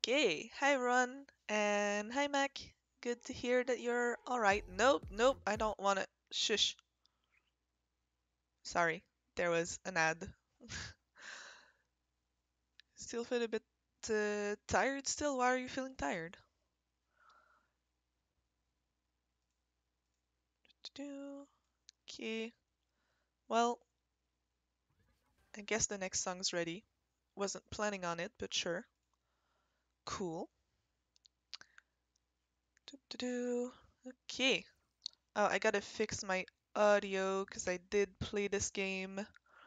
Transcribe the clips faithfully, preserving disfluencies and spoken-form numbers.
Okay, hi Ron, and hi Mac. Good to hear that you're alright. Nope, nope, I don't want to. Shush. Sorry, there was an ad. Still feel a bit uh, tired still? Why are you feeling tired? Okay, well, I guess the next song's ready. Wasn't planning on it, but sure. Cool. Okay. Oh, I gotta fix my audio because I did play this game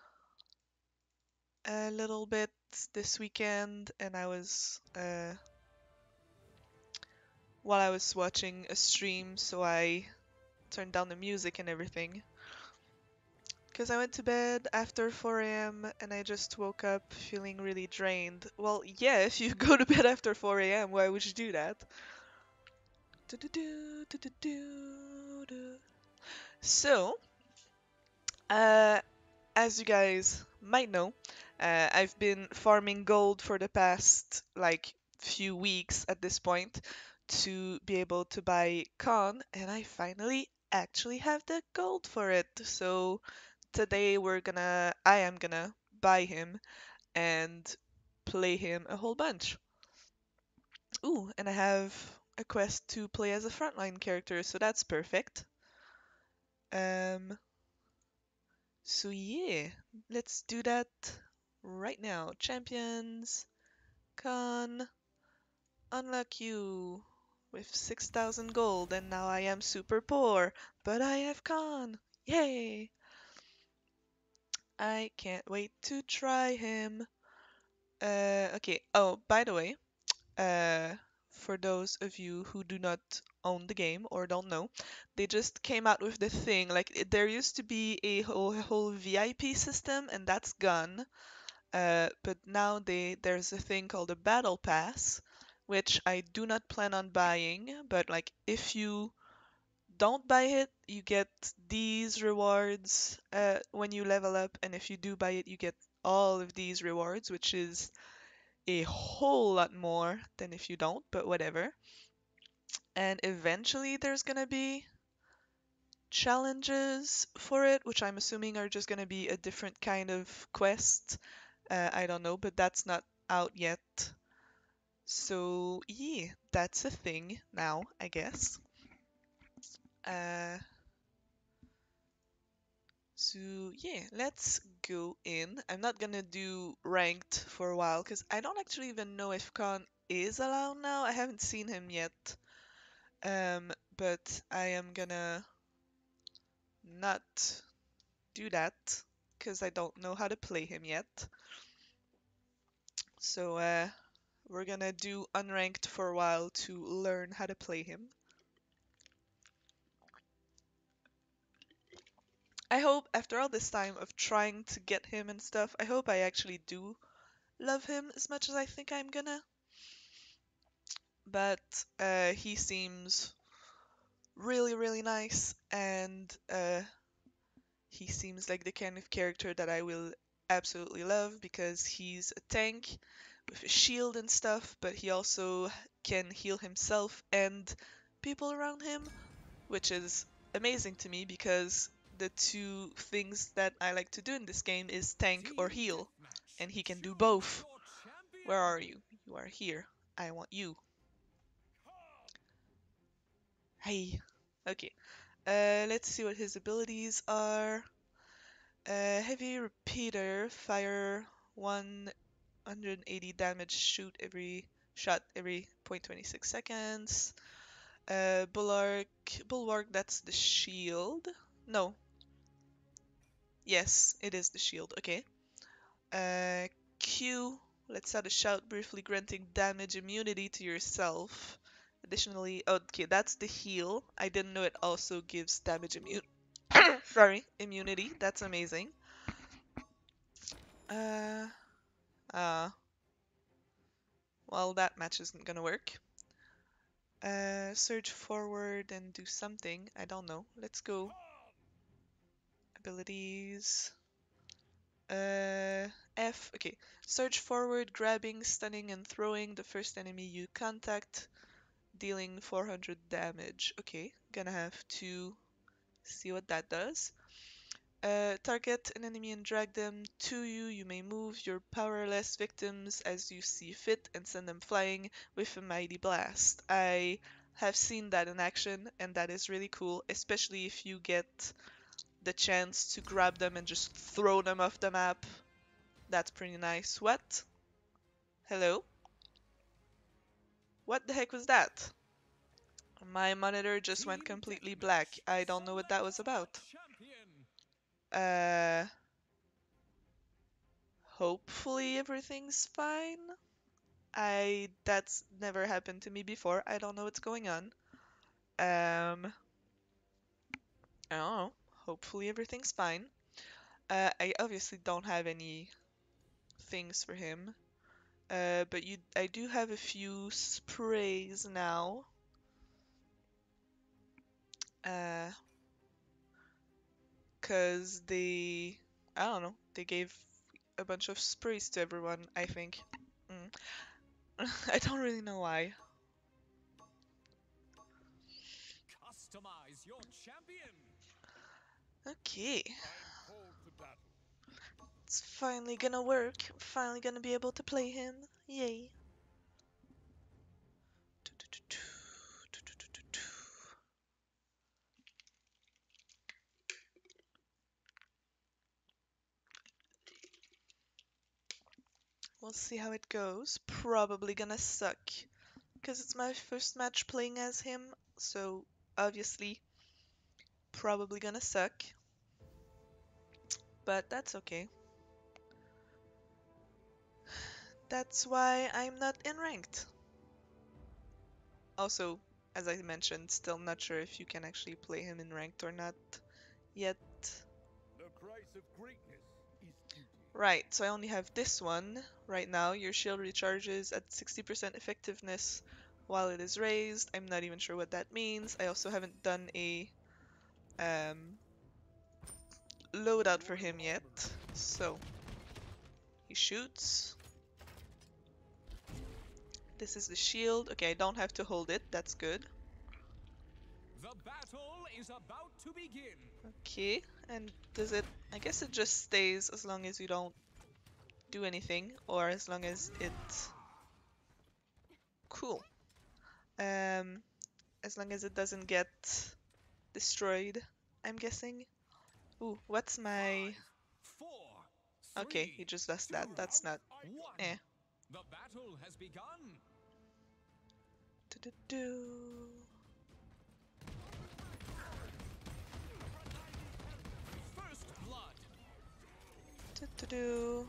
a little bit this weekend, and I was uh, while I was watching a stream, so I turned down the music and everything. Because I went to bed after four a m and I just woke up feeling really drained. Well, yeah, if you go to bed after four a m, why would you do that? Do-do-do, do-do-do, do. So, uh, as you guys might know, uh, I've been farming gold for the past like few weeks at this point to be able to buy Khan, and I finally actually have the gold for it. So today we're gonna, I am gonna buy him and play him a whole bunch. Ooh, and I have a quest to play as a frontline character, so that's perfect. Um, so yeah, let's do that right now. Champions, Khan, unlock you with six thousand gold, and now I am super poor, but I have Khan. Yay! I can't wait to try him. Uh, okay. Oh, by the way, uh, for those of you who do not own the game or don't know, they just came out with the thing. Like, it- there used to be a whole, whole V I P system, and that's gone. Uh, but now they there's a thing called a battle pass, which I do not plan on buying. But like, if you don't buy it, you get these rewards uh, when you level up, and if you do buy it, you get all of these rewards, which is a whole lot more than if you don't, but whatever. And eventually there's gonna be challenges for it, which I'm assuming are just gonna be a different kind of quest. Uh, I don't know, but that's not out yet. So yeah, that's a thing now, I guess. Uh, so yeah, let's go in. I'm not gonna do ranked for a while because I don't actually even know if Khan is allowed now. I haven't seen him yet. Um, but I am gonna not do that because I don't know how to play him yet. So uh, we're gonna do unranked for a while to learn how to play him. I hope after all this time of trying to get him and stuff, I hope I actually do love him as much as I think I'm gonna. But uh, he seems really, really nice, and uh, he seems like the kind of character that I will absolutely love because he's a tank with a shield and stuff, but he also can heal himself and people around him, which is amazing to me because the two things that I like to do in this game is tank or Team heal, Deathmatch. and he can do Choose both. your Where are champion. you? You are here. I want you. Come. Hey. Okay. Uh, let's see what his abilities are. Uh, heavy repeater, fire one hundred eighty damage, shoot every shot every zero point two six seconds. Uh, bulwark, bulwark, that's the shield. No, yes, it is the shield. Okay. Uh, Q, let's add a shout briefly granting damage immunity to yourself. Additionally, oh, okay, that's the heal. I didn't know it also gives damage immune. Sorry, immunity. That's amazing. Uh, uh, well, that match isn't gonna work. Uh, surge forward and do something. I don't know. Let's go. Come. Abilities. Uh, F, okay. Surge forward, grabbing, stunning, and throwing the first enemy you contact, dealing four hundred damage. Okay, gonna have to see what that does. Uh, target an enemy and drag them to you. You may move your powerless victims as you see fit and send them flying with a mighty blast. I have seen that in action, and that is really cool, especially if you get the chance to grab them and just throw them off the map. That's pretty nice. What? Hello? What the heck was that? My monitor just went Team completely black. Deathmatch. I don't know what that was Select a about. champion. Uh, hopefully everything's fine. I that's never happened to me before. I don't know what's going on. Um, I don't know. Hopefully everything's fine. Uh, I obviously don't have any things for him. Uh, but you, I do have a few sprays now. Uh, 'cause they, I don't know, they gave a bunch of sprays to everyone, I think. Mm. I don't really know why. Customize your champion. Okay, I am called to battle. it's finally gonna work. I'm finally gonna be able to play him. Yay. We'll see how it goes. Probably gonna suck, because it's my first match playing as him, so obviously probably gonna suck. But that's okay. That's why I'm not in ranked. Also, as I mentioned, still not sure if you can actually play him in ranked or not yet. The price of greatness is duty. Right, so I only have this one right now. Your shield recharges at sixty percent effectiveness while it is raised. I'm not even sure what that means. I also haven't done a um, loadout for him yet. So, he shoots. This is the shield. Okay, I don't have to hold it. That's good. The battle is about to begin. Okay, and does it... I guess it just stays as long as you don't do anything, or as long as it... Cool. Um, as long as it doesn't get destroyed, I'm guessing. Ooh, what's my... Five, four, Okay, he three, just does two, that. That's not... one. Eh. The battle has begun. Do-do-do. First blood. Do-do-do.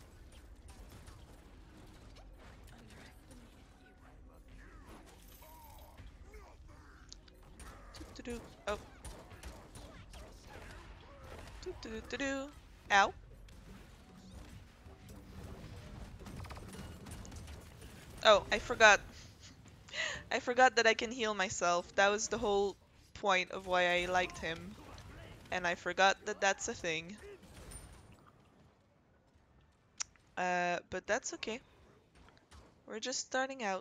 Do-do-do. Oh. Do-do-do-do-do. Ow. Oh, I forgot. I forgot that I can heal myself. That was the whole point of why I liked him. And I forgot that that's a thing. Uh, but that's okay. We're just starting out.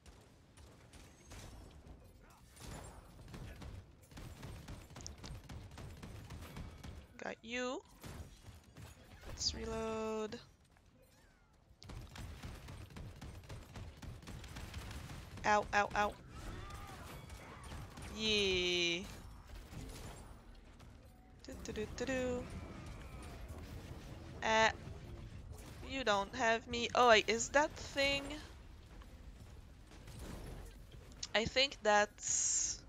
Got you. Let's reload. Ow, ow, ow. Yeah. Do do do do do. Uh, you don't have me. Oh, wait, is that thing? I think that's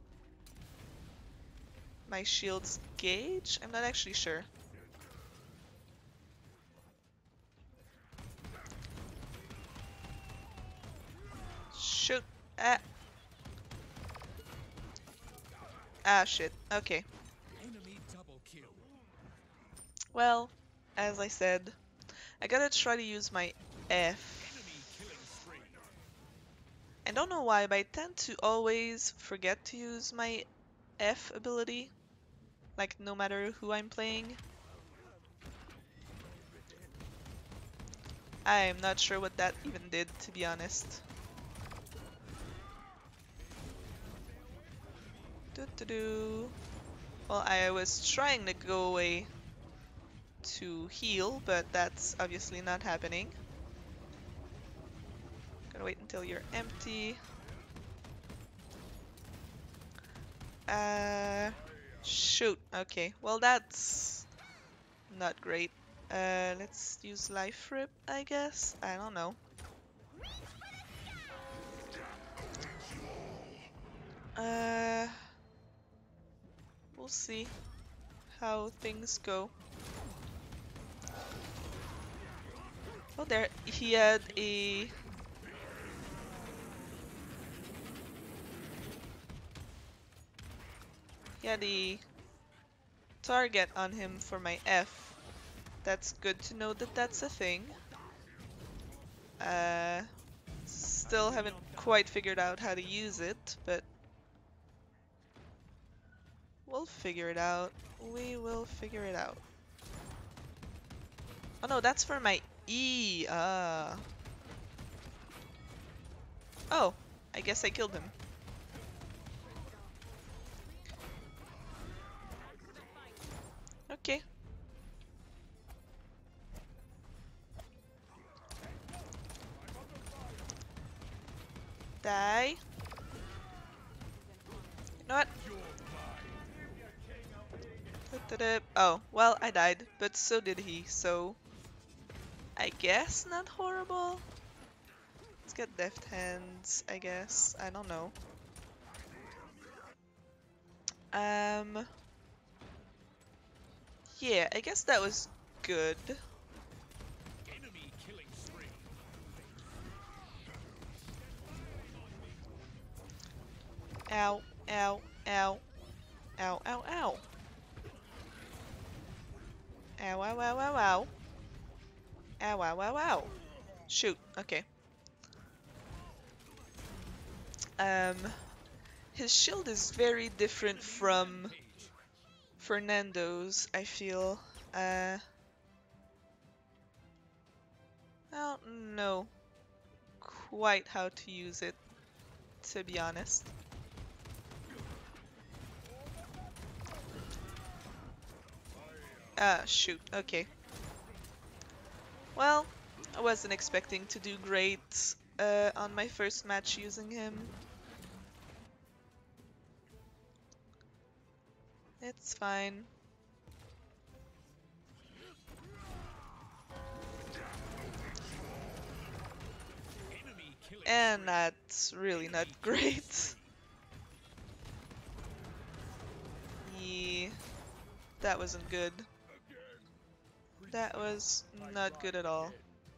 my shield's gauge. I'm not actually sure. Shoot. Ah. Ah, shit. Okay. Enemy double kill. Well, as I said, I gotta try to use my F. Enemy killing spree. I don't know why, but I tend to always forget to use my F ability. Like, no matter who I'm playing. I'm not sure what that even did, to be honest. Doo -doo -doo. Well, I was trying to go away to heal, but that's obviously not happening. Gotta wait until you're empty. Uh, shoot. Okay, well that's not great. Uh, let's use Life Rip, I guess? I don't know. Uh, we'll see how things go. Oh, there, he had a... He had a target on him for my F. That's good to know that that's a thing. Uh, still haven't quite figured out how to use it, but we'll figure it out. We will figure it out. Oh no, that's for my E. Ah. Oh, I guess I killed him. Okay. Die. You know what? Da-da-da. Oh, well, I died, but so did he, so I guess not horrible. Let's get Deft Hands, I guess. I don't know. Um, yeah, I guess that was good. Enemy killing spree. Ow, ow, ow. Ow, ow, ow. Ow, ow, ow, ow, ow. Ow, ow, ow, ow. Shoot, okay. Um, his shield is very different from Fernando's, I feel. Uh, I don't know quite how to use it, to be honest. Ah, shoot, okay. Well, I wasn't expecting to do great uh, on my first match using him. It's fine. And that's really not great. Yeah, that wasn't good. That was not good at all.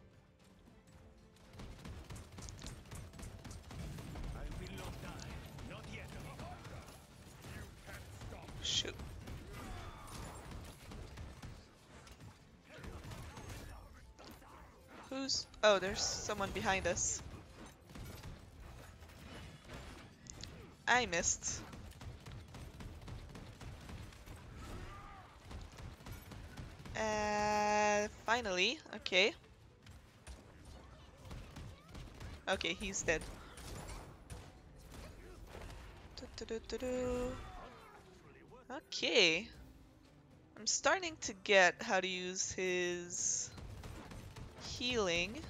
Shoot. Who's... Oh, there's someone behind us. I missed. Uh, finally, okay. Okay, he's dead. Du -du -du -du. Okay. I'm starting to get how to use his healing.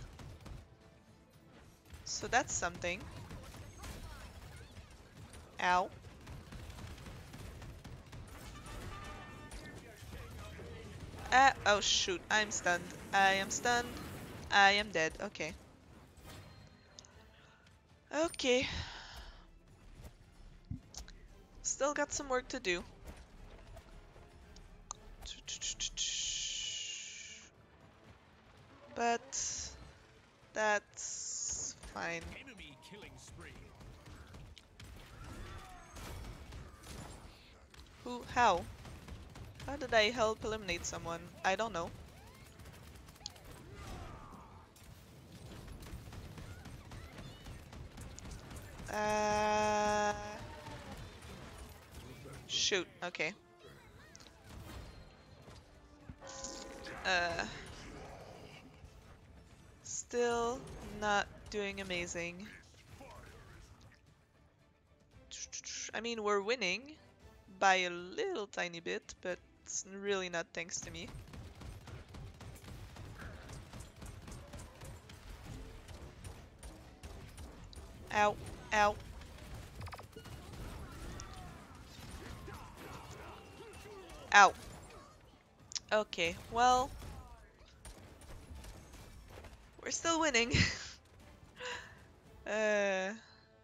So that's something. Ow. Ah, oh shoot, I'm stunned. I am stunned. I am dead. Okay. Okay. Still got some work to do. But that's fine. Enemy killing spree. Who? How? How did I help eliminate someone? I don't know. Uh... Shoot, okay. Uh... still not doing amazing. I mean, we're winning by a little tiny bit, but it's really not thanks to me. Ow, ow. Ow. Okay, well, we're still winning. uh,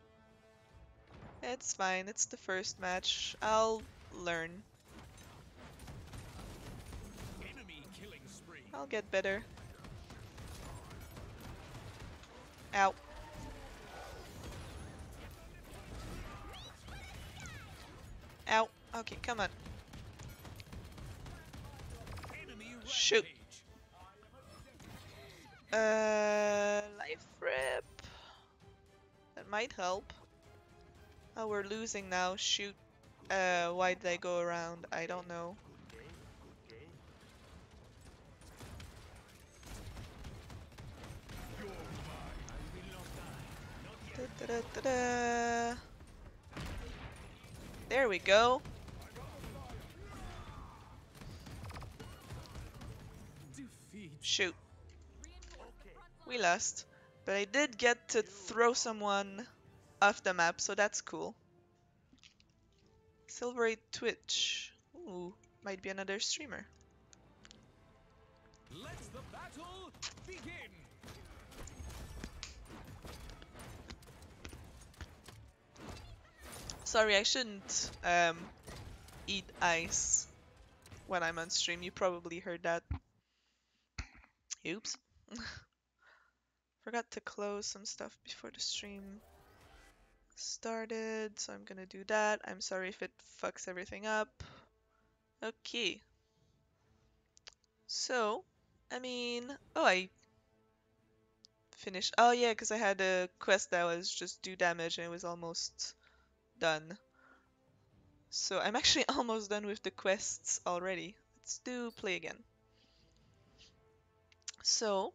it's fine. It's the first match. I'll learn. Enemy killing spree. I'll get better. Ow. Ow. Okay, come on. Enemy Shoot. rampage. Uh, life rip. That might help. Oh, we're losing now. Shoot. Uh, why did I go around? I don't know. Da, da, da, da, da. There we go. Defeat. Shoot. We lost. But I did get to throw someone off the map, so that's cool. Silver eight Twitch. Ooh, might be another streamer. Let the battle begin. Sorry, I shouldn't um, eat ice when I'm on stream. You probably heard that. Oops. Forgot to close some stuff before the stream started, so I'm gonna do that. I'm sorry if it fucks everything up. Okay. So, I mean, oh, I finished. Oh yeah, because I had a quest that was just do damage and it was almost done. So I'm actually almost done with the quests already. Let's do play again. So,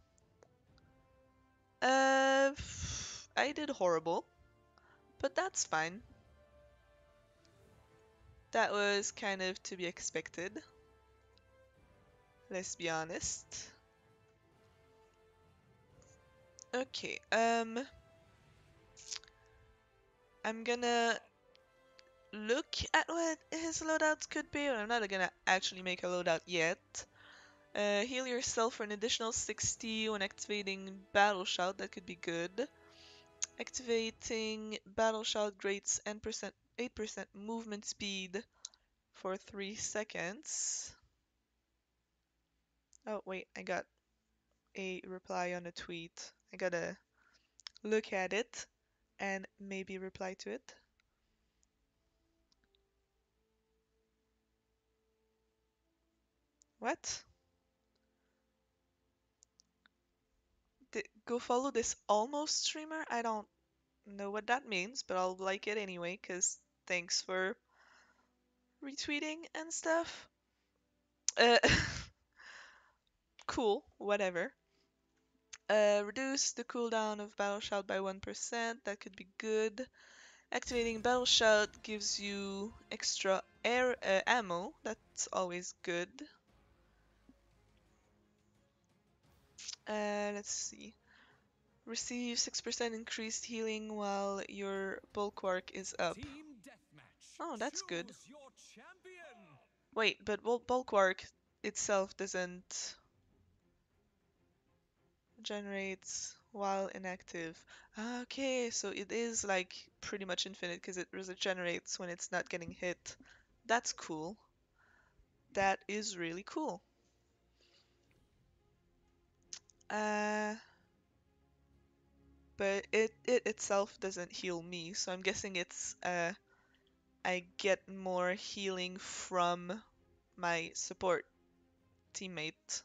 uh, I did horrible, but that's fine. That was kind of to be expected. Let's be honest. Okay, um, I'm gonna look at what his loadouts could be, but I'm not gonna actually make a loadout yet. Uh, heal yourself for an additional sixty when activating Battle Shout, that could be good. Activating Battle Shout grants eight percent, eight percent movement speed for three seconds. Oh wait, I got a reply on a tweet. I gotta look at it and maybe reply to it. What? Th- go follow this almost streamer? I don't know what that means, but I'll like it anyway, because thanks for retweeting and stuff. Uh, cool, whatever. Uh, reduce the cooldown of Battle Shout by one percent, that could be good. Activating Battle Shout gives you extra air uh, ammo, that's always good. Uh, let's see. Receive six percent increased healing while your bulwark is up. Team deathmatch. Oh, that's good. Choose your champion. Wait, but bul bulwark itself doesn't generates while inactive. Ah, okay, so it is like pretty much infinite because it regenerates when it's not getting hit. That's cool. That is really cool. Uh, but it it itself doesn't heal me, so I'm guessing it's uh I get more healing from my support teammate,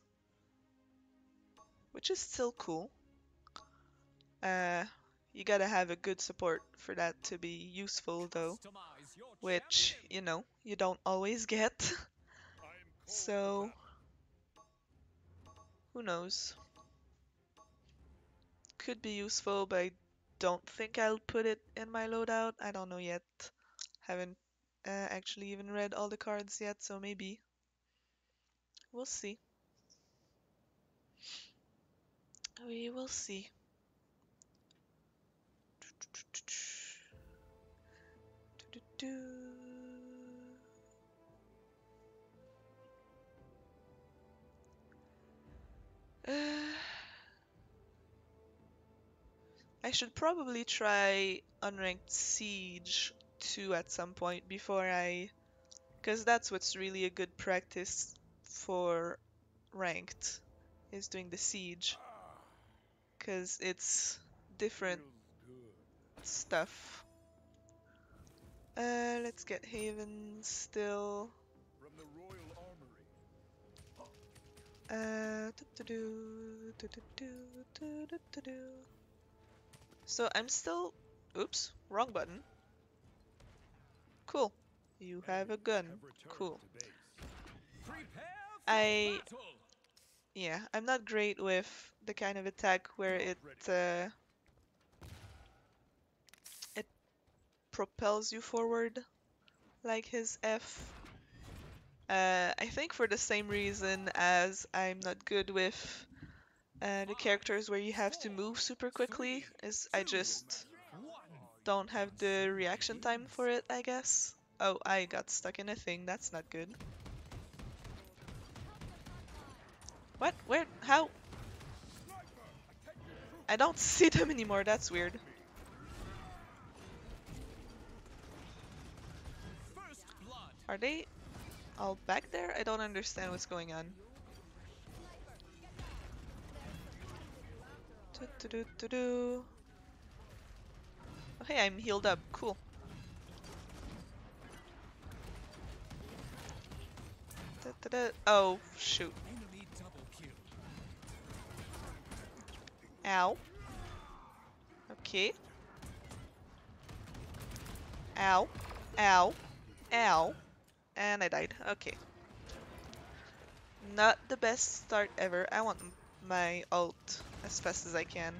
which is still cool. Uh, you gotta have a good support for that to be useful though, Customize your which, champion. you know, you don't always get. So, who knows? could be useful, but I don't think I'll put it in my loadout. I don't know yet. Haven't uh, actually even read all the cards yet, so maybe. We'll see. We will see. Uh, I should probably try Unranked Siege two at some point before I... Because that's what's really a good practice for Ranked, is doing the Siege. Because it's different stuff. Uh, let's get Haven still. From the Royal Armory. Uh, doo-doo-doo, doo-doo-doo, doo-doo-doo-doo. So I'm still... Oops, wrong button. Cool. You have a gun. Cool. I... Yeah, I'm not great with the kind of attack where it uh, it propels you forward like his F. Uh, I think for the same reason as I'm not good with uh, the characters where you have to move super quickly, is I just don't have the reaction time for it, I guess. Oh, I got stuck in a thing, that's not good. What? Where? How? I don't see them anymore, that's weird. Are they all back there? I don't understand what's going on. Do, do, do, do, do. Oh, hey, I'm healed up. Cool. Da, da, da. Oh, shoot. Ow. Okay. Ow. Ow. Ow. And I died. Okay. Not the best start ever. I want my ult as fast as I can.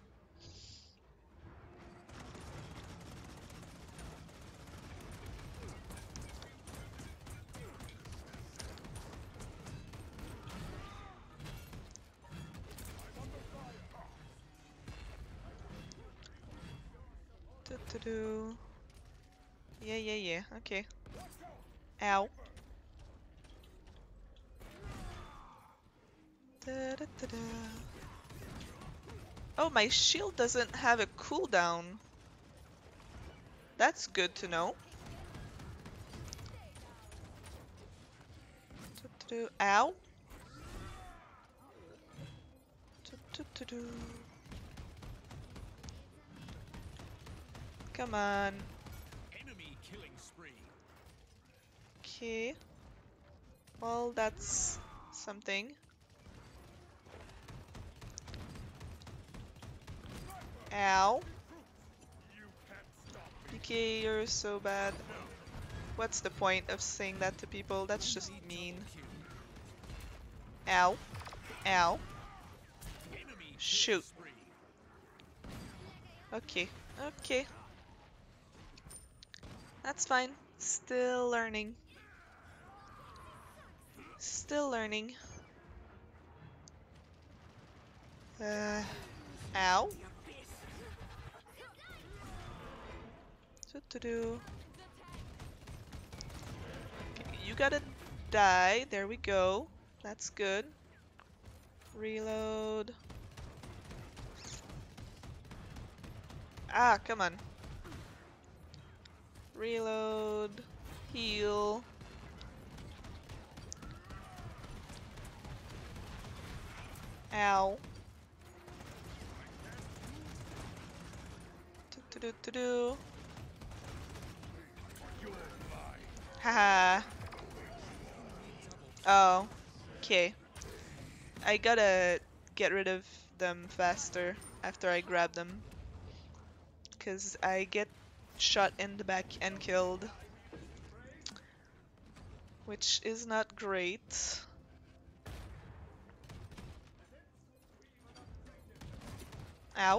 Do, do, do. Yeah, yeah, yeah. Okay. Ow. Da, da, da, da. Oh, my shield doesn't have a cooldown. That's good to know. Do, do, do. Ow. Do, do, do, do. Come on. Enemy killing spree. Okay. Well, that's something. Ow. D K, you're so bad. What's the point of saying that to people? That's just mean. Ow. Ow. Shoot. Okay. Okay. That's fine. Still learning. Still learning. Uh, ow. Do-do-do. Okay, you gotta die. There we go. That's good. Reload. Ah, come on. Reload. Heal. Ow. Do do do do. Haha. Oh. Okay. I gotta get rid of them faster after I grab them. Because I get shot in the back and killed. Which is not great. Ow.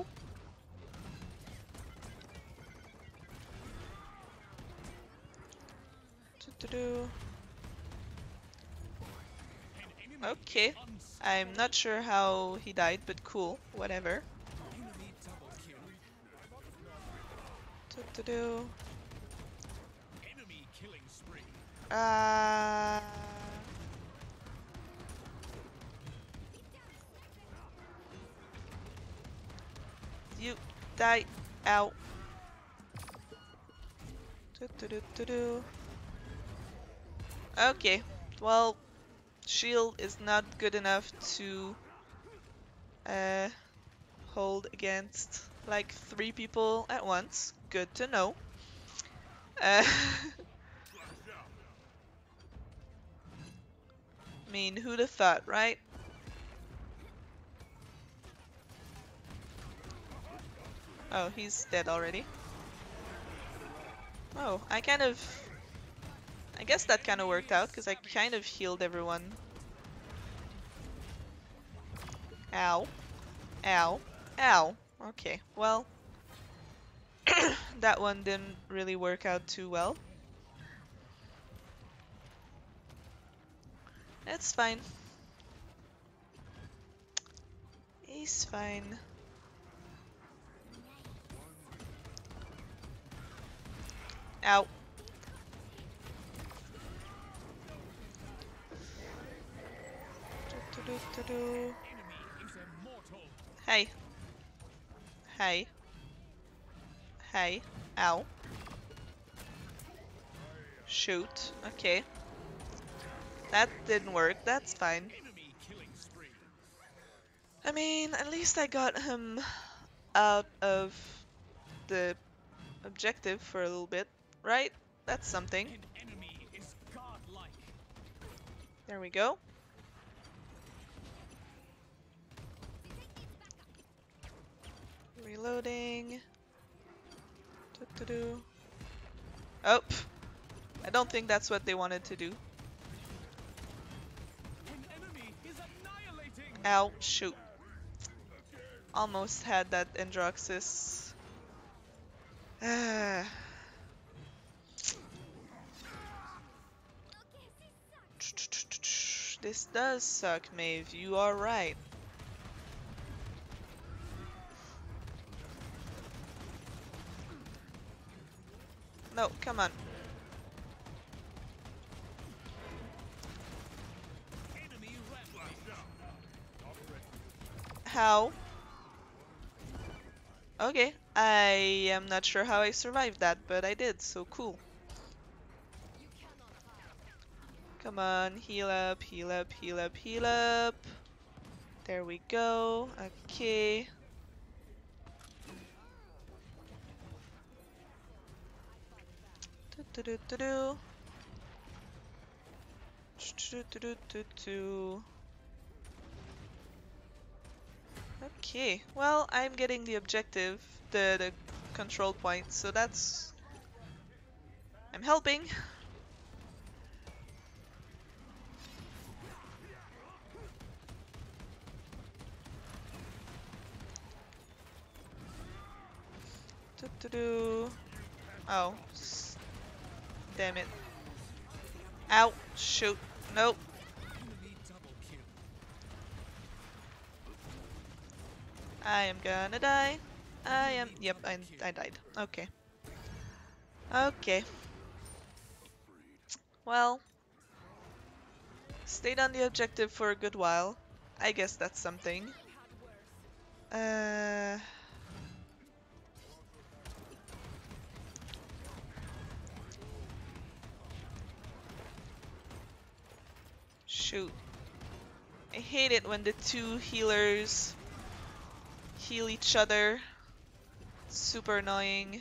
Do-do-do. An enemy Okay. is I'm unstoppable. not sure how he died, but cool. Whatever. Enemy double kill. Do-do-do. Enemy killing spree. Uh... You die. Ow. Do-do-do-do-do. Okay. Well, shield is not good enough to uh, hold against like three people at once. Good to know. Uh, I mean, who'd have thought, right? Oh, he's dead already. Oh, I kind of... I guess that kind of worked out, because I kind of healed everyone. Ow. Ow. Ow. Okay, well... that one didn't really work out too well. It's fine. He's fine. Ow. Do-do-do-do-do. Enemy is immortal. Hey. Hey. Hey. Ow. Shoot. Okay. That didn't work. That's fine. Enemy killing spree. I mean, at least I got him out of the objective for a little bit, right? That's something. An enemy is godlike. There we go. Reloading. Doo-doo-doo. Oh, pff. I don't think that's what they wanted to do. An enemy is annihilating. Ow, shoot. Almost had that Androxus. Ah. This does suck, Maeve. You are right. No, come on. Enemy rampage. How? Okay, I am not sure how I survived that, but I did, so cool. Come on, heal up, heal up, heal up, heal up. There we go. Okay. Do do do do do do do do do. Okay, well, I'm getting the objective, the, the control point, so that's... I'm helping. Do, do, do. Oh, s- damn it. Ow, shoot, nope. Enemy double kill. I am gonna die. I am, yep, I, I died. Okay. Okay. Well, stayed on the objective for a good while. I guess that's something. Uh... Shoot. I hate it when the two healers heal each other. Super annoying.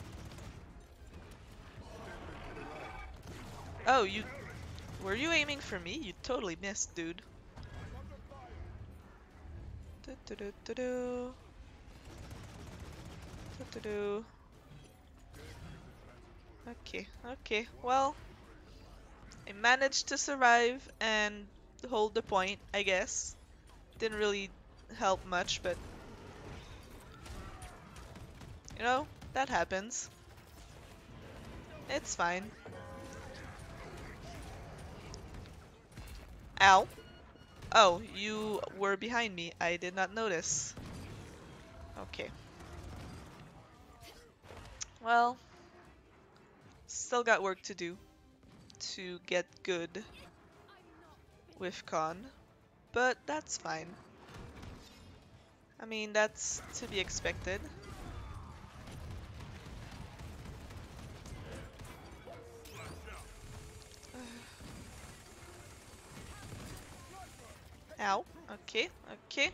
Oh, you... Were you aiming for me? You totally missed, dude. Do do do do do. Do do do. Okay, okay. Well, I managed to survive and hold the point, I guess. Didn't really help much, but You know, that happens. It's fine. Ow. Oh, you were behind me. I did not notice. Okay. Well, still got work to do to get good with Khan, but that's fine. I mean, that's to be expected. Ow. Okay, okay.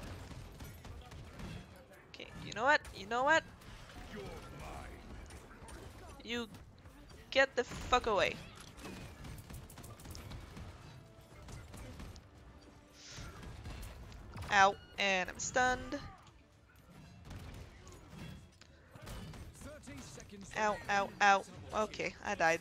Okay, you know what? You know what? You get the fuck away. Ow. And I'm stunned. Ow, ow, ow. Okay, I died.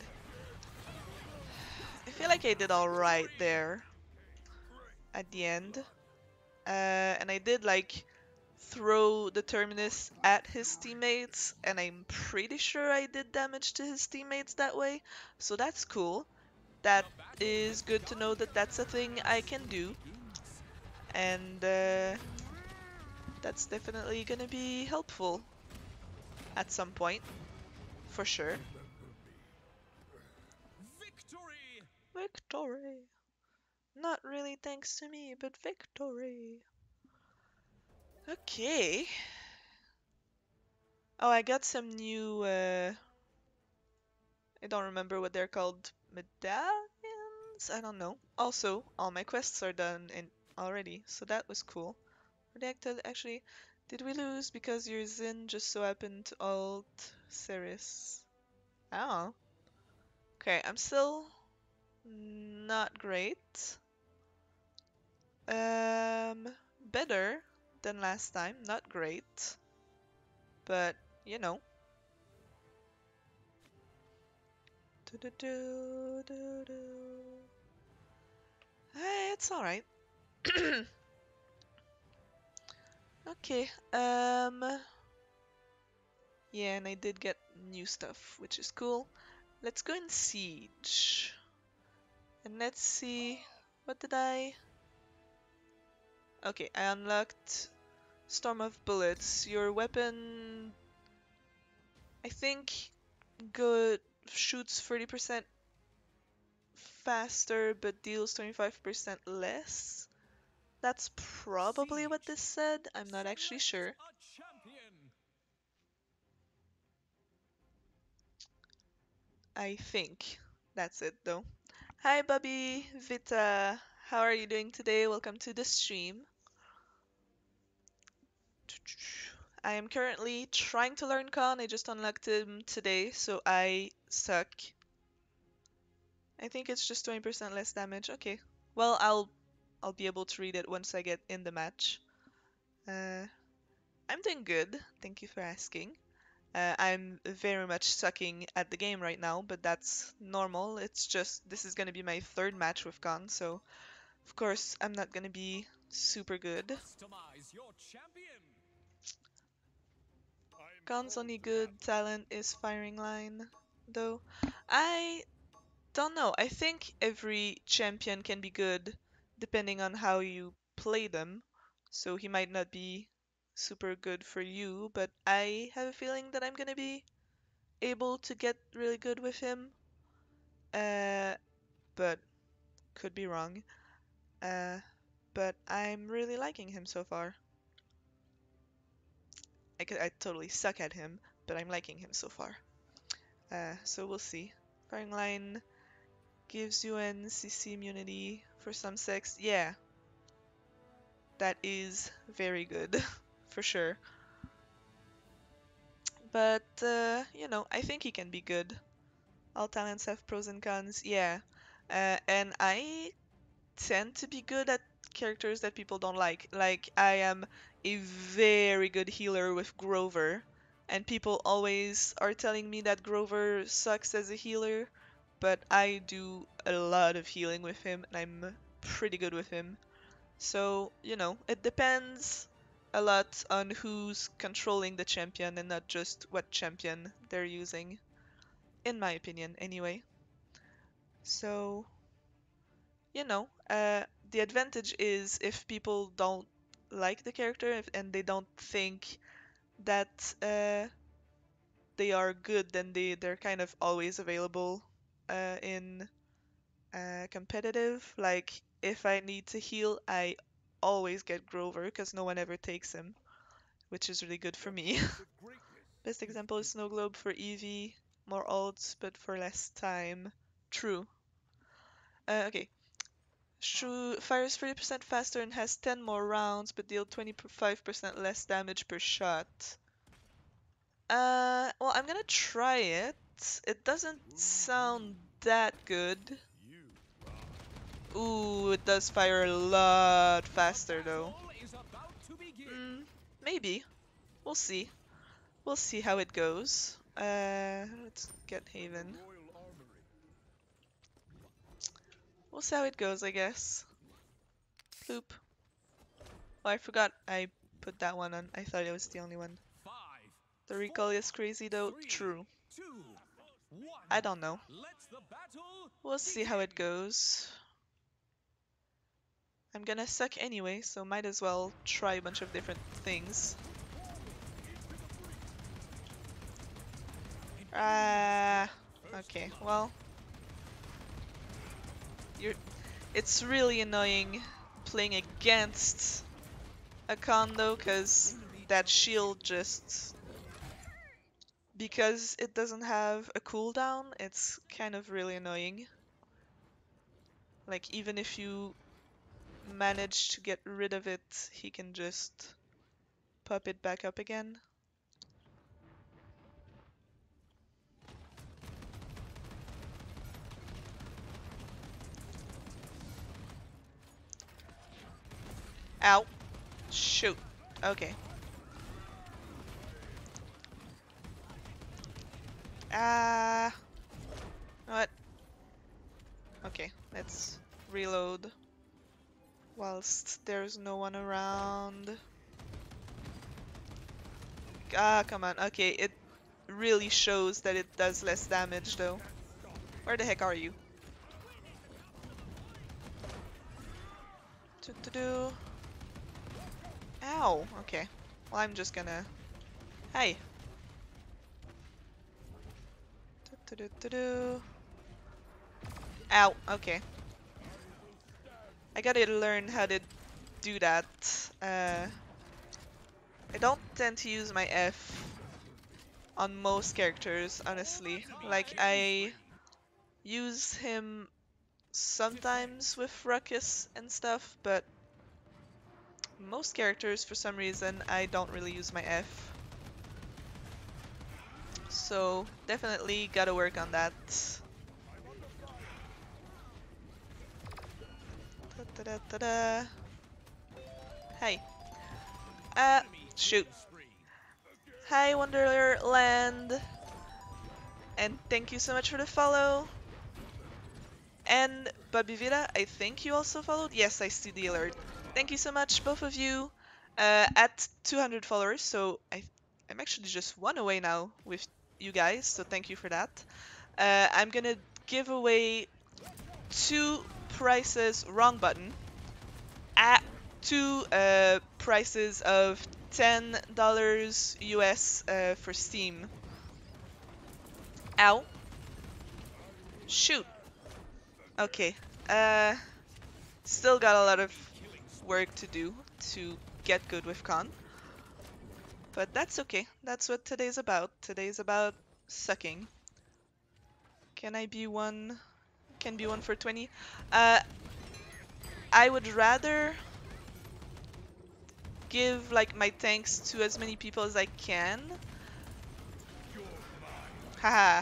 I feel like I did alright there at the end. Uh, and I did like throw the Terminus at his teammates, and I'm pretty sure I did damage to his teammates that way. So that's cool. That is good to know that that's a thing I can do. And uh, that's definitely gonna be helpful at some point, for sure. Victory! Victory! Not really thanks to me, but victory! Okay. Oh, I got some new, uh, I don't remember what they're called. Medallions? I don't know. Also, all my quests are done in already, so that was cool. Redacted, actually, did we lose because your Zin just so happened to alt Ceres? Oh. Okay, I'm still not great. Um, better than last time, not great. But, you know. Do-do-do-do-do. Hey, it's alright. Okay, um, yeah, and I did get new stuff, which is cool. Let's go in Siege. And let's see, what did I... Okay, I unlocked Storm of Bullets. Your weapon, I think, good shoots thirty percent faster, but deals twenty-five percent less. That's probably what Siege. this said. I'm not actually Select sure. a champion. I think that's it though. Hi Bobby, Vita, how are you doing today? Welcome to the stream. I am currently trying to learn Khan. I just unlocked him today, so I suck. I think it's just twenty percent less damage. Okay. Well, I'll I'll be able to read it once I get in the match. Uh, I'm doing good. Thank you for asking. Uh, I'm very much sucking at the game right now, but that's normal. It's just this is gonna be my third match with Khan, so of course I'm not gonna be super good. Customize your champion. Khan's only good talent is firing line, though. I don't know. I think every champion can be good depending on how you play them. So he might not be super good for you, but I have a feeling that I'm gonna be able to get really good with him. Uh, but could be wrong. Uh, but I'm really liking him so far. I could, I totally suck at him, but I'm liking him so far. Uh, so we'll see. Firing line gives you an C C immunity for some sex. Yeah, that is very good, for sure. But, uh, you know, I think he can be good. All talents have pros and cons, yeah. Uh, and I tend to be good at characters that people don't like. Like, I am a very good healer with Grover, and people always are telling me that Grover sucks as a healer, but I do a lot of healing with him, and I'm pretty good with him. So, you know, it depends a lot on who's controlling the champion and not just what champion they're using, in my opinion anyway. So, you know, uh, the advantage is if people don't like the character if, and they don't think that uh, they are good, then they, they're kind of always available uh, in uh, competitive. Like, if I need to heal, I always get Grover because no one ever takes him, which is really good for me. Best example is Snow Globe for Eevee, more ults, but for less time. True. Uh, okay. Shu fires thirty percent faster and has ten more rounds, but deal twenty-five percent less damage per shot. Uh, well, I'm gonna try it. It doesn't sound that good. Ooh, it does fire a lot faster though. Mm, maybe. We'll see. We'll see how it goes. Uh, let's get Haven. We'll see how it goes, I guess. Bloop. Oh, I forgot I put that one on. I thought it was the only one. The recall is crazy though. True. I don't know. We'll see how it goes. I'm gonna suck anyway, so might as well try a bunch of different things. Ah, uh, okay, well. You're, it's really annoying playing against a Khan though, because that shield just... Because it doesn't have a cooldown, it's kind of really annoying. Like, even if you manage to get rid of it, he can just pop it back up again. Ow. Shoot. Okay. Ah. Uh, what? Okay, let's reload whilst there's no one around. Ah, come on. Okay, it really shows that it does less damage though. Where the heck are you? Do -do -do. Ow. Okay. Well, I'm just gonna... Hey. Do -do -do -do. Ow. Okay. I gotta learn how to do that. Uh, I don't tend to use my F on most characters, honestly. Like, I use him sometimes with Ruckus and stuff, but most characters, for some reason, I don't really use my F. So, definitely gotta work on that. Da -da -da -da. Hey. Uh, shoot. Hi, Wonderland. And thank you so much for the follow. And Babivira, I think you also followed? Yes, I see the alert. Thank you so much, both of you. Uh, at two hundred followers, so I, I'm actually just one away now with you guys, so thank you for that. Uh, I'm gonna give away two prices, wrong button, at two uh, prices of ten dollars U S uh, for Steam. Ow. Shoot. Okay. Uh, still got a lot of work to do to get good with Khan. But that's okay. That's what today's about. Today's about sucking. Can I be one? Can be one for twenty? Uh, I would rather give like my thanks to as many people as I can. Haha.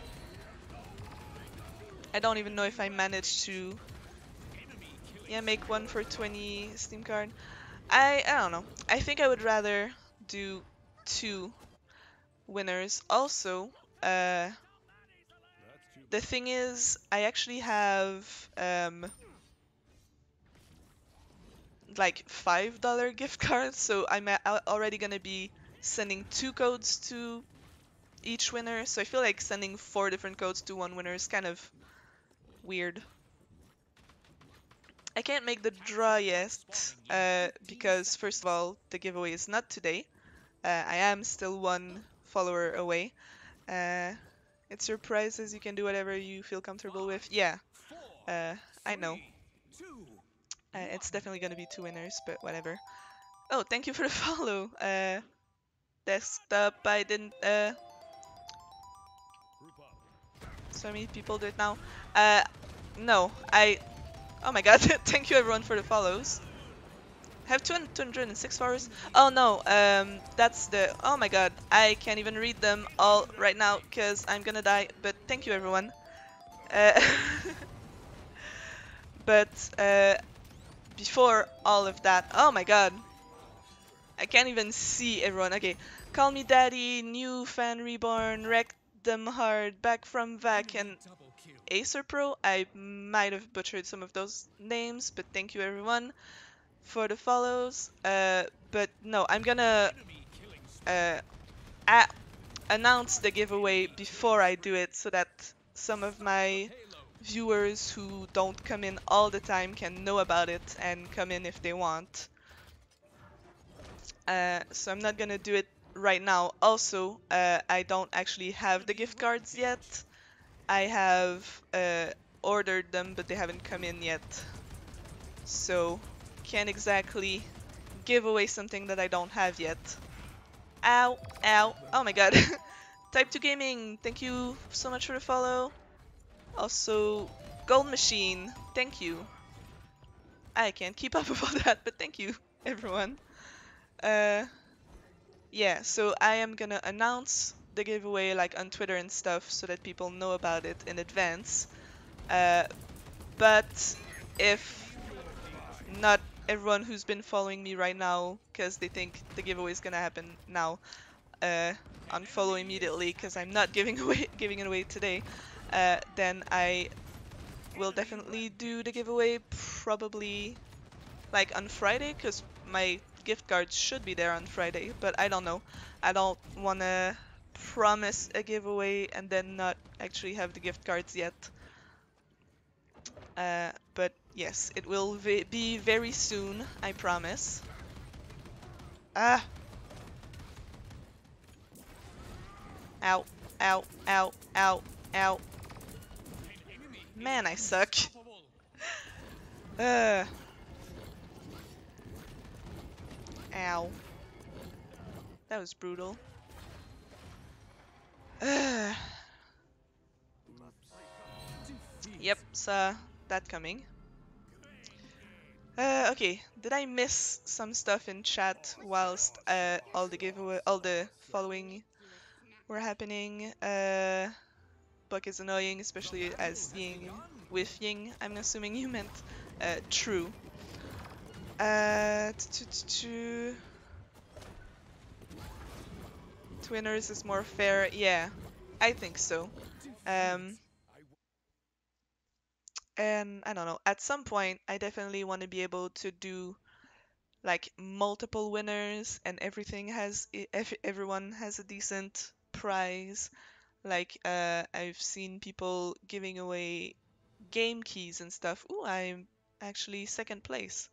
I don't even know if I managed to yeah make one for twenty Steam card. I I don't know. I think I would rather do two winners. Also, uh, the thing is, I actually have um, like five dollar gift cards, so I'm a- al- already gonna be sending two codes to each winner. So I feel like sending four different codes to one winner is kind of weird. I can't make the draw yet, uh, because first of all, the giveaway is not today. Uh, I am still one follower away. Uh, it's your prizes, you can do whatever you feel comfortable with. Yeah, uh, I know. Uh, it's definitely gonna be two winners, but whatever. Oh, thank you for the follow. Uh, desktop, I didn't, uh, so many people do it now. Uh, no, I, oh my god, thank you everyone for the follows. I have two hundred six followers. Oh no, um, that's the, oh my god, I can't even read them all right now because I'm gonna die, but thank you everyone. Uh, but, uh, before all of that, oh my god, I can't even see everyone. Okay, Call Me Daddy, New Fan Reborn, Wreck Them Hard, Back from Vac, and Acer Pro. I might have butchered some of those names, but thank you everyone for the follows. Uh, but no, I'm gonna uh, a- announce the giveaway before I do it so that some of my viewers who don't come in all the time can know about it and come in if they want. Uh, so I'm not gonna do it right now. Also, uh, I don't actually have the gift cards yet. I have uh, ordered them, but they haven't come in yet. So, can't exactly give away something that I don't have yet. Ow, ow, oh my god. Type two Gaming, thank you so much for the follow. Also, Gold Machine, thank you. I can't keep up with all that, but thank you, everyone. Uh, yeah, so I am gonna announce the giveaway like on Twitter and stuff so that people know about it in advance. Uh, but if not everyone who's been following me right now, because they think the giveaway is gonna happen now, uh, unfollow immediately because I'm not giving away giving it away today, uh, then I will definitely do the giveaway probably like on Friday because my gift cards should be there on Friday, but I don't know. I don't want to promise a giveaway and then not actually have the gift cards yet. Uh, but yes, it will be very soon, I promise. Ah! Ow, ow, ow, ow, ow. Man, I suck. Uh, ow. That was brutal. Uh, yep, saw that coming. Uh, okay, did I miss some stuff in chat whilst uh, all the giveaway, all the following were happening? Uh, Buck is annoying, especially as Ying with Ying. I'm assuming you meant uh, true. Uh, Twinners is more fair. Yeah, I think so. Um, and I don't know. At some point, I definitely want to be able to do like multiple winners and everything has if everyone has a decent prize. Like uh I've seen people giving away game keys and stuff. Ooh, I'm actually second place.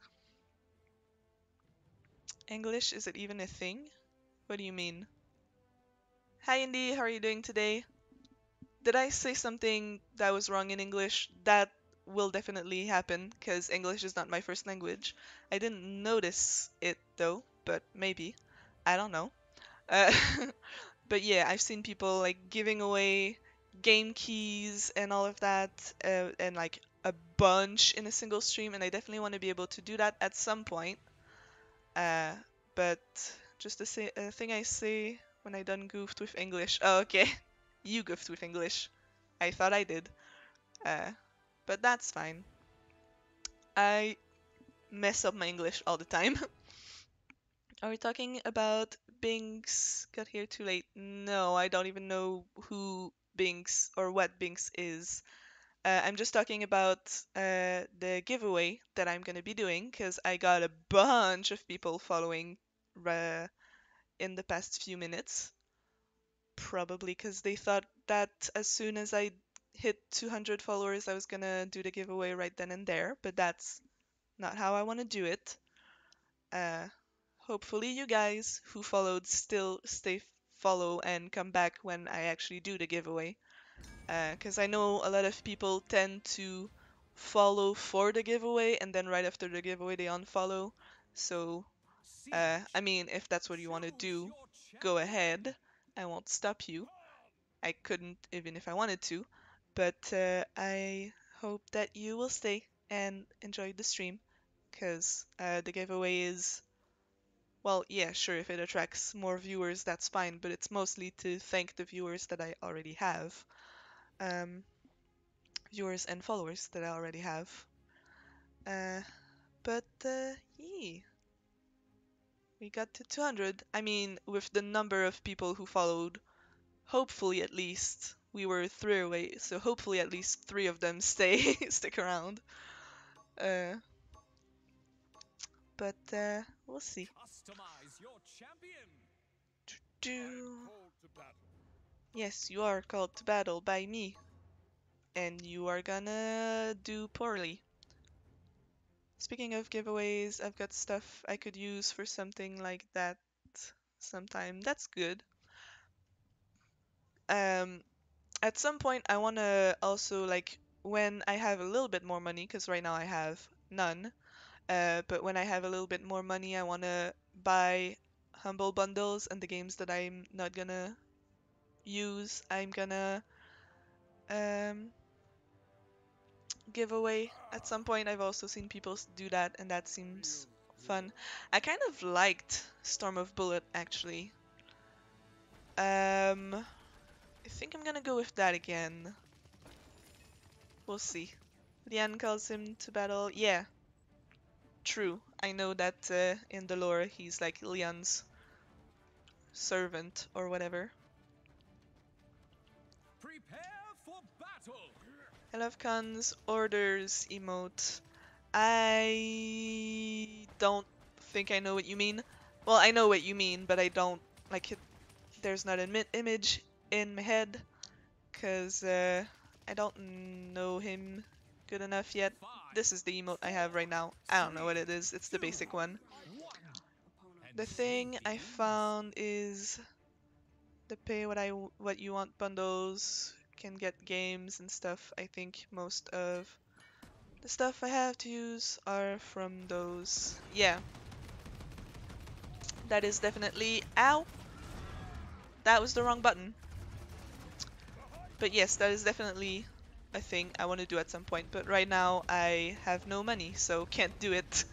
English, is it even a thing? What do you mean? Hi Indy, how are you doing today? Did I say something that was wrong in English? That will definitely happen because English is not my first language. I didn't notice it though, but maybe. I don't know. Uh, but yeah, I've seen people like giving away game keys and all of that, uh, and like a bunch in a single stream, and I definitely want to be able to do that at some point. Uh, but just a, say, a thing I say when I done goofed with English. Oh, okay. You goofed with English. I thought I did. Uh, but that's fine. I mess up my English all the time. Are we talking about Binks got here too late? No, I don't even know who Binks or what Binks is. Uh, I'm just talking about uh, the giveaway that I'm gonna be doing because I got a bunch of people following uh, in the past few minutes. Probably because they thought that as soon as I hit two hundred followers, I was gonna do the giveaway right then and there, but that's not how I want to do it. Uh, Hopefully, you guys who followed still stay follow and come back when I actually do the giveaway. Because I know a lot of people tend to follow for the giveaway and then right after the giveaway they unfollow. So, uh, I Siege. mean, if that's what you want to Choose do, your go champion. ahead. I won't stop you. I couldn't even if I wanted to. But uh, I hope that you will stay and enjoy the stream because uh, the giveaway is, well, yeah, sure, if it attracts more viewers, that's fine, but it's mostly to thank the viewers that I already have. Um, Viewers and followers that I already have. Uh, but uh, yeah, we got to two hundred. I mean, with the number of people who followed, hopefully at least we were three away, so hopefully at least three of them stay stick around. Uh, but uh, we'll see. Customize your champion. Do Called to battle. yes, you are called to battle by me, and you are gonna do poorly. Speaking of giveaways, I've got stuff I could use for something like that sometime. That's good. Um, at some point, I want to also, like, when I have a little bit more money, because right now I have none, uh, but when I have a little bit more money, I want to buy Humble Bundles and the games that I'm not gonna use, I'm gonna um, give away at some point. I've also seen people s- do that, and that seems fun. I kind of liked Storm of Bullet, actually. Um, I think I'm gonna go with that again. We'll see. Lian calls him to battle. Yeah, true. I know that uh, in the lore he's like Lian's servant or whatever. Prepare for battle. I love Khan's orders emote. I don't think I know what you mean. Well, I know what you mean, but I don't like it. There's not an image in my head because uh, I don't know him good enough yet. Five, This is the emote I have right now. I don't know what three, it is. It's the two, basic one. one. And The so thing I begins. found is the pay what I w- what you want bundles can get games and stuff. I think most of the stuff I have to use are from those. Yeah, that is definitely. Ow! That was the wrong button. But yes, that is definitely a thing I want to do at some point. But right now I have no money, so can't do it.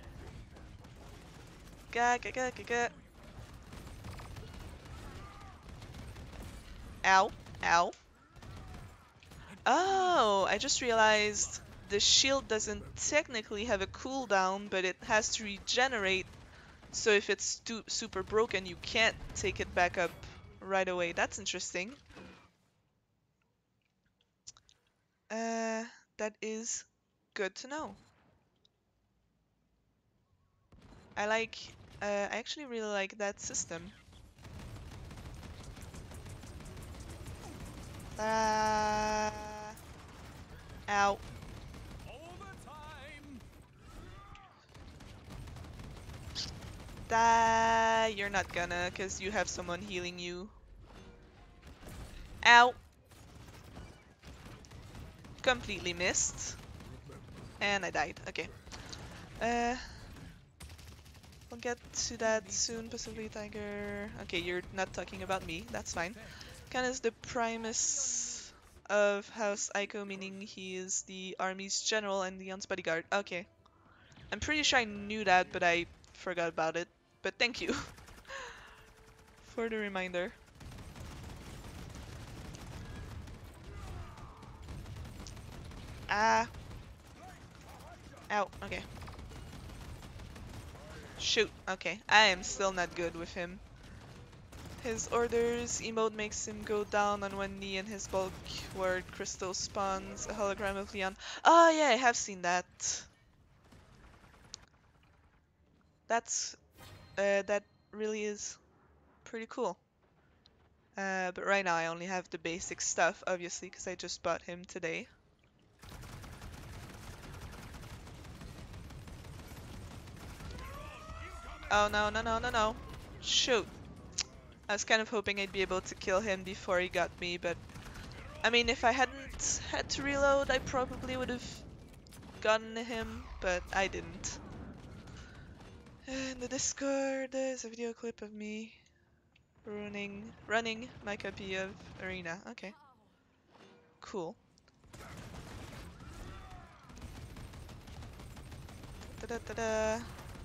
Ga ga ga ga ga. Ow! Ow! Oh, I just realized the shield doesn't technically have a cooldown, but it has to regenerate. So if it's too super broken, you can't take it back up right away. That's interesting. Uh, that is good to know. I like, uh, I actually really like that system. Uh, ow. Overtime. Die. You're not gonna, because you have someone healing you. Ow. Completely missed. And I died. Okay. Uh, we'll get to that soon, possibly, Tiger. Okay, you're not talking about me. That's fine. Khan is the Primus of House Aiko, meaning he is the army's general and Leon's bodyguard. Okay. I'm pretty sure I knew that, but I forgot about it. But thank you for the reminder. Ah. Ow. Okay. Shoot. Okay. I am still not good with him. His orders emote makes him go down on one knee and his bulk word crystal spawns a hologram of Leon. Oh yeah, I have seen that. That's uh, that really is pretty cool. Uh, but right now I only have the basic stuff, obviously, because I just bought him today. Oh no, no, no, no, no. Shoot. I was kind of hoping I'd be able to kill him before he got me, but I mean, if I hadn't had to reload, I probably would have gotten him, but I didn't. In the Discord, there's a video clip of me running, running my copy of Arena. Okay. Cool. Da da da da.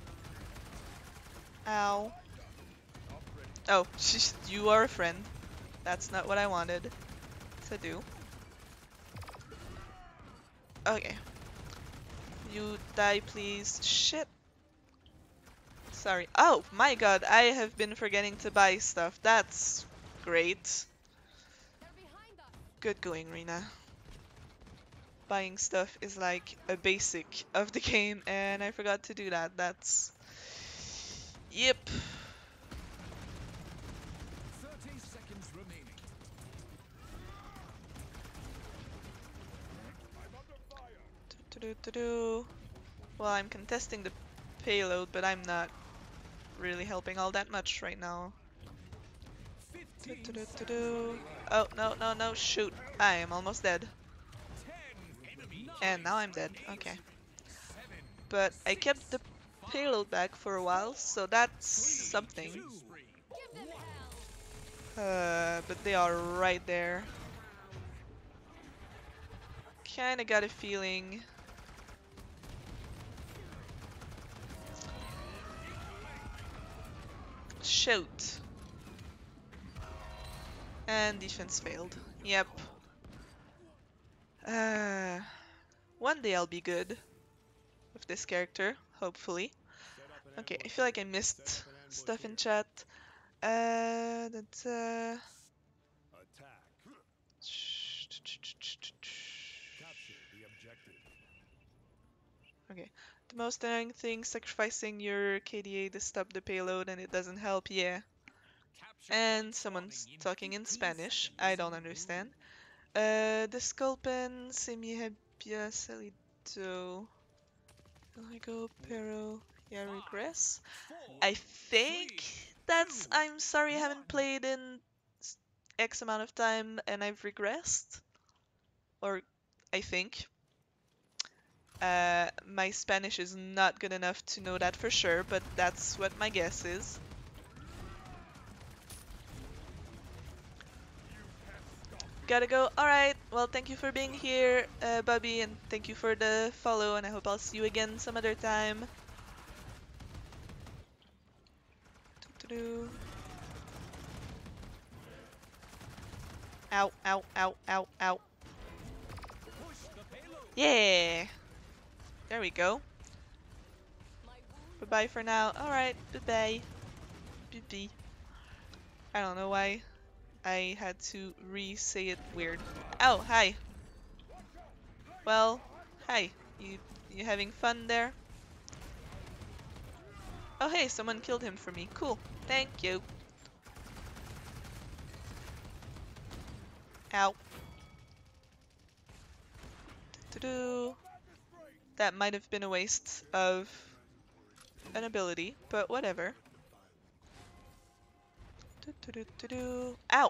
Ow. Oh, you are a friend. That's not what I wanted to do. Okay. You die, please. Shit. Sorry. Oh my god, I have been forgetting to buy stuff. That's great. Good going, Rena. Buying stuff is like a basic of the game, and I forgot to do that. That's... Yep. thirty seconds remaining. Do, do, do, do. Well, I'm contesting the payload, but I'm not really helping all that much right now. Do, do, do, do, do. Oh, no, no, no, shoot. I am almost dead. And now I'm dead. Okay. But I kept the payload back for a while, so that's something. Uh, but they are right there. Kinda got a feeling. Shoot. And defense failed. Yep. Uh, one day I'll be good with this character, hopefully. Okay, I feel like I missed stuff in chat. Uh, that's, uh... Okay. The most annoying thing, sacrificing your K D A to stop the payload and it doesn't help, yeah. And someone's talking in Spanish, I don't understand. Uh, the Sculpin, Semihebia, Salido, Lego, Pero, yeah, Regress. I think that's, I'm sorry I haven't played in X amount of time and I've regressed. Or, I think. Uh, my Spanish is not good enough to know that for sure, but that's what my guess is. Gotta go. Alright, well thank you for being here, uh, Bobby, and thank you for the follow, and I hope I'll see you again some other time. Doo-doo-doo. Ow, ow, ow, ow, ow. Yeah! There we go. Bye-bye for now. Alright, bye-bye. B-B. I don't know why I had to re-say it weird. Oh, hi. Well, hi. You you having fun there? Oh hey, someone killed him for me. Cool. Thank you. Ow. Doo-doo. That might have been a waste of an ability, but whatever. Doo-doo-doo-doo-doo. Ow!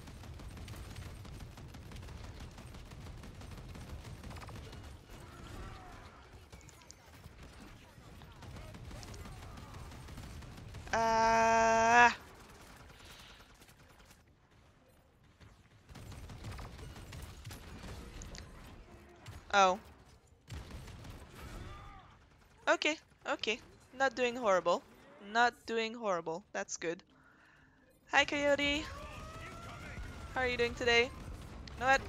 Ah! Oh. Okay, okay. Not doing horrible. Not doing horrible. That's good. Hi, Coyote. How are you doing today? You know what?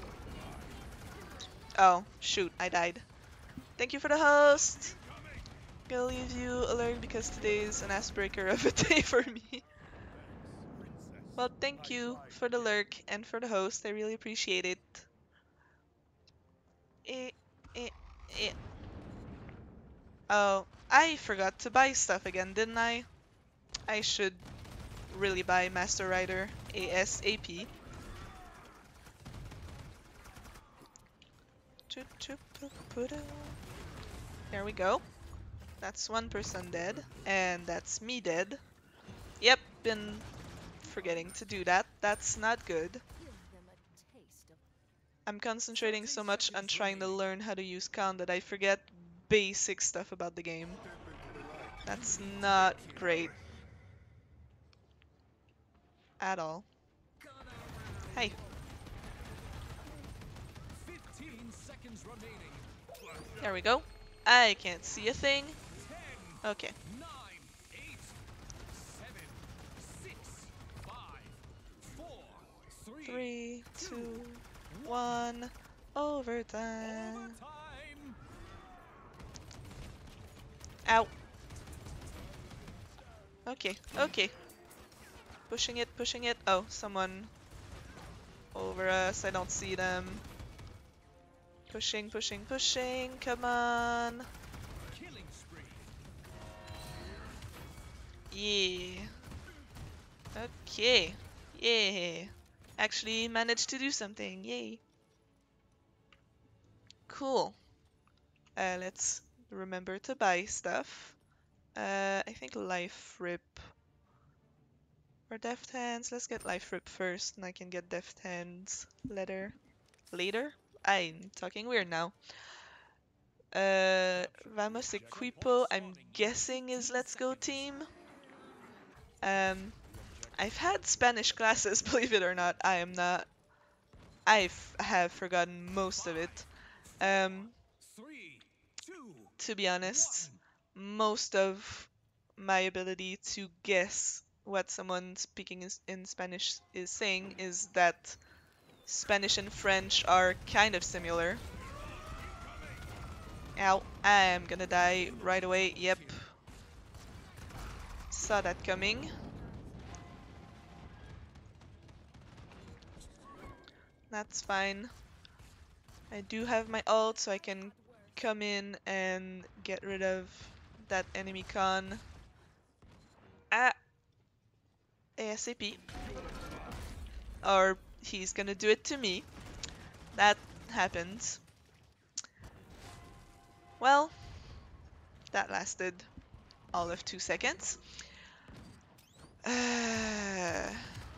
Oh, shoot, I died. Thank you for the host. Gonna leave you alert because today's an ass breaker of a day for me. Well, thank you for the lurk and for the host. I really appreciate it. Eh, eh, eh. Oh, I forgot to buy stuff again, didn't I? I should really buy Master Rider ASAP. There we go. That's one person dead, and that's me dead. Yep, been forgetting to do that. That's not good. I'm concentrating so much on trying to learn how to use Khan that I forget basic stuff about the game. That's not great. At all. Hey. fifteen seconds remaining. There we go. I can't see a thing. ten, Okay. nine, eight, seven, six, five, four, three, Three, two, one. Overtime. overtime. Ow. Okay, okay. Pushing it, pushing it. Oh, someone over us. I don't see them. Pushing, pushing, pushing. Come on. Killing spree. Yeah. Okay. Yeah. Actually managed to do something. Yay. Cool. Uh, let's remember to buy stuff. Uh, I think Life Rip or Deft Hands. Let's get Life Rip first, and I can get Deft Hands later. Later? I'm talking weird now. Uh, Vamos Equipo, I'm guessing is Let's Go Team. Um, I've had Spanish classes, believe it or not. I am not. I have forgotten most of it. Um, Three, two, to be honest, most of my ability to guess what someone speaking is- in Spanish is saying is that Spanish and French are kind of similar. Ow, I'm gonna die right away. Yep. Saw that coming. That's fine. I do have my ult, so I can come in and get rid of that enemy con. Ah! ASAP. Or he's gonna do it to me. That happens. Well, that lasted all of two seconds. Uh,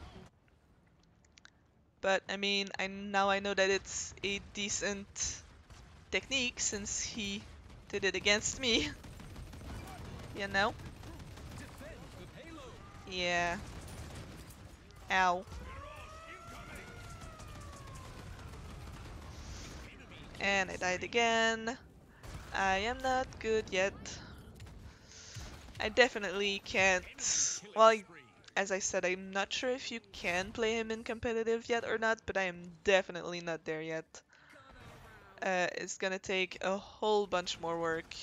but I mean, I now I know that it's a decent technique since he did it against me. You know? defend the payload. Yeah. Ow. And I died again. I am not good yet. I definitely can't. Well, I, as I said, I'm not sure if you can play him in competitive yet or not, but I am definitely not there yet. Uh, it's gonna take a whole bunch more work.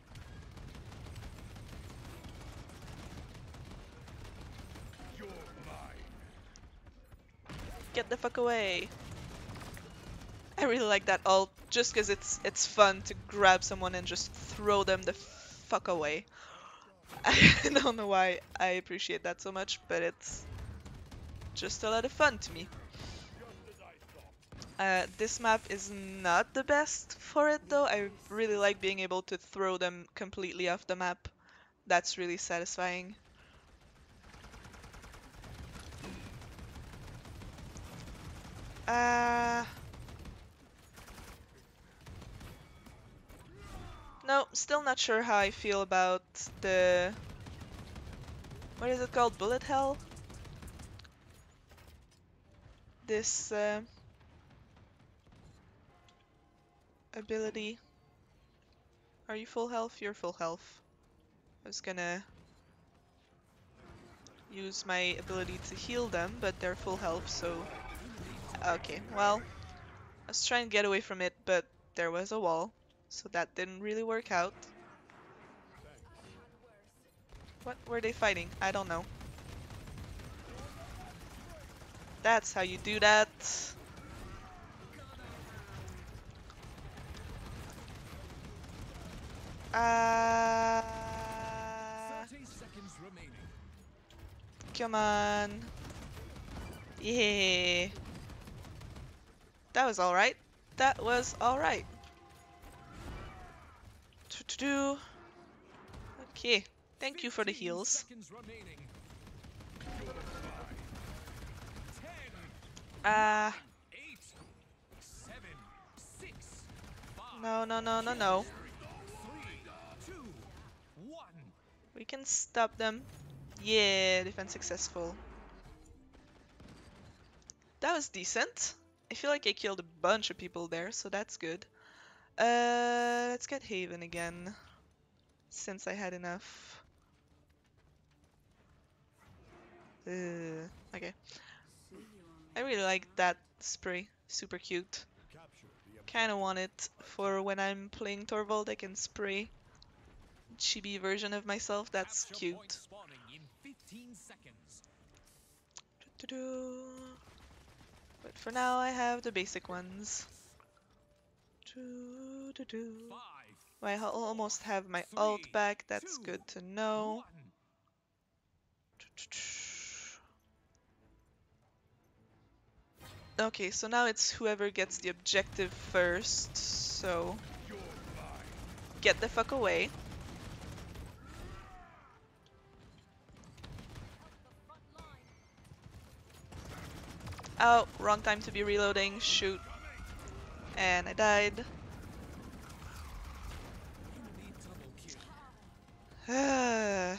Get the fuck away. I really like that ult, just because it's it's fun to grab someone and just throw them the fuck away. I don't know why I appreciate that so much, but it's just a lot of fun to me. Uh, this map is not the best for it though. I really like being able to throw them completely off the map. That's really satisfying. Uh... No, still not sure how I feel about the... What is it called? Bullet Hell? This uh, ability. Are you full health? You're full health. I was gonna use my ability to heal them, but they're full health, so... Okay, well, I was trying to get away from it, but there was a wall, so that didn't really work out. What were they fighting? I don't know. That's how you do that. Uh, thirty seconds remaining. come on. Yeah. That was alright. That was alright. Do. Okay. Thank you for the fifteen heals. seconds remaining. ten, Ah. Uh, eight, seven, six, five, no, no, no, no, no. three, two, one. We can stop them. Yeah, defense successful. That was decent. I feel like I killed a bunch of people there, so that's good. Uh, let's get Haven again, since I had enough. Uh, okay. I really like that spray. Super cute. Kinda want it for when I'm playing Torvald. I can spray chibi version of myself. That's Capture point cute. spawning in fifteen seconds. Doo-doo. But for now, I have the basic ones. Doo-doo-doo. Five, I al- almost have my three, ult back. That's two, good to know. one. Okay, so now it's whoever gets the objective first. So get the fuck away. Oh, wrong time to be reloading. Shoot. And I died. Enemy double kill.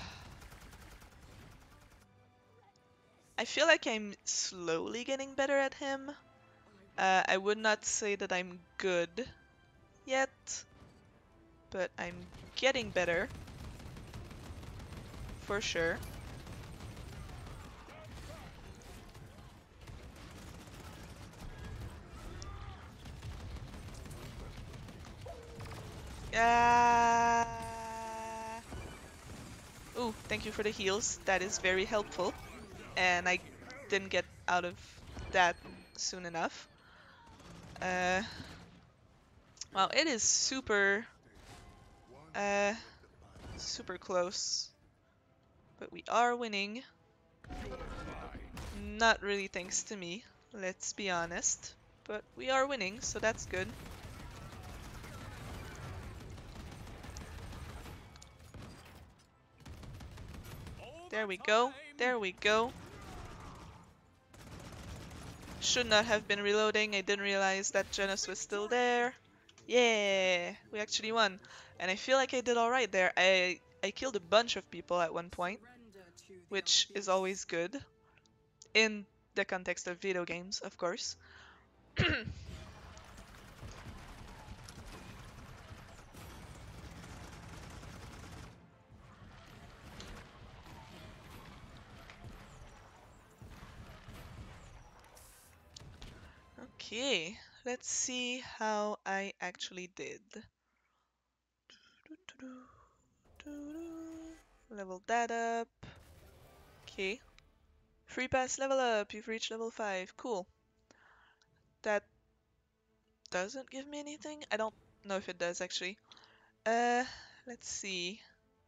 I feel like I'm slowly getting better at him. Uh, I would not say that I'm good yet, but I'm getting better. For sure. Uh... Ooh, thank you for the heals. That is very helpful. And I didn't get out of that soon enough. Uh, wow, it is super, uh, super close. But we are winning. Not really thanks to me, let's be honest. But we are winning, so that's good. There we go. There we go. Should not have been reloading. I didn't realize that Janus was still there. Yeah, we actually won. And I feel like I did alright there. I, I killed a bunch of people at one point, which is always good. In the context of video games, of course. Okay, let's see how I actually did. Level that up. Okay. Free pass level up. You've reached level five. Cool. That doesn't give me anything? I don't know if it does actually. Uh, let's see.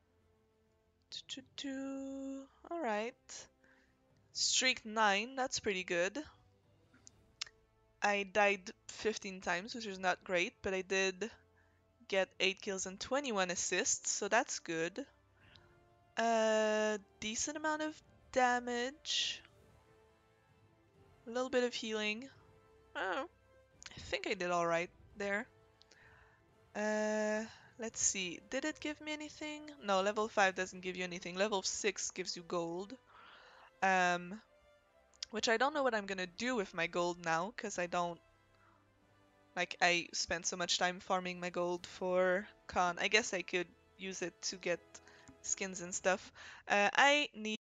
Alright. Streak nine, that's pretty good. I died fifteen times, which is not great, but I did get eight kills and twenty-one assists, so that's good. A decent amount of damage. A little bit of healing. Oh, I think I did alright there. Uh, let's see. Did it give me anything? No, level five doesn't give you anything. Level six gives you gold. Um, which I don't know what I'm gonna do with my gold now, because I don't... Like, I spent so much time farming my gold for Khan. I guess I could use it to get skins and stuff. Uh, I need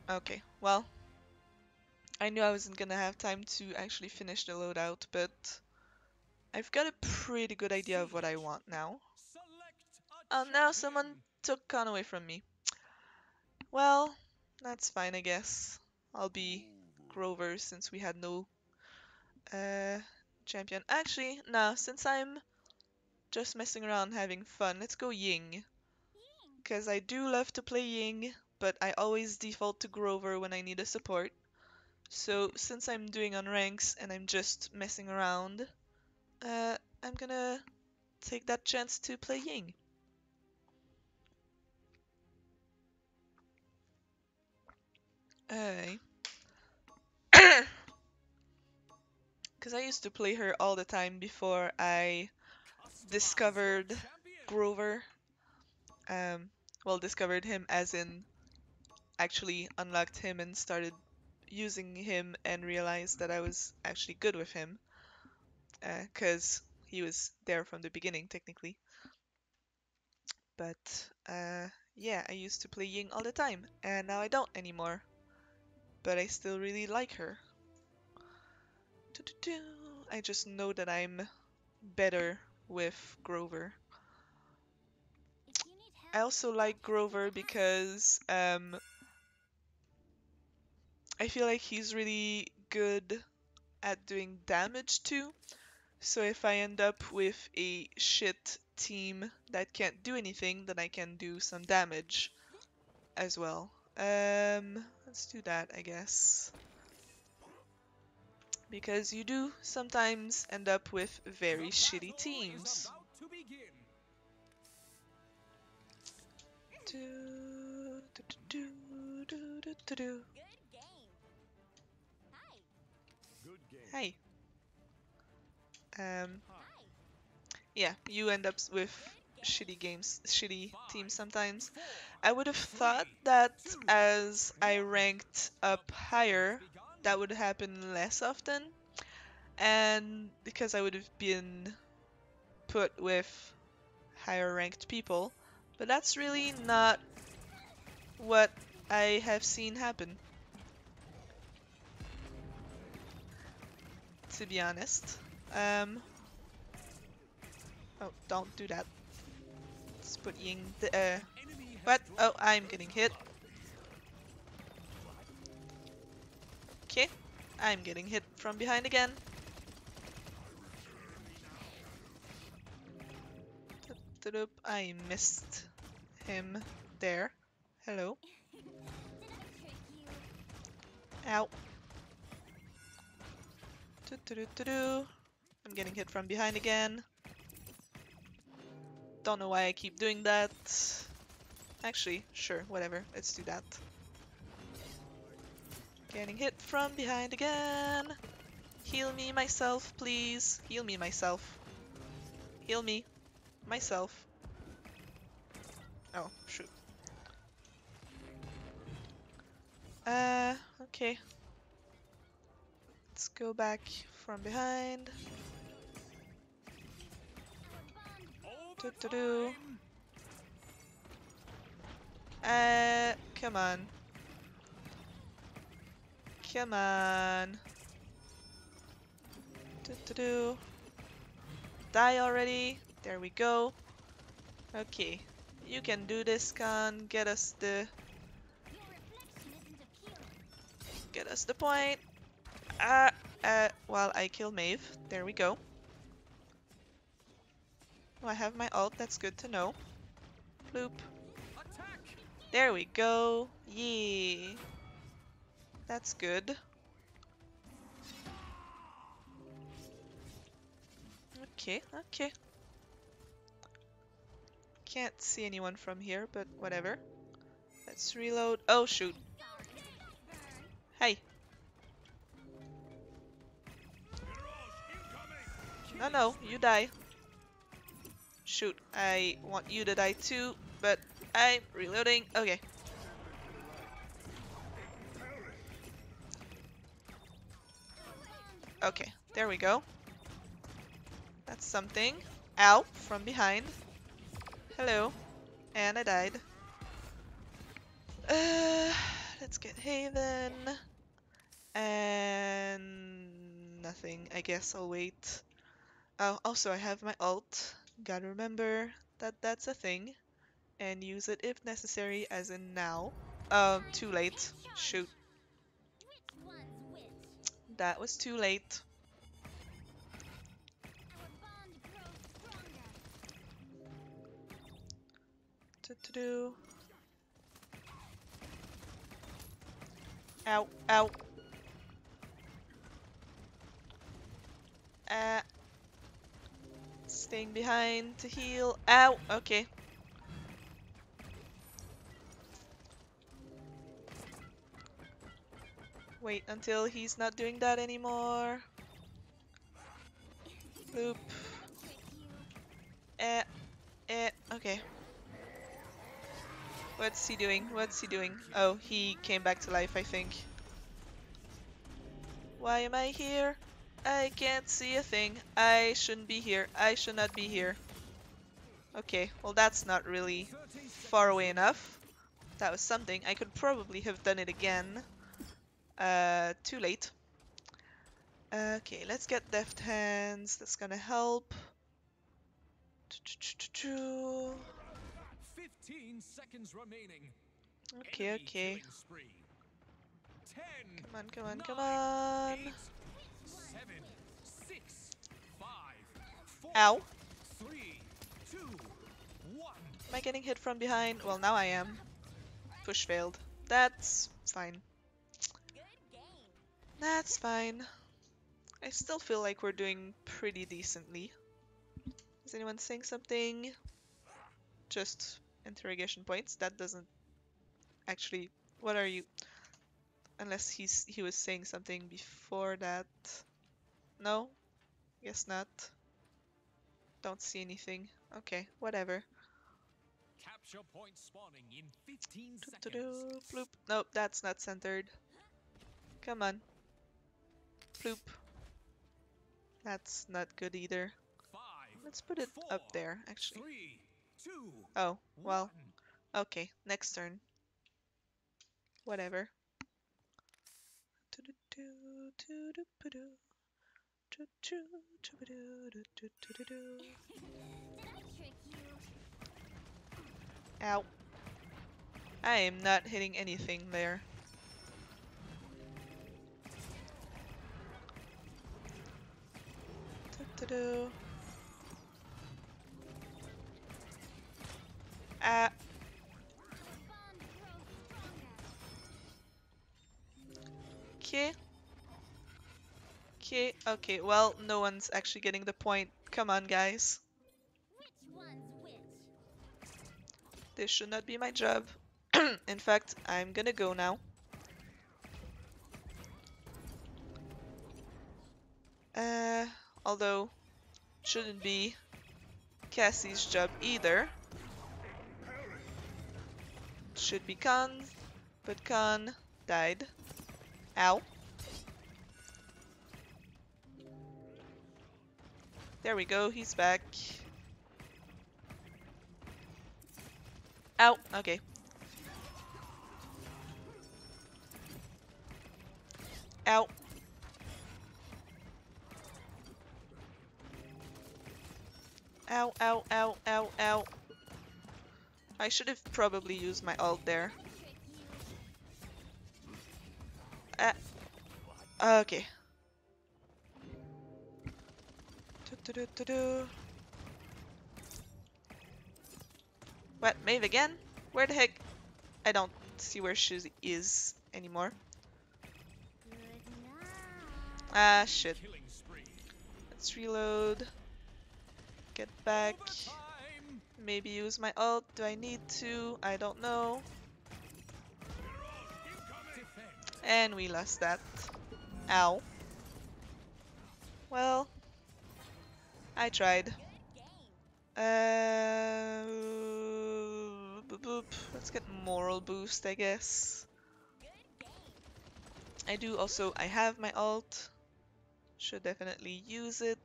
Okay, well, I knew I wasn't gonna have time to actually finish the loadout, but I've got a pretty good idea of what I want now. Select Oh, a now someone champion. took Khan away from me. Well, that's fine, I guess. I'll be Grover since we had no uh, champion. Actually, no, since I'm just messing around having fun, let's go Ying. Because I do love to play Ying, but I always default to Grover when I need a support. So since I'm doing on ranks and I'm just messing around, uh, I'm gonna take that chance to play Ying. Alright. Because I used to play her all the time before I Customize your discovered champion. Grover. Um, well, discovered him as in actually unlocked him and started using him and realized that I was actually good with him. Because uh, he was there from the beginning, technically. But uh, yeah, I used to play Ying all the time, and now I don't anymore. But I still really like her. Doo-doo-doo. I just know that I'm better with Grover. I also like Grover because um, I feel like he's really good at doing damage too. So if I end up with a shit team that can't do anything, then I can do some damage as well. Um, let's do that, I guess. Because you do sometimes end up with very The shitty battle is teams. about to begin. Do, do, do, do, do, do, do. Good game. Hey. Um, Hi. yeah, you end up with shitty games, shitty teams Five, sometimes. four, I would have thought three, that two, as I one. ranked The up battle has higher, begun. that would happen less often, and because I would have been put with higher ranked people. But that's really not what I have seen happen, to be honest. Um, oh, don't do that. Let's put Ying the, uh, An enemy has what? Oh, joined I'm your getting team. hit. Okay, I'm getting hit from behind again. Doop, I missed him there. Hello. Ow. Doo-doo-doo-doo-doo. I'm getting hit from behind again. Don't know why I keep doing that. Actually, sure, whatever. Let's do that. Getting hit from behind again. Heal me myself, please. Heal me myself. Heal me myself. Oh, shoot. Uh, okay. Let's go back from behind. Doo-doo-doo. Overtime. Uh, come on. Come on. Doo-doo-doo. Die already. There we go. Okay. You can do this, Khan. Get us the... Get us the point. Ah, uh, while I kill Maeve. There we go. Oh, I have my ult. That's good to know. Bloop. Attack. There we go. Yeah. That's good. Okay, okay. Can't see anyone from here, but whatever. Let's reload. Oh, shoot. Hey. No, no, you die. Shoot, I want you to die too, but I'm reloading. Okay. Okay, there we go. That's something. Ow, from behind. Hello. And I died. Uh, let's get Haven. And nothing. I guess I'll wait. Oh, also I have my ult. Gotta remember that that's a thing. And use it if necessary, as in now. Oh, too late. Shoot. That was too late. Do-do-do. Ow, ow. Uh, staying behind to heal. Ow, okay. Wait until he's not doing that anymore. Loop. Eh, eh, okay. What's he doing? What's he doing? Oh, he came back to life, I think. Why am I here? I can't see a thing. I shouldn't be here. I should not be here. Okay, well that's not really far away enough. That was something. I could probably have done it again. Uh, too late. Okay, let's get Deft Hands. That's gonna help. Fifteen seconds remaining. Okay, Enemy okay. killing spree. Ten. Come on, come on, come nine, on. eight, seven, six, five, four, Ow. three, two, one. Am I getting hit from behind? Well, now I am. Push failed. That's fine. That's fine. I still feel like we're doing pretty decently. Is anyone saying something? Just interrogation points. That doesn't actually... What are you? Unless he's he was saying something before that. No? Guess not. Don't see anything. Okay, whatever. Capture point spawning in fifteen Do seconds. -do -do. Bloop. Nope, that's not centered. Come on. Bloop. That's not good either. Five, Let's put it four, up there, actually. Three, two, Oh, well. one. Okay, next turn. Whatever. Do-do-do, do-do-ba-do. Do-do, do-ba-do, do-do-do-do-do. Ow. I am not hitting anything there. Do-do-do. Ah. Okay. Okay, okay, well, no one's actually getting the point. Come on, guys. This should not be my job. In fact, I'm gonna go now. Uh, although, shouldn't be Cassie's job either. Should be Khan, but Khan died. Ow. There we go, he's back. Ow, okay. Ow. Ow, ow, ow, ow, ow. I should have probably used my ult there. Uh, okay. Do, do, do, do. What, Maeve again? Where the heck? I don't see where she is anymore. Ah, shit. Killing spree. Let's reload. Get back. Overtime. Maybe use my ult. Do I need to? I don't know. Defend. And we lost that. Ow. Well, I tried. Uh, boop, boop. Let's get moral boost, I guess. I do also, I have my ult. Should definitely use it.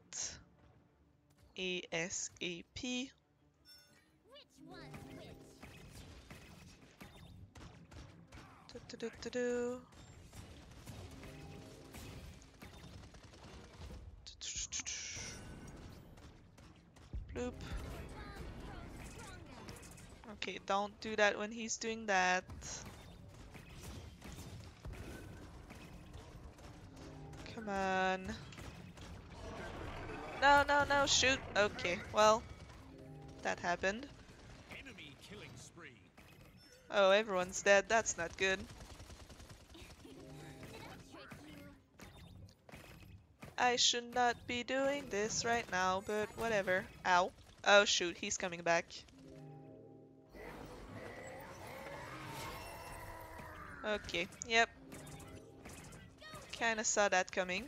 ASAP. Do do do do. Bloop. Okay, don't do that when he's doing that. Come on. No, no, no, shoot. Okay, well, that happened. Enemy killing spree. Oh, everyone's dead. That's not good. I should not be doing this right now, but whatever. Ow. Oh shoot, he's coming back. Okay, yep. Kinda saw that coming.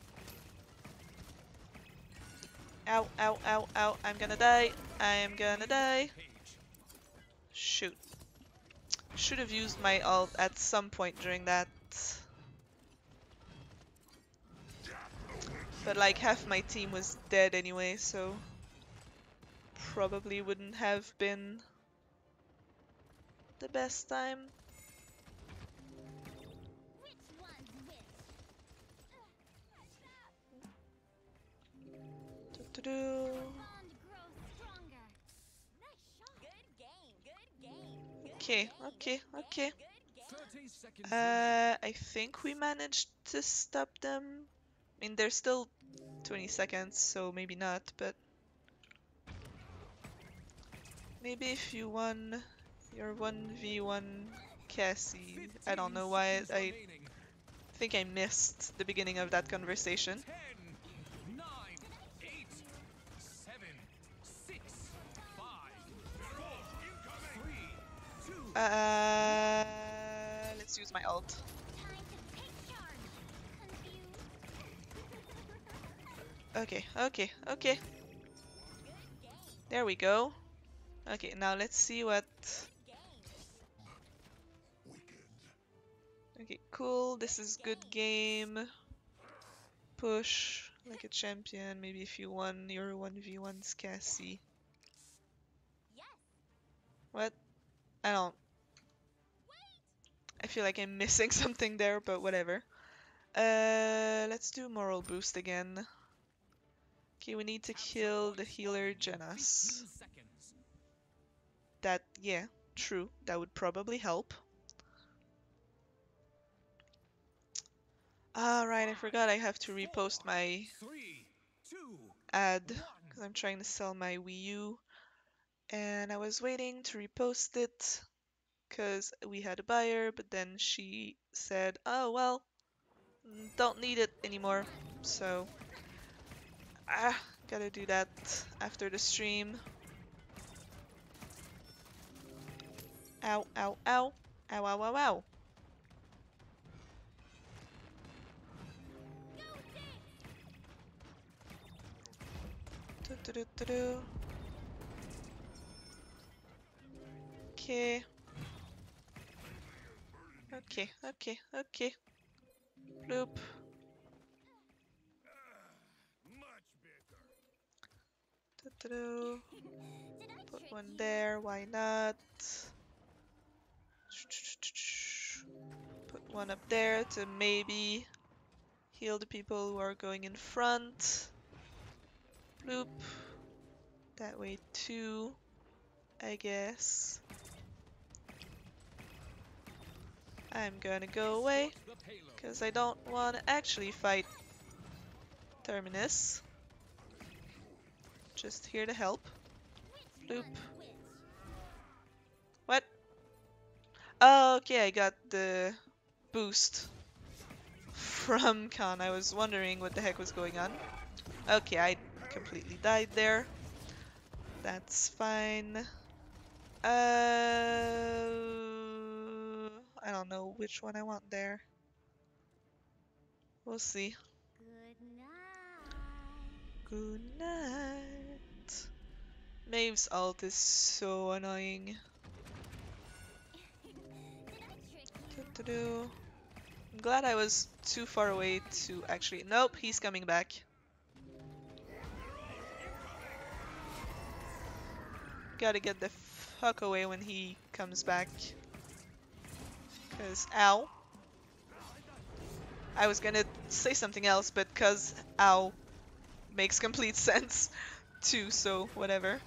Ow, ow, ow, ow. I'm gonna die. I am gonna die. Shoot. Should have used my ult at some point during that. But like half my team was dead anyway, so probably wouldn't have been the best time. Do -do -do. Okay, okay, okay. thirty seconds Uh, I think we managed to stop them. I mean, there's still twenty seconds, so maybe not, but maybe if you won your one v one Cassie, I don't know why I, I think I missed the beginning of that conversation. ten, nine, eight, seven, six, five, four, three, two. Uh, let's use my ult. Okay, okay, okay. There we go. Okay, now let's see what... Okay, cool. This is good game. Push like a champion. Maybe if you won your one v ones, Cassie. What? I don't... I feel like I'm missing something there, but whatever. Uh, let's do moral boost again. Okay, we need to kill the healer Jenas. That, yeah, true. That would probably help. Alright, I forgot I have to repost my ad because I'm trying to sell my Wii U. And I was waiting to repost it because we had a buyer, but then she said, oh, well, don't need it anymore. So, ah, gotta do that after the stream. Ow, ow, ow. Ow, ow, ow, ow. Do, do, do, do, do. Okay. Okay, okay, okay. Bloop. Do, do, do. Put one there, why not? Put one up there to maybe heal the people who are going in front. Bloop. That way too, I guess. I'm gonna go away, because I don't want to actually fight Terminus. Just here to help. Bloop. What? Oh, okay, I got the boost from Khan. I was wondering what the heck was going on. Okay, I completely died there. That's fine. Uh, I don't know which one I want there. We'll see. Good night. Maeve's ult is so annoying. Do -do -do. I'm glad I was too far away to actually... Nope, he's coming back. Gotta get the fuck away when he comes back. Cause ow. I was gonna say something else, but cause ow makes complete sense too, so whatever.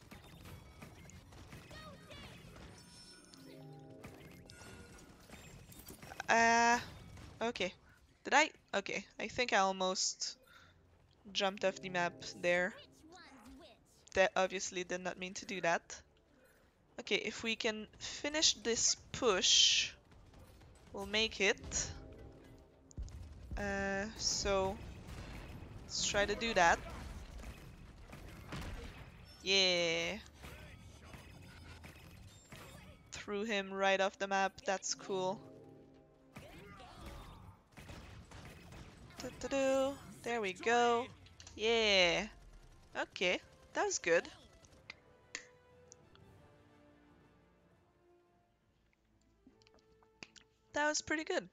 Uh, okay. Did I? Okay, I think I almost jumped off the map there. That obviously did not mean to do that. Okay, if we can finish this push, we'll make it. Uh, so let's try to do that. Yeah. Threw him right off the map. That's cool. Doo-doo-doo. There we go. Yeah. Okay, that was good. That was pretty good.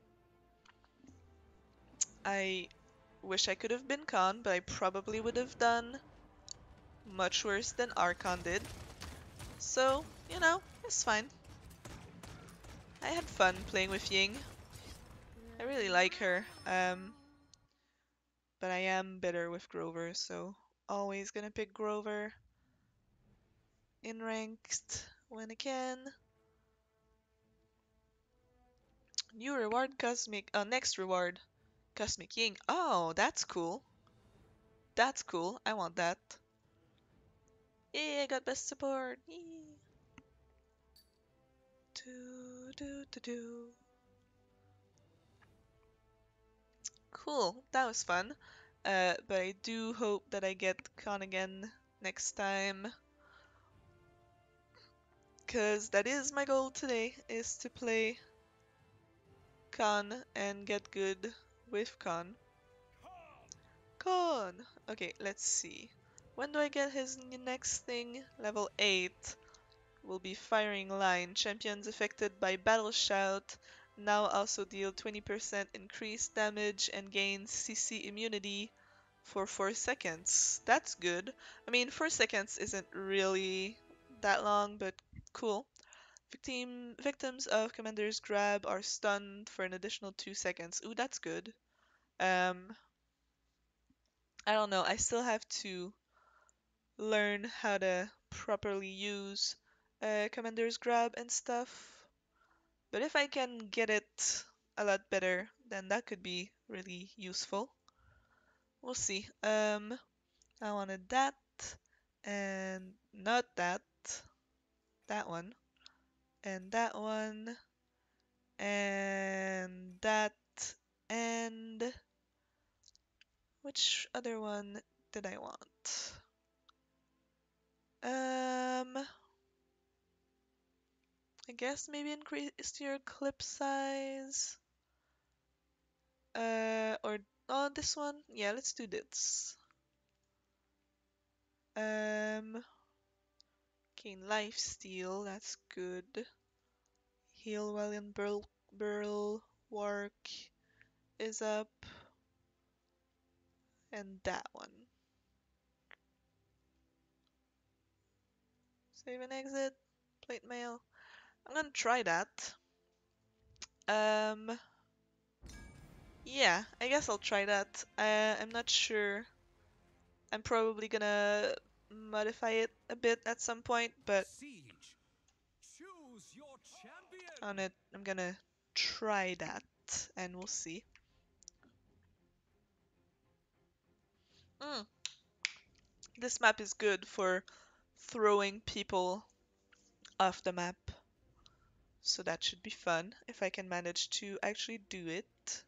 I wish I could have been Khan, but I probably would have done much worse than Archon did. So, you know, it's fine. I had fun playing with Ying. I really like her. Um, but I am better with Grover, so always gonna pick Grover in ranked when I can. New reward, Cosmic. Uh, next reward, Cosmic Ying. Oh, that's cool. That's cool. I want that. Yeah, I got best support. Yee. Do, do, do, do. Cool. That was fun. Uh, but I do hope that I get Khan again next time. Because that is my goal today, is to play Khan and get good with Khan. Khan! Okay, let's see. When do I get his next thing? Level eight will be Firing Line. Champions affected by Battle Shout now also deal twenty percent increased damage and gain C C immunity for four seconds. That's good. I mean, four seconds isn't really that long, but cool. Victim, victims of Commander's Grab are stunned for an additional two seconds. Ooh, that's good. Um, I don't know. I still have to learn how to properly use uh, Commander's Grab and stuff. But if I can get it a lot better, then that could be really useful. We'll see. Um, I wanted that and not that. That one. And that one. And that. And which other one did I want? Um, I guess maybe increase your clip size. Uh, or oh, this one? Yeah, let's do this. Um, gain life steal. That's good. Heal while in burl burl work is up. And that one. Save and exit. Plate mail. I'm gonna try that. Um, yeah, I guess I'll try that. Uh, I'm not sure. I'm probably gonna modify it a bit at some point, but Siege. Choose your champion. on it, I'm gonna try that, and we'll see. Mm, this map is good for throwing people off the map, so that should be fun if I can manage to actually do it.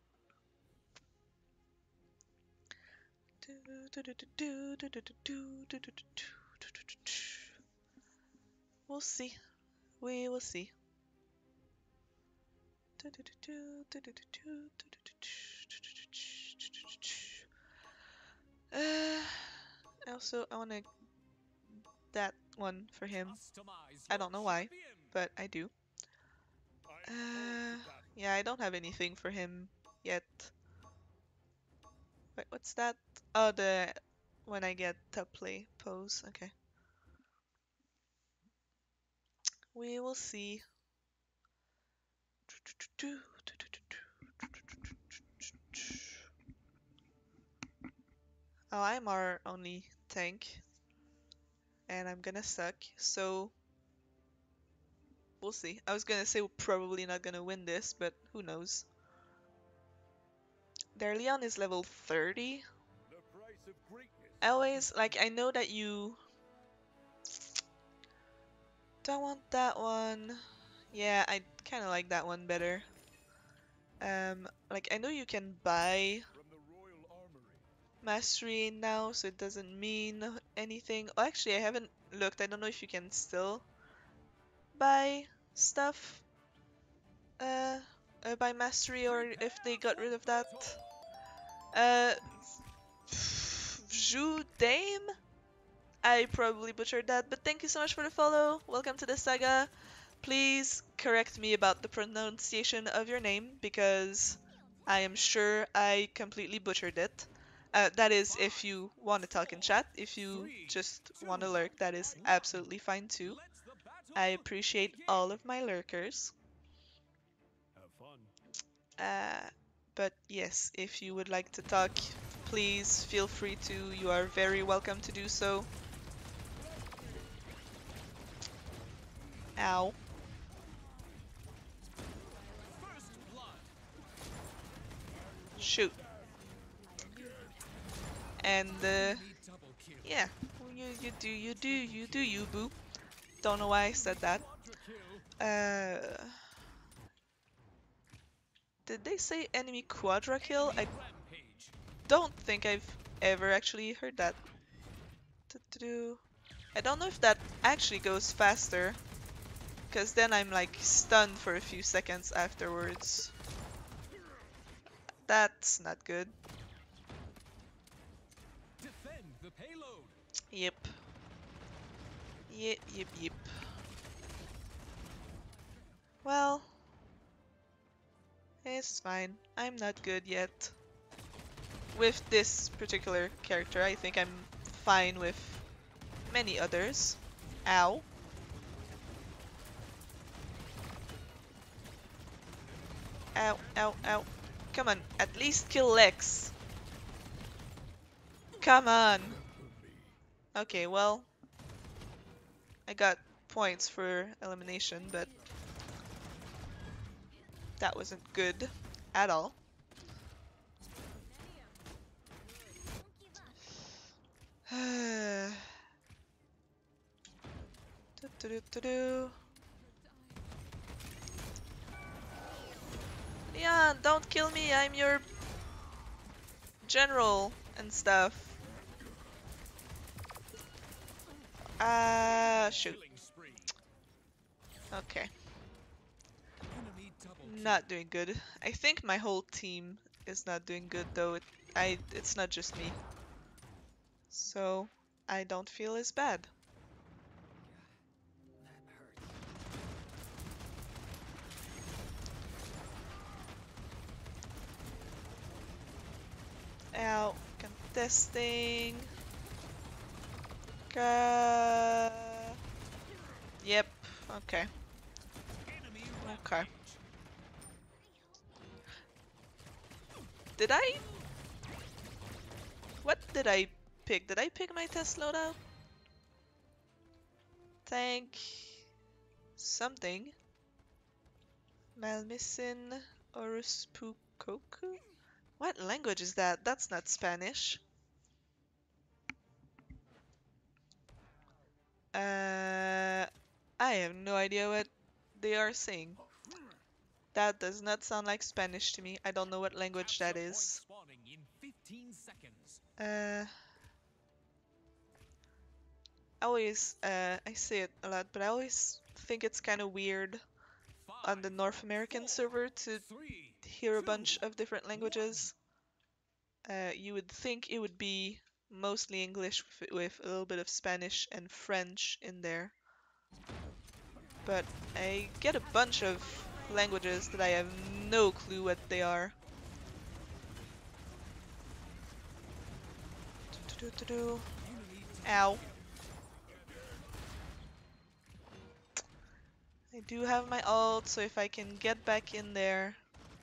We'll see. We will see. Uh, also, I want to that one for him. Customize I your don't know why, champion. but I do. I call Uh, to battle. yeah, I don't have anything for him yet. Wait, what's that? Oh, the when I get top play pose. Okay. We will see. Oh, I'm our only tank, and I'm gonna suck, so we'll see. I was gonna say we're probably not gonna win this, but who knows. Their Leon is level thirty. The price of greatness. I always, like, I know that you... Do I want that one? Yeah, I kind of like that one better. Um, like, I know you can buy From the Royal Armory. Mastery now, so it doesn't mean anything. Oh, actually, I haven't looked. I don't know if you can still buy stuff uh, uh by Mastery or if they got rid of that. Uh, Ju Dame? I probably butchered that, but thank you so much for the follow. Welcome to the saga. Please correct me about the pronunciation of your name because I am sure I completely butchered it. Uh, that is, if you want to talk in chat. If you just want to lurk, that is absolutely fine too. Let's the battle I appreciate begin. all of my lurkers. Have fun. Uh, but yes, if you would like to talk, please feel free to. You are very welcome to do so. Ow. First blood. Shoot. And uh, Enemy double kill. yeah, you, you do, you do, you do, you boo. Don't know why I said that. Quadra kill. Uh, did they say enemy quadra kill? I Rampage. don't think I've ever actually heard that. Do-do-do. I don't know if that actually goes faster, because then I'm like stunned for a few seconds afterwards. That's not good. Defend the payload. Yep. Yep, yep, yep. Well, it's fine. I'm not good yet. With this particular character, I think I'm fine with many others. Ow. Ow, ow, ow. Come on, at least kill Lex. Come on. Okay, well, I got points for elimination, but that wasn't good at all. Do-do-do-do-do. Leon, don't kill me, I'm your general and stuff. Ah, uh, shoot. Killing spree. Okay, Enemy double kill. not doing good. I think my whole team is not doing good though. It, I, it's not just me. So, I don't feel as bad. Ow, contesting. Uh, yep, okay. Enemy Okay. rampage. Did I? What did I pick? Did I pick my test loadout? Tank something. Malmicin Oruspukoku? What language is that? That's not Spanish. Uh, I have no idea what they are saying. That does not sound like Spanish to me. I don't know what language that Capture point is. spawning in fifteen seconds. Uh, I always, uh, I say it a lot, but I always think it's kind of weird on the Five, North American four, server to three, hear a two, bunch of different languages. Uh, you would think it would be mostly English with, with a little bit of Spanish and French in there. But I get a bunch of languages that I have no clue what they are. Do-do-do-do. Ow. I do have my ult, so if I can get back in there,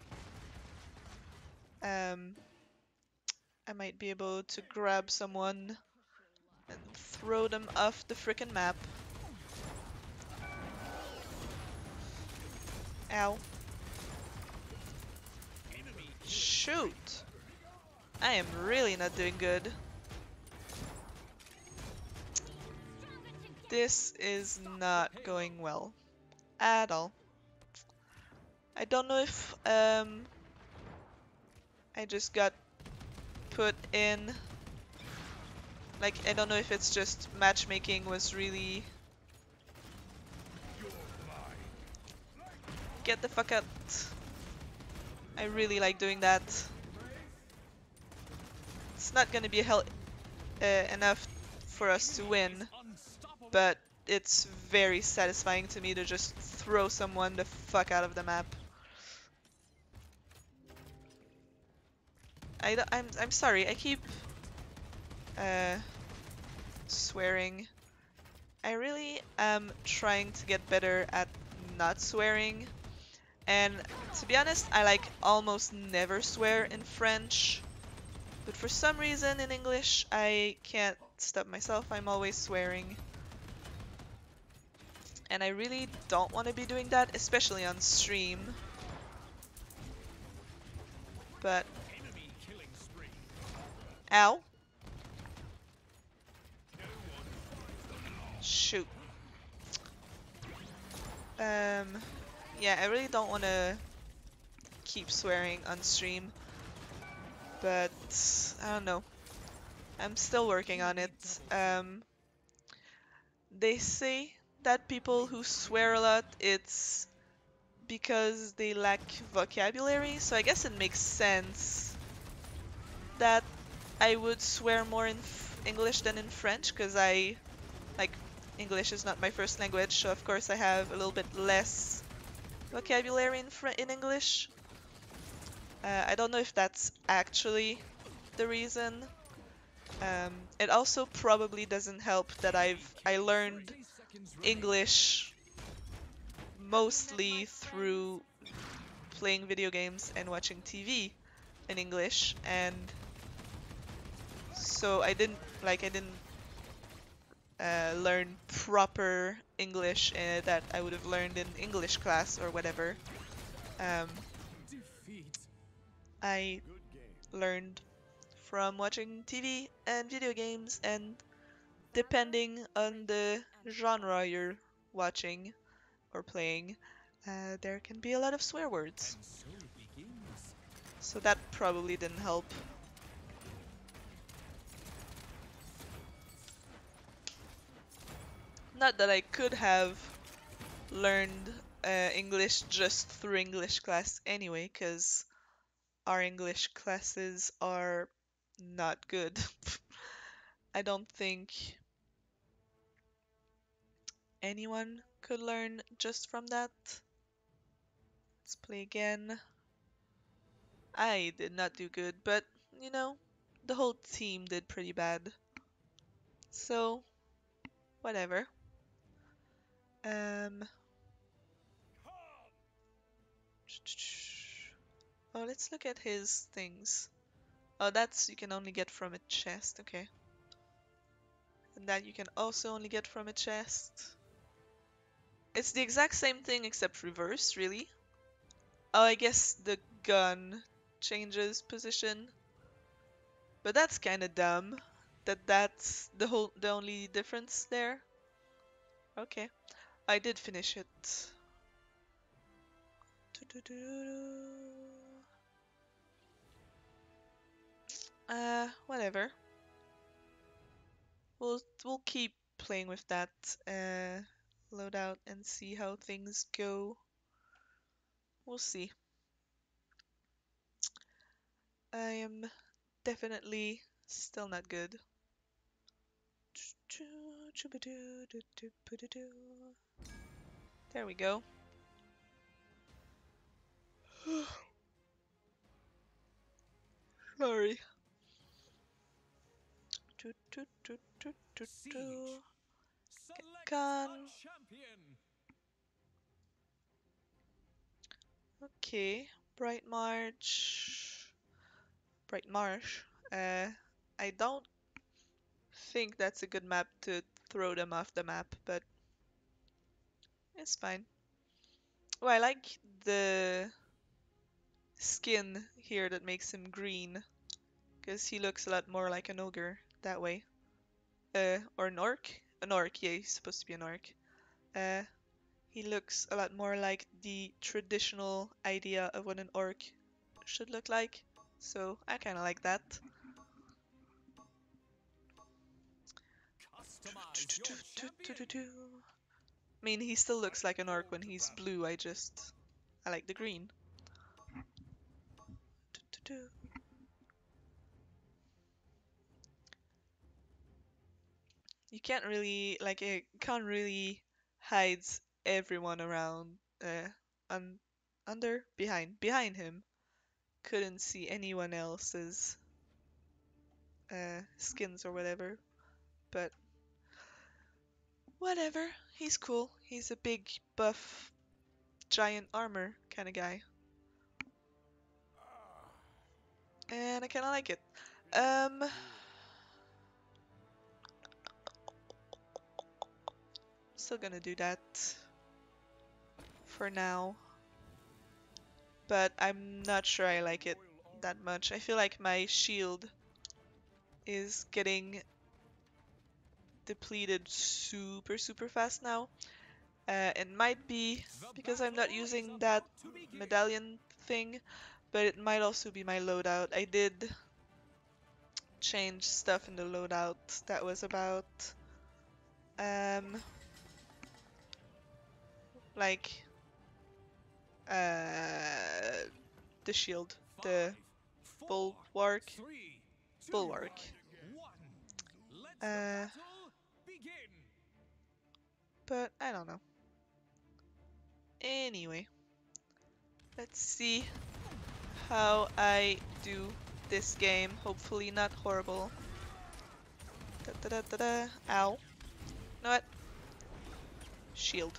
um, I might be able to grab someone and throw them off the frickin' map. Ow. Shoot! I am really not doing good. This is not going well at all. I don't know if um I just got put in, like, I don't know if it's just matchmaking was really... Get the fuck out. I really like doing that. It's not gonna be hell uh, enough for us to win, but it's very satisfying to me to just throw someone the fuck out of the map. I don't, I'm, I'm sorry, I keep uh, swearing. I really am trying to get better at not swearing. And to be honest, I like almost never swear in French. But for some reason in English, I can't stop myself. I'm always swearing. And I really don't want to be doing that, especially on stream. But... Ow. Shoot. Um, yeah, I really don't want to keep swearing on stream. But, I don't know. I'm still working on it. Um, they say that people who swear a lot, it's because they lack vocabulary, so I guess it makes sense that I would swear more in f English than in French, because I, like, English is not my first language, so of course I have a little bit less vocabulary in, Fr in English. Uh, I don't know if that's actually the reason. Um, it also probably doesn't help that I've I learned English mostly through playing video games and watching T V in English, and so I didn't like I didn't uh, learn proper English uh, that I would have learned in English class or whatever. Um, I learned from watching T V and video games, and depending on the genre you're watching or playing, uh, there can be a lot of swear words. So that probably didn't help. Not that I could have learned uh, English just through English class anyway, because our English classes are not good. I don't think anyone could learn just from that. Let's play again. I did not do good, but, you know, the whole team did pretty bad. So, whatever. Um... Oh, let's look at his things. Oh, that's you can only get from a chest, okay. And that you can also only get from a chest. It's the exact same thing except reverse, really. Oh, I guess the gun changes position. But that's kind of dumb. That that's the whole the only difference there. Okay. I did finish it. Uh, whatever. We'll we'll keep playing with that uh loadout and see how things go. We'll see. I am definitely still not good. There we go. Sorry. Get gone. Okay, Bright March. Bright Marsh. Uh, I don't think that's a good map to throw them off the map, but it's fine. Oh, I like the skin here that makes him green, because he looks a lot more like an ogre that way. Uh, or an orc? An orc, yeah, he's supposed to be an orc. Uh, he looks a lot more like the traditional idea of what an orc should look like, so I kind of like that. Customize your champion. I mean, he still looks like an orc when he's blue, I just... I like the green. You can't really, like, it can't really hides everyone around, uh, un under, behind, behind him. Couldn't see anyone else's uh, skins or whatever, but whatever. He's cool. He's a big, buff, giant armor kind of guy, and I kind of like it. Um, still gonna do that for now, but I'm not sure I like it that much. I feel like my shield is getting depleted super super fast now. Uh, it might be because I'm not using that medallion thing, but it might also be my loadout. I did change stuff in the loadout that was about um like uh the shield, the bulwark, bulwark. Uh, but I don't know. Anyway, let's see how I do this game. Hopefully not horrible. Da da da da da. Ow. You know what? Shield.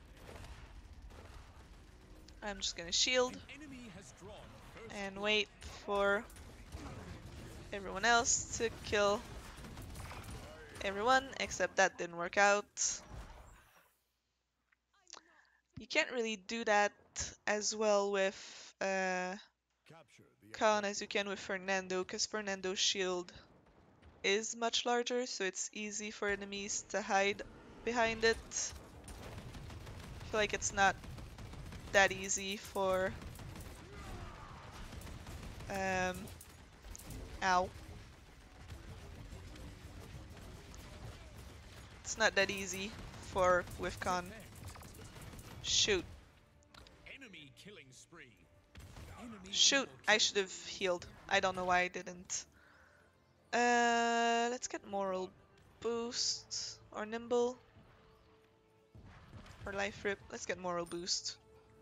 I'm just gonna shield and wait for everyone else to kill everyone, except that didn't work out. You can't really do that as well with uh, Khan as you can with Fernando, because Fernando's shield is much larger, so it's easy for enemies to hide behind it. I feel like it's not that easy for... Um, ow. It's not that easy for with Khan. Shoot. Shoot, I should have healed. I don't know why I didn't. Uh, let's get moral boost or nimble or life rip. Let's get moral boost.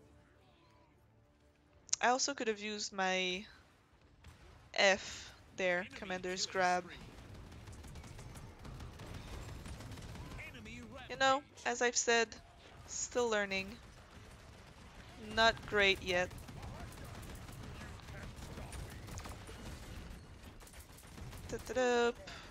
I also could have used my F there, Commander's Grab. You know, as I've said, still learning. Not great yet. Da-da-da.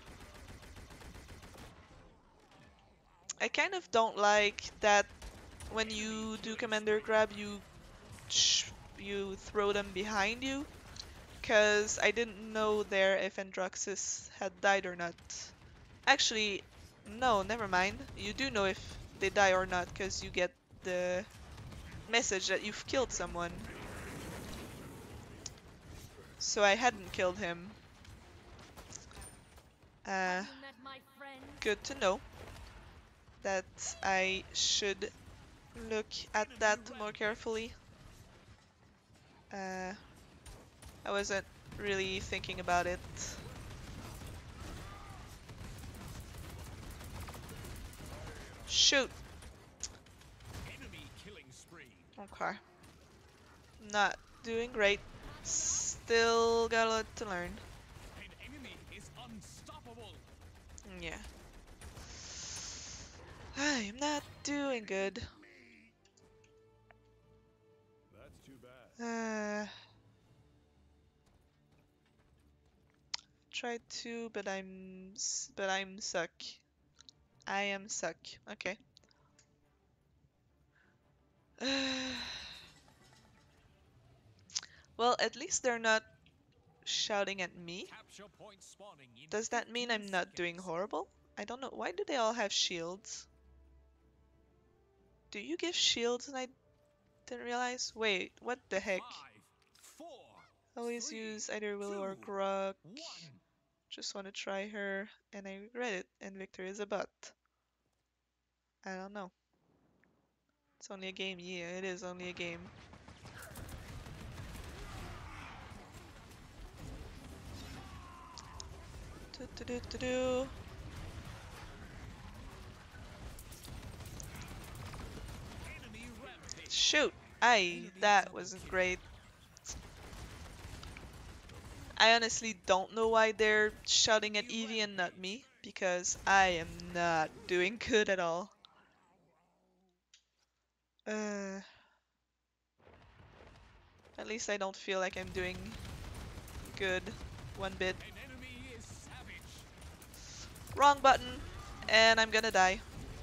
I kind of don't like that when you do Commander Grab, you you throw them behind you, because I didn't know there if Androxus had died or not. Actually, no, never mind. You do know if they die or not, because you get the message that you've killed someone. So I hadn't killed him. Uh, good to know that I should look at that more carefully. Uh, I wasn't really thinking about it. Shoot! Okay. Not doing great. Still got a lot to learn. Yeah. I am not doing good. That's too bad. Uh, tried to, but I'm s- but I'm suck. I am suck. Okay. Well, at least they're not shouting at me. Capture point spawning in Does that mean fifteen I'm not doing seconds. horrible? I don't know. Why do they all have shields? Do you give shields and I didn't realize? Wait, what the heck? Five, four, Always three, use either Willow or two, Grok. one. Just want to try her, and I regret it, and Victor is a butt. I don't know. It's only a game. Yeah, it is only a game. Do, do, do, do, do. Enemy rampage. Shoot! I Enemy that double wasn't kill. great. I honestly don't know why they're shouting at Enemy Evie and not rampage. me, because I am not doing good at all. Uh, at least I don't feel like I'm doing good one bit. An enemy is savage. Wrong button, and I'm gonna die.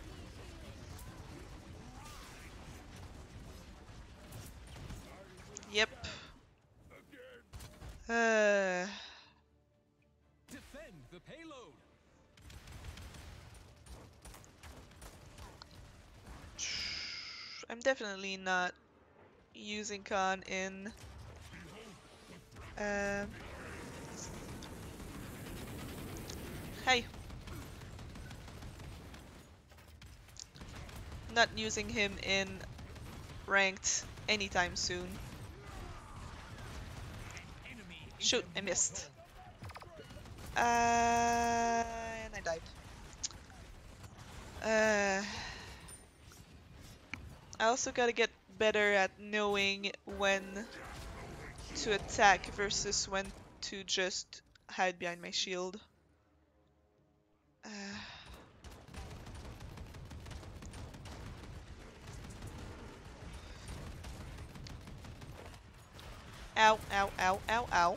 Yep. Uh, Defend the payload. I'm definitely not using con in um hey, not using him in ranked anytime soon. Enemy is Shoot, I immortal. missed. Uh, and I died. Uh, I also gotta get better at knowing when to attack versus when to just hide behind my shield. Uh, ow, ow, ow, ow, ow.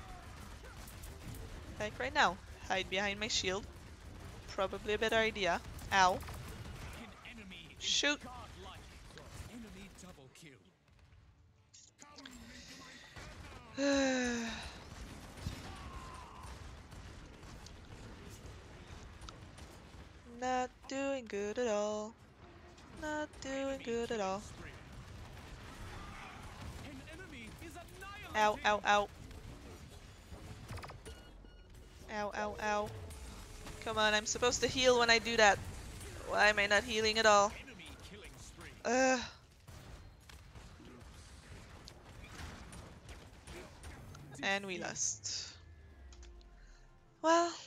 Like right now. Hide behind my shield. Probably a better idea. Ow. An enemy is Shoot. godlike. Enemy double kill. Not doing good at all. Not doing Enemy good at killing all. spree. An enemy is Ow, annihilating. ow, ow. Ow, ow, ow. Come on, I'm supposed to heal when I do that. Why am I not healing at all? Enemy killing spree. Ugh. And we Defeat. lost. Well,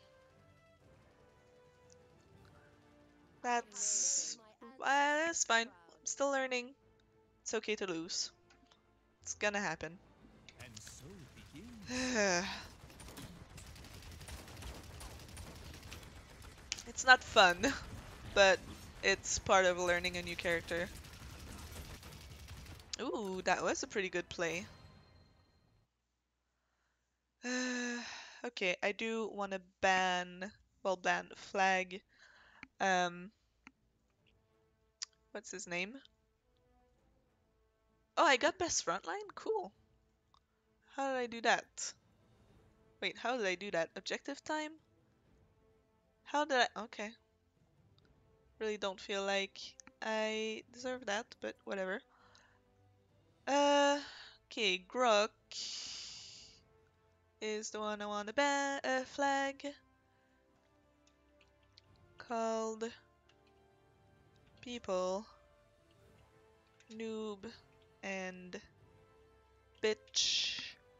that's... Uh, that's fine. I'm still learning. It's okay to lose. It's gonna happen. And so it begins. It's not fun, but it's part of learning a new character. Ooh, that was a pretty good play. Okay, I do want to ban, well, ban flag. Um, what's his name? Oh, I got best frontline? Cool. How did I do that? Wait, how did I do that? Objective time? How did I? Okay. Really don't feel like I deserve that, but whatever. Uh, okay, Grok is the one I want to ban, uh, flag. Called people noob and bitch.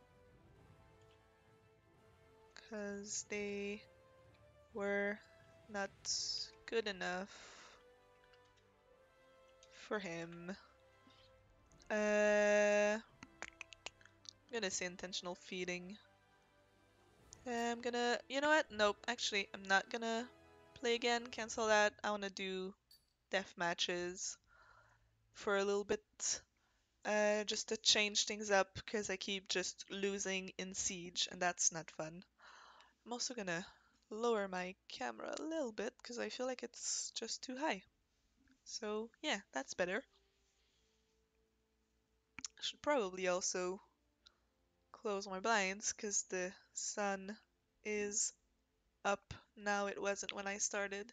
Cause they were not good enough for him. Uh, I'm gonna say intentional feeding. I'm gonna, you know what? Nope, actually, I'm not gonna play again. Cancel that. I wanna do death matches for a little bit. uh, just to change things up because I keep just losing in Siege and that's not fun. I'm also gonna lower my camera a little bit because I feel like it's just too high. So yeah, that's better. I should probably also close my blinds because the sun is up now. It wasn't when I started.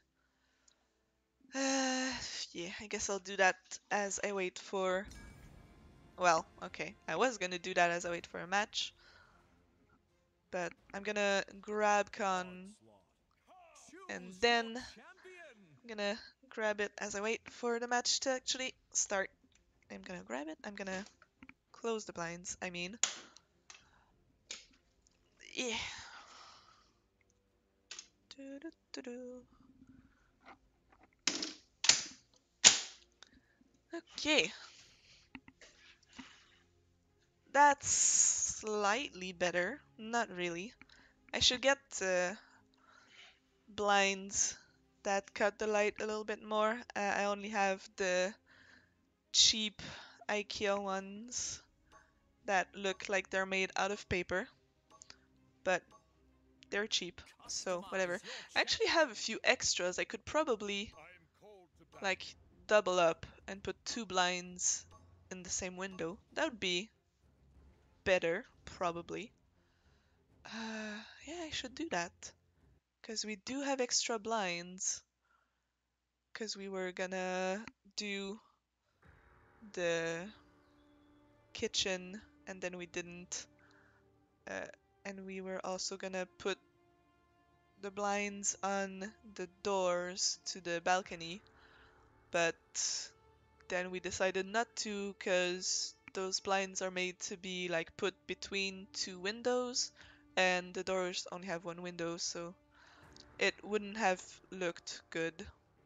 Uh, yeah, I guess I'll do that as I wait for... Well, okay, I was gonna do that as I wait for a match, but I'm gonna grab Con and then I'm gonna grab it as I wait for the match to actually start. I'm gonna grab it, I'm gonna close the blinds, I mean. Yeah. Doo-doo-doo-doo. Okay. That's slightly better. Not really. I should get uh, blinds that cut the light a little bit more. Uh, I only have the cheap IKEA ones that look like they're made out of paper, but they're cheap, so whatever. I actually have a few extras. I could probably like double up and put two blinds in the same window. That would be better, probably. Uh, yeah, I should do that. Because we do have extra blinds. Because we were gonna do the kitchen and then we didn't. Uh, and we were also gonna put the blinds on the doors to the balcony. But then we decided not to because those blinds are made to be like put between two windows and the doors only have one window, so it wouldn't have looked good.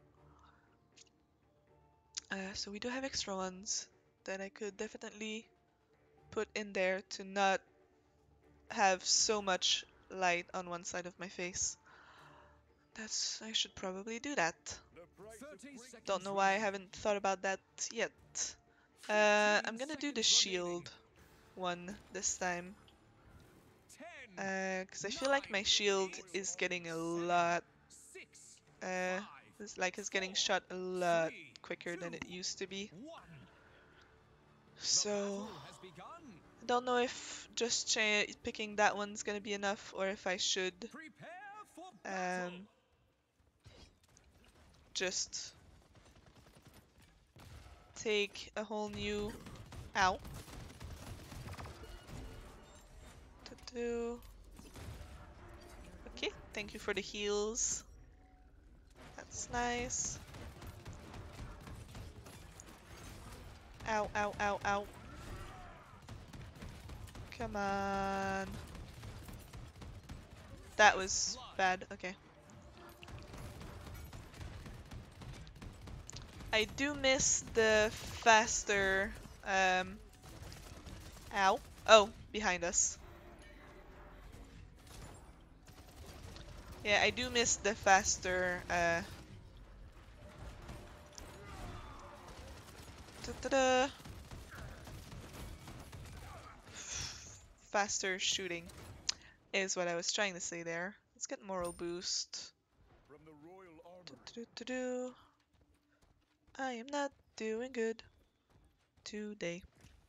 Uh, so we do have extra ones that I could definitely put in there to not have so much light on one side of my face. That's, I should probably do that. Don't know why I haven't thought about that yet. Uh, I'm gonna do the shield one this time. Uh, cause I feel like my shield is getting a lot, uh, it's like it's getting shot a lot quicker than it used to be. So, I don't know if just cha picking that one's gonna be enough or if I should um, just take a whole new... Ow. Okay, thank you for the heals. That's nice. Ow, ow, ow, ow. Come on. That was bad, okay. I do miss the faster, um, ow. Oh, behind us. Yeah, I do miss the faster, uh, da-da-da. Faster shooting is what I was trying to say there. Let's get moral boost. Do-do-do-do. I am not doing good today.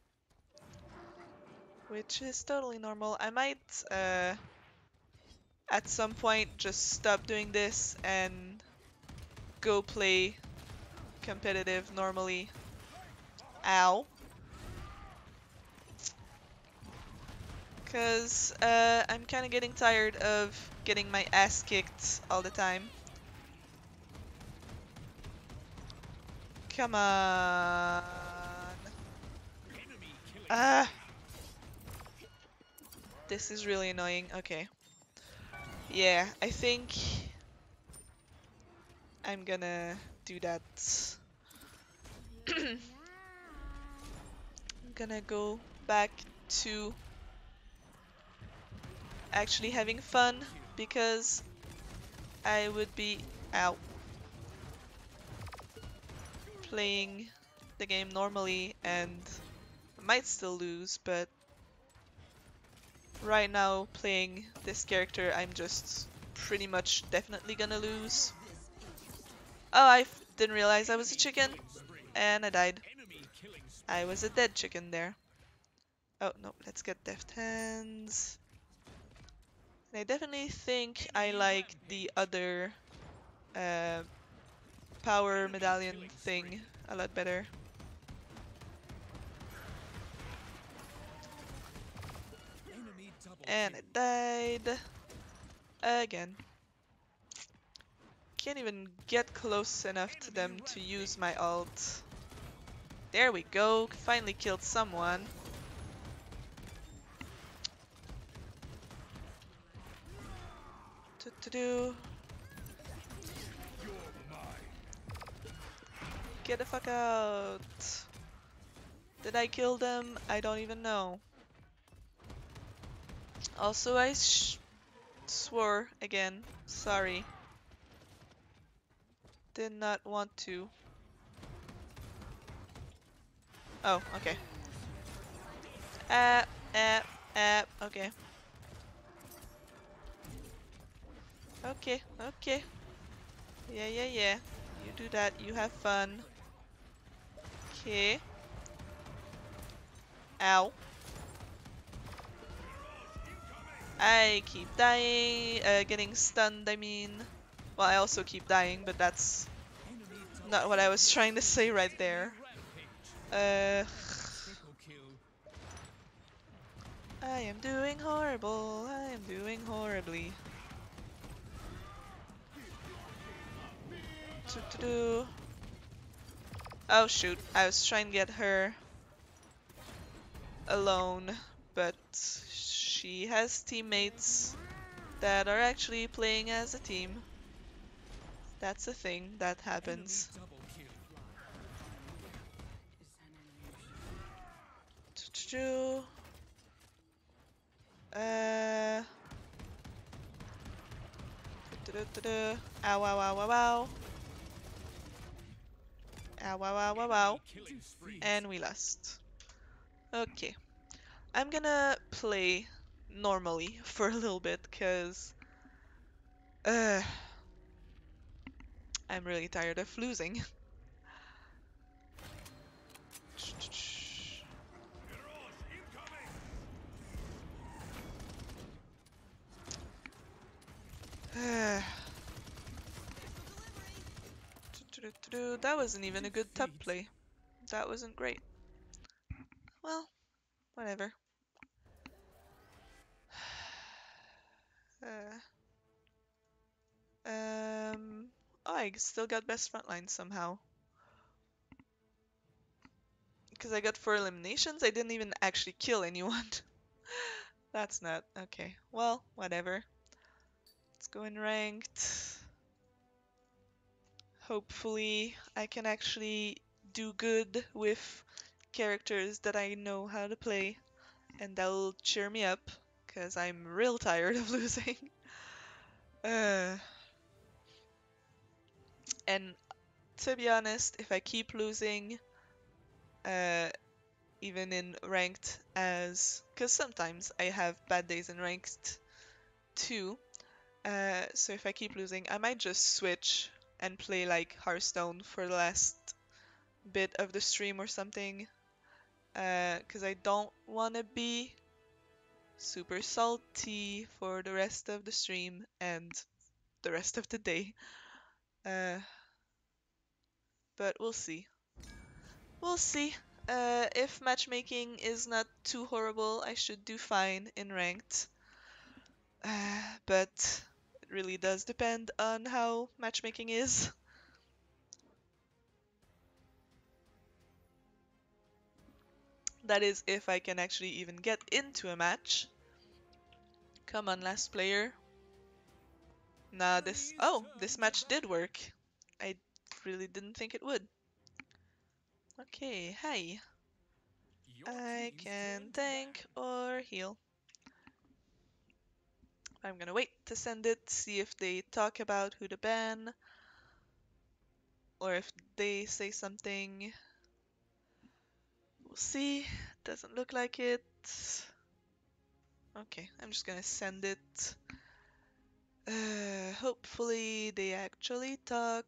Which is totally normal. I might, uh, at some point just stop doing this and go play competitive normally. Ow. Because uh, I'm kind of getting tired of getting my ass kicked all the time. Come on. Ah. This is really annoying. Okay. Yeah, I think I'm gonna do that. I'm gonna go back to actually having fun because I would be out playing the game normally and I might still lose, but right now playing this character, I'm just pretty much definitely gonna lose. Oh, I f didn't realize I was a chicken, and I died. Enemy killing spree. I was a dead chicken there. Oh, no, let's get Deft Hands. And I definitely think I like the other uh, power Enemy medallion killing thing spree. a lot better. Enemy double And kill. I died again. Can't even get close enough to them Enemy to use rampage. my ult. There we go, finally killed someone. To to do. You're mine. Get the fuck out. Did I kill them? I don't even know. Also, I sh swore again. Sorry. Did not want to. Oh, okay. Uh, uh, uh, okay. Okay, okay. Yeah, yeah, yeah. You do that, you have fun. Okay. Ow. I keep dying, uh, getting stunned, I mean. Well, I also keep dying, but that's Enemy double not what I was trying to say right Enemy there. rampage. Uh, Triple kill. I am doing horrible. I am doing horribly. To to do. Oh shoot! I was trying to get her alone, but she has teammates that are actually playing as a team. That's a thing that Enemy happens. double kill. To to do. Uh. to do to do. Ow! Ow! Ow! Ow! Ow! Ow! Ow! Ow! Ow! Ow! Enemy killing spree. And we lost. Okay. I'm gonna play normally for a little bit because uh, I'm really tired of losing. That wasn't even a good top Defeat. play. That wasn't great. Well, whatever. Uh, um, oh, I still got best frontline somehow. Because I got four eliminations, I didn't even actually kill anyone. That's not okay. Well, whatever. Let's go in ranked. Hopefully, I can actually do good with characters that I know how to play, and that'll cheer me up, because I'm real tired of losing. Uh, and to be honest, if I keep losing, uh, even in ranked as, because sometimes I have bad days in ranked too, uh, so if I keep losing, I might just switch and play like Hearthstone for the last bit of the stream or something, because uh, I don't want to be super salty for the rest of the stream and the rest of the day. Uh, but we'll see. We'll see. Uh, if matchmaking is not too horrible, I should do fine in ranked. Uh, but it really does depend on how matchmaking is. That is, if I can actually even get into a match. Come on, last player. Nah, this. Enemy's Oh, turn this to match did battle. work. I really didn't think it would. Okay, hi. Your I team's can turn to tank ban. or heal. I'm gonna wait to send it, see if they talk about who to ban, or if they say something. We'll see. doesn't look like it. Okay, I'm just gonna send it. Uh, hopefully they actually talk.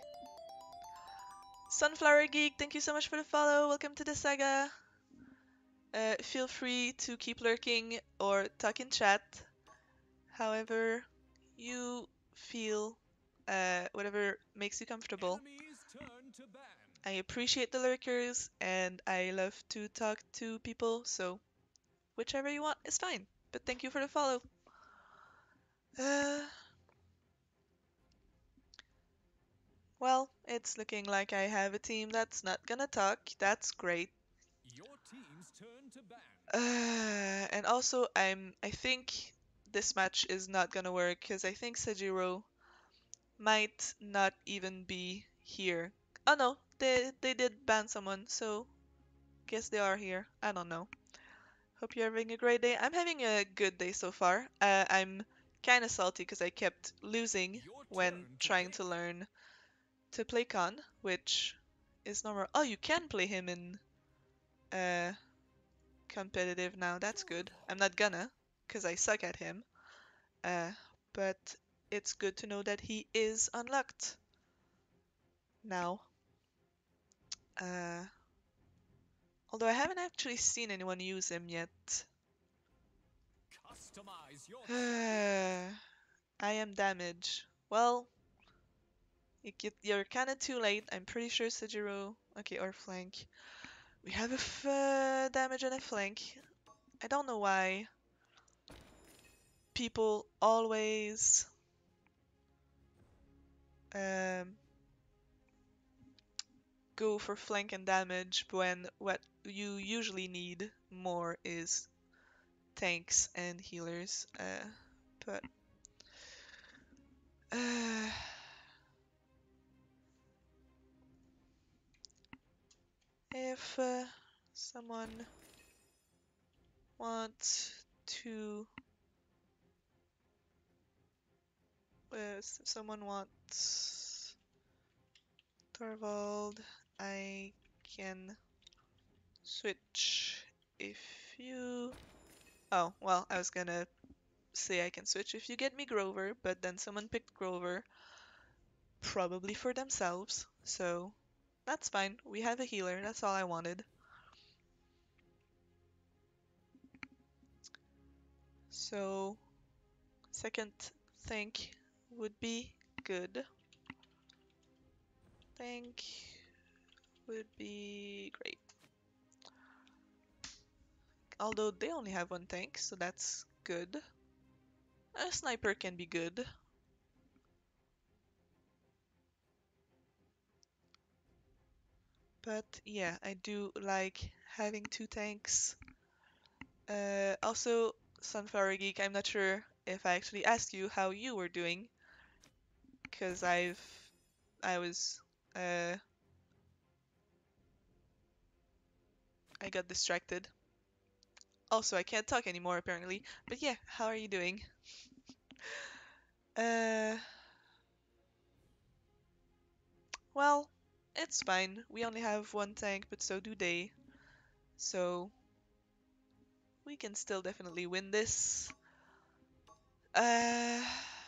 Sunflower Geek, thank you so much for the follow. Welcome to the saga. Uh, feel free to keep lurking or talk in chat. However you feel, uh, whatever makes you comfortable. Enemies turn to ban. I appreciate the lurkers and I love to talk to people, so whichever you want is fine. But thank you for the follow. Uh, well, it's looking like I have a team that's not gonna talk. That's great. Your team's turn to ban. Uh, and also, I'm. I think this match is not gonna work because I think Sejiro might not even be here. Oh no, they they did ban someone, so guess they are here. I don't know. Hope you're having a great day. I'm having a good day so far. Uh, I'm kind of salty because I kept losing Your when turn to trying pick. to learn to play Khan, which is normal. Oh, you can play him in uh, competitive now. That's good. I'm not gonna, because I suck at him. Uh, but it's good to know that he is unlocked now. Uh, although I haven't actually seen anyone use him yet. Customize your I champion. am damage. Well, you get, you're kind of too late. I'm pretty sure Sejiro. Okay, or flank. We have a f uh, damage and a flank. I don't know why people always um, go for flank and damage when what you usually need more is tanks and healers. Uh, but uh, if uh, someone wants to, uh, if someone wants Torvald, I can switch if you. Oh, well, I was gonna say I can switch if you get me Grover, but then someone picked Grover, probably for themselves, so that's fine. We have a healer, that's all I wanted. So, second think would be good. Think would be great. Although they only have one tank, so that's good. A sniper can be good. But yeah, I do like having two tanks. Uh, also, Sunflower Geek, I'm not sure if I actually asked you how you were doing, because I've, I was, uh, I got distracted. Also, I can't talk anymore apparently. But yeah, how are you doing? Uh, well, it's fine. We only have one tank, but so do they. So we can still definitely win this. Uh,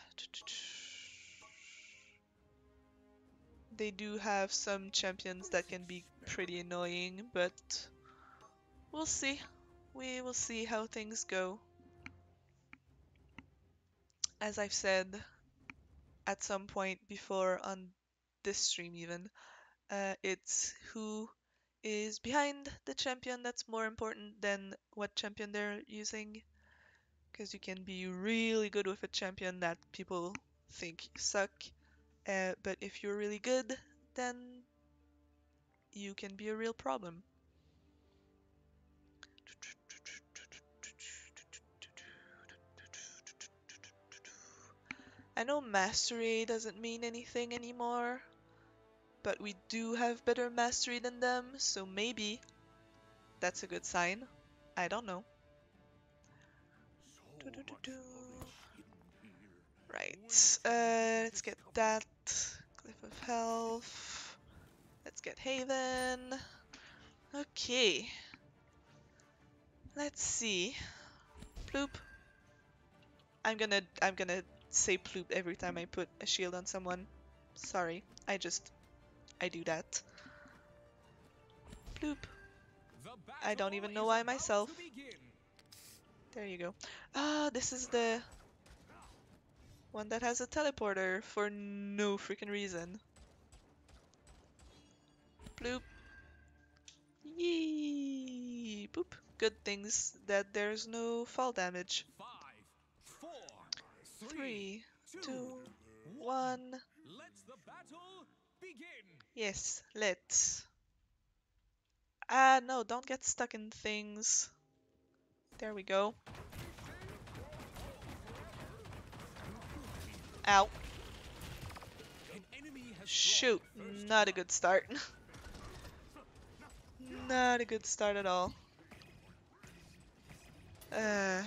they do have some champions that can be pretty annoying, but we'll see. We will see how things go. As I've said at some point before on this stream even, uh, it's who is behind the champion that's more important than what champion they're using. Because you can be really good with a champion that people think suck, uh, but if you're really good, then you can be a real problem. I know mastery doesn't mean anything anymore, but we do have better mastery than them, so maybe that's a good sign. I don't know. So much Doo-doo-doo-doo. knowledge hidden here. Right, uh, let's get that. Cliff of Health. Let's get Haven. Okay. Let's see. Ploop. I'm gonna I'm gonna say ploop every time I put a shield on someone. Sorry, I just I do that. Ploop. The I don't battle even know is why about myself. to begin. There you go. Ah, this is the one that has a teleporter for no freaking reason. Bloop. Yee. Boop. Good things that there's no fall damage. Five, four, three, Three, two, two, one. one. Let the battle begin. Yes, let's. Ah, no, don't get stuck in things. There we go. Ow. An enemy has Shoot, drawn first not a blood. good start. Not a good start at all. Uh.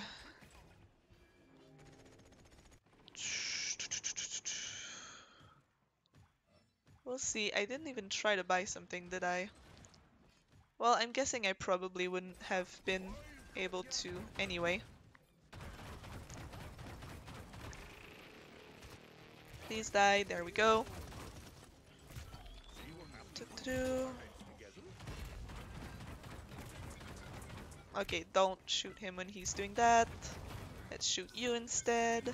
We'll see. I didn't even try to buy something, did I? Well, I'm guessing I probably wouldn't have been able to anyway. Please die. There we go. Doo-doo-doo. Okay, don't shoot him when he's doing that. Let's shoot you instead.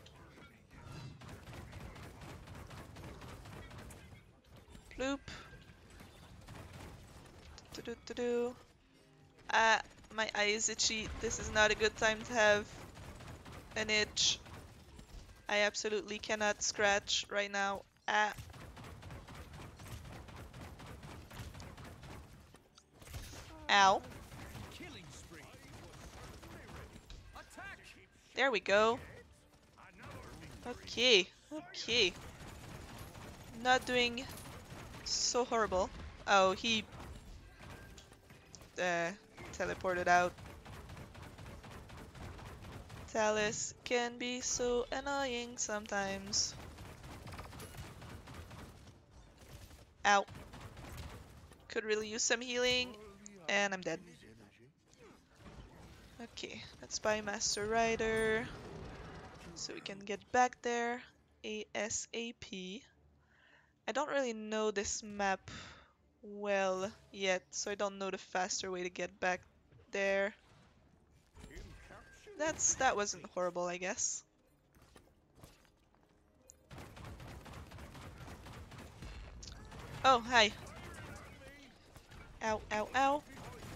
Bloop. Doo-doo-doo-doo. Ah, my eye is itchy. This is not a good time to have an itch. I absolutely cannot scratch right now. Ah. Ow. Killing spree. Attack. There we go. Okay, okay. Not doing so horrible. Oh, he uh, teleported out. Talus can be so annoying sometimes. Ow. Could really use some healing. And I'm dead. Okay, let's buy Master Rider. So we can get back there ASAP. I don't really know this map well yet, so I don't know the faster way to get back there. That's that wasn't horrible, I guess. Oh, hi. Ow, ow, ow.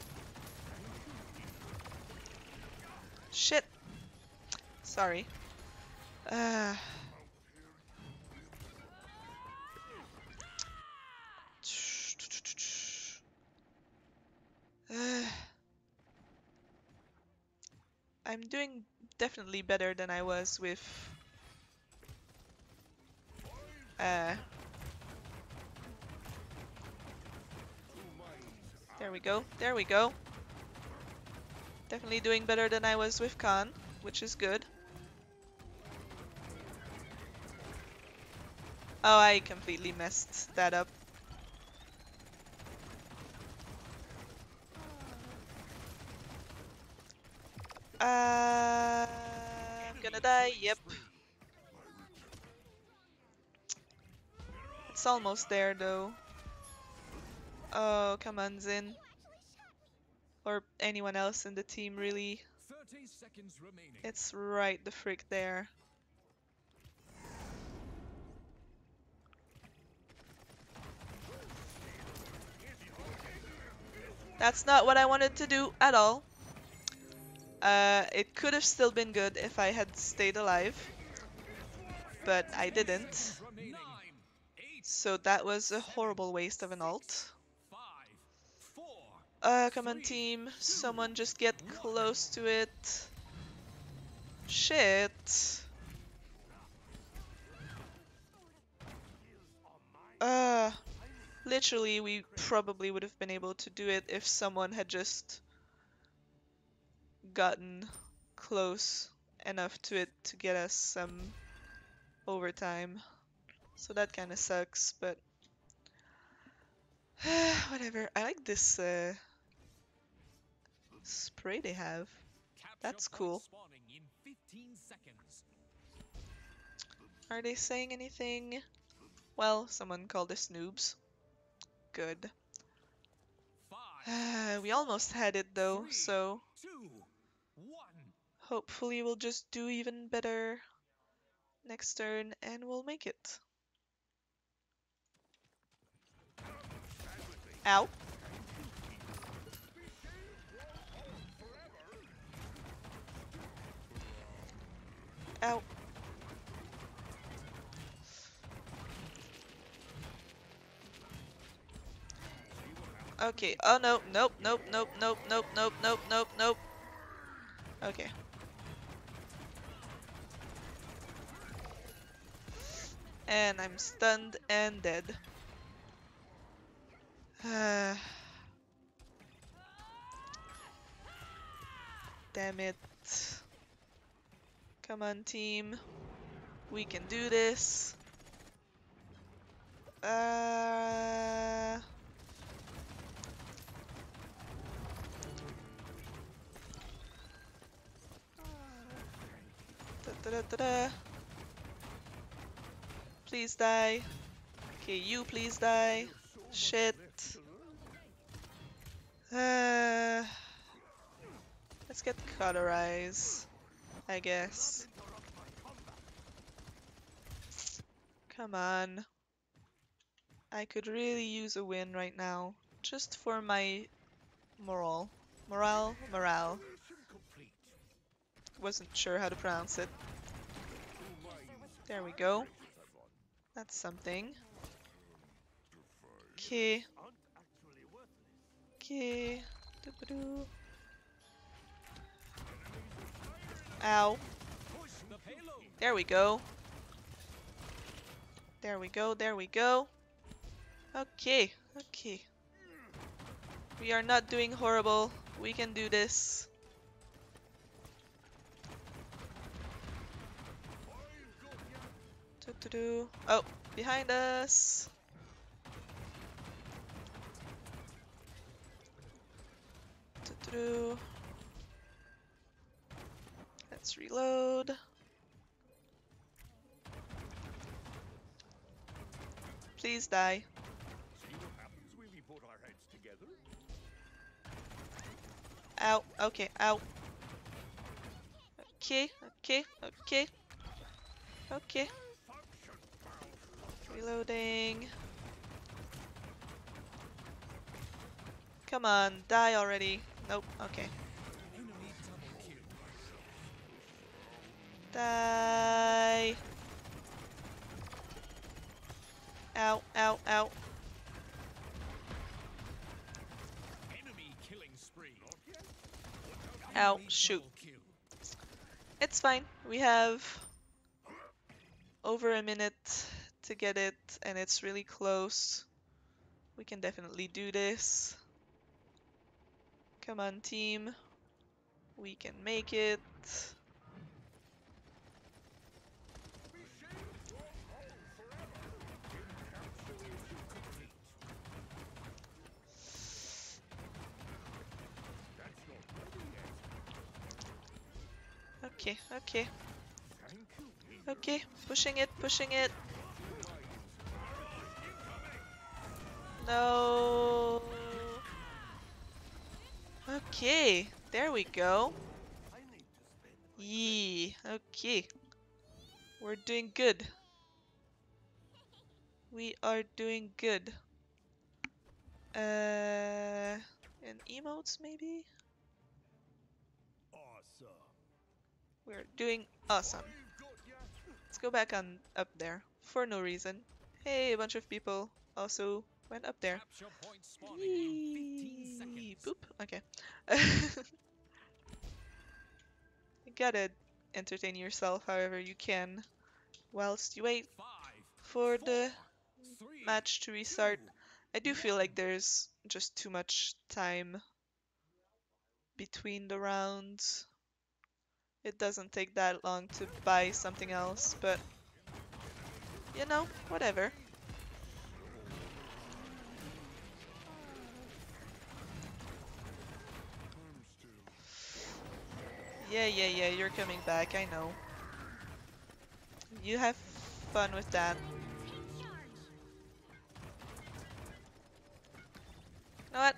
Shit. Sorry. Uh. I'm doing definitely better than I was with uh there we go. There we go. Definitely doing better than I was with Khan, which is good. Oh, I completely messed that up. Uh, I'm gonna die, yep. It's almost there though. Oh, come on, Zin. Or anyone else in the team, really. thirty seconds remaining. It's right the frick there. That's not what I wanted to do at all. Uh, it could have still been good if I had stayed alive, but I didn't. Nine, eight, So that was a horrible waste of an ult. five, four, Uh, come on three, team, two, someone just get one. close to it. Shit. Uh, literally we probably would have been able to do it if someone had just gotten close enough to it to get us some overtime. So that kind of sucks, but whatever. I like this uh, spray they have. Capture That's point cool. spawning in fifteen seconds. Are they saying anything? Well, someone called us noobs. Good. Five, We almost had it though, three, so two, one. hopefully we'll just do even better next turn and we'll make it. Ow. Ow. Okay. Oh no. Nope. Nope. Nope. Nope. Nope. Nope. Nope. Nope. Nope. Okay. And I'm stunned and dead. Damn it. Come on, team. We can do this. Uh... Da, da, da, da, da. Please die. Okay, you please die. Shit. Uh, let's get Cauterize, I guess. Come on. I could really use a win right now. Just for my morale. Morale? Morale. Wasn't sure how to pronounce it. There we go. That's something. Okay. Okay. Doo-ba-doo. Ow. There we go. There we go, there we go. Okay, okay. We are not doing horrible. We can do this. Doo-doo-doo. Oh, behind us. Doo-doo-doo. Let's reload. Please die. Ow, okay, ow. Okay, okay, okay. Okay. Reloading. Come on, die already. Nope, okay. Die. Ow, ow, ow. Enemy killing spree. Ow, Enemy shoot. double kill. It's fine. We have over a minute to get it, and it's really close. We can definitely do this. Come on, team. We can make it. Okay, okay. Okay, pushing it, pushing it. No. Okay, there we go. Yee, okay. We're doing good. We are doing good. Uh, in emotes maybe? Awesome. We're doing awesome. Let's go back on up there for no reason. Hey, a bunch of people also went up there. Capture point spawning in fifteen Yee, seconds. boop. Okay. You gotta entertain yourself however you can whilst you wait Five, for the four, three, match to restart. two, I do feel one. like there's just too much time between the rounds. It doesn't take that long to buy something else, but you know, whatever. Yeah, yeah, yeah, you're coming back, I know. You have fun with that. You know what?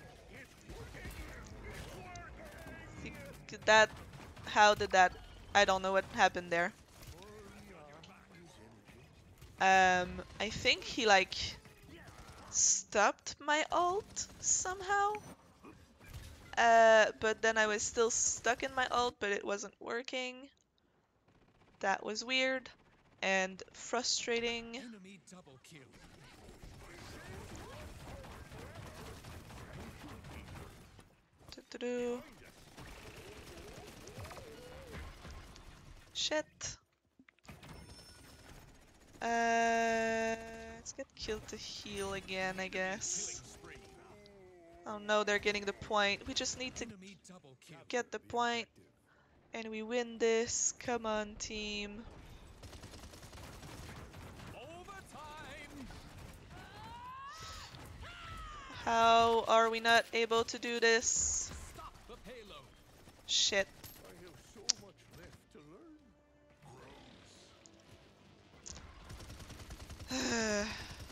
Think that... How did that... I don't know what happened there. Um, I think he like stopped my ult somehow. Uh, but then I was still stuck in my ult, but it wasn't working. That was weird and frustrating. Enemy double kill. Doo-doo-doo. Shit. Uh, let's get killed to heal again, I guess. Oh no, they're getting the point. We just need to Enemy double kill. get the point, and we win this. Come on, team. Overtime. How are we not able to do this? Stop the payload. Shit. I have so much left to learn.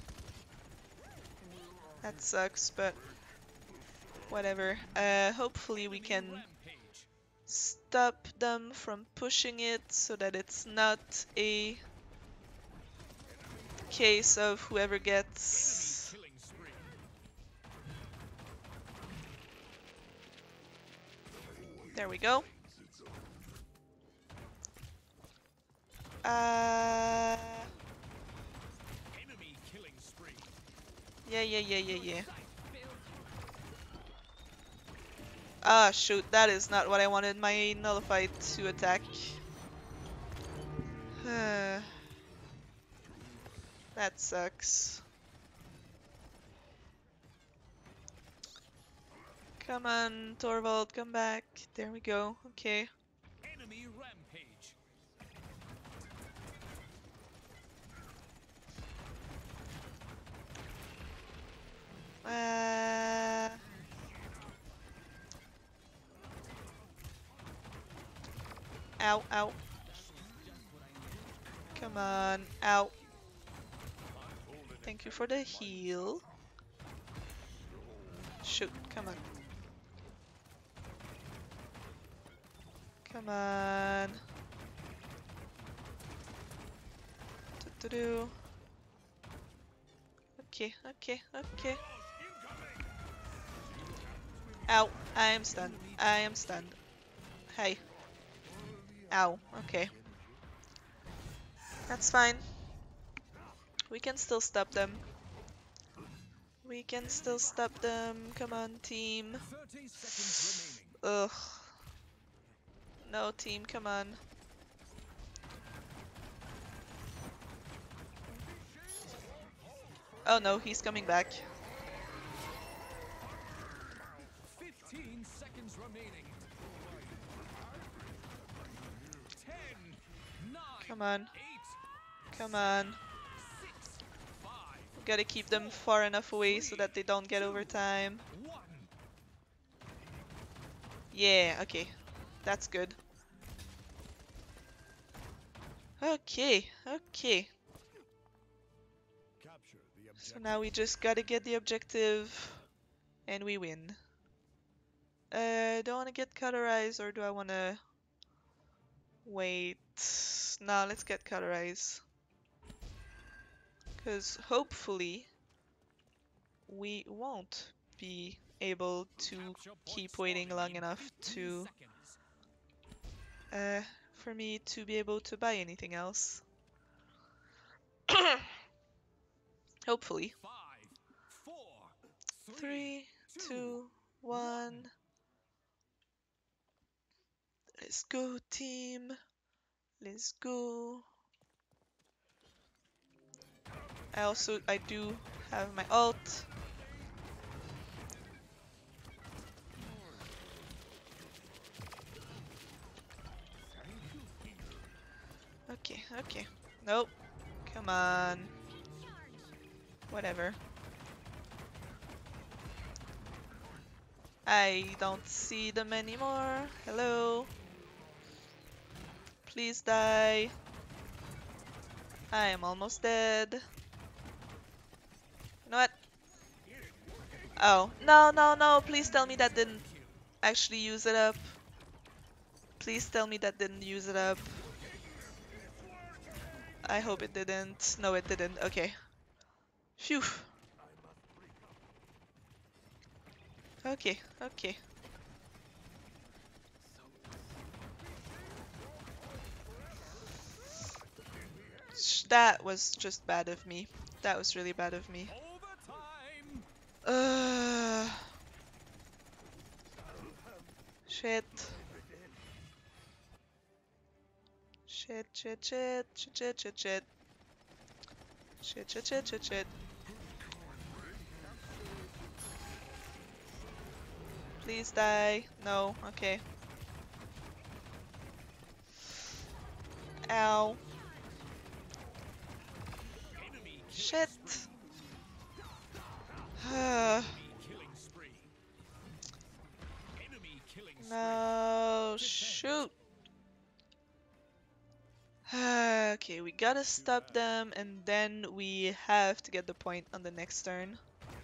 That sucks, but whatever. Uh, hopefully we can Rampage. stop them from pushing it so that it's not a case of whoever gets... Killing spree. There we go. Uh... Enemy killing spree. Yeah, yeah, yeah, yeah, yeah. Ah, shoot, that is not what I wanted my Nullified to attack. That sucks. Come on, Torvald, come back. There we go, okay. Enemy rampage. Uh... Ow, ow. Come on, ow. Thank you for the heal. Shoot, come on. Come on. Do-do-do. Okay, okay, okay. Ow, I am stunned. I am stunned. Hey. Ow, okay. That's fine. We can still stop them. We can still stop them. Come on, team. thirty seconds remaining. Ugh. No, team, come on. Oh no, he's coming back. fifteen seconds remaining. ten, nine, Come on. eight, Come on. six, five, We gotta keep them far enough away so that they don't get overtime. one. Yeah, okay. That's good. Okay, okay. Capture the So objective. now we just gotta get the objective and we win. Uh, do I want to get cauterized or do I want to wait? No, let's get cauterized. Because hopefully we won't be able to Capture point keep waiting spotted long in enough fifteen to seconds. uh, for me to be able to buy anything else. Hopefully. Five, four, three, Three, two, one. Let's go, team. Let's go. I also, I do have my ult. Okay, okay. Nope. Come on. Whatever. I don't see them anymore. Hello. Please die. I am almost dead. You know what? Oh, no, no, no. Please tell me that didn't actually use it up. Please tell me that didn't use it up. I hope it didn't. No, it didn't. Okay. Phew. Okay, okay. Sh- That was just bad of me. That was really bad of me. Overtime. Uh, shit. Shit, shit, shit, shit, shit, shit, shit. Shit, shit, shit, shit, shit. Please die. No, okay. Ow. Shit. Killing spree. Enemy killing spree. No, shoot. Okay, we gotta stop them and then we have to get the point on the next turn.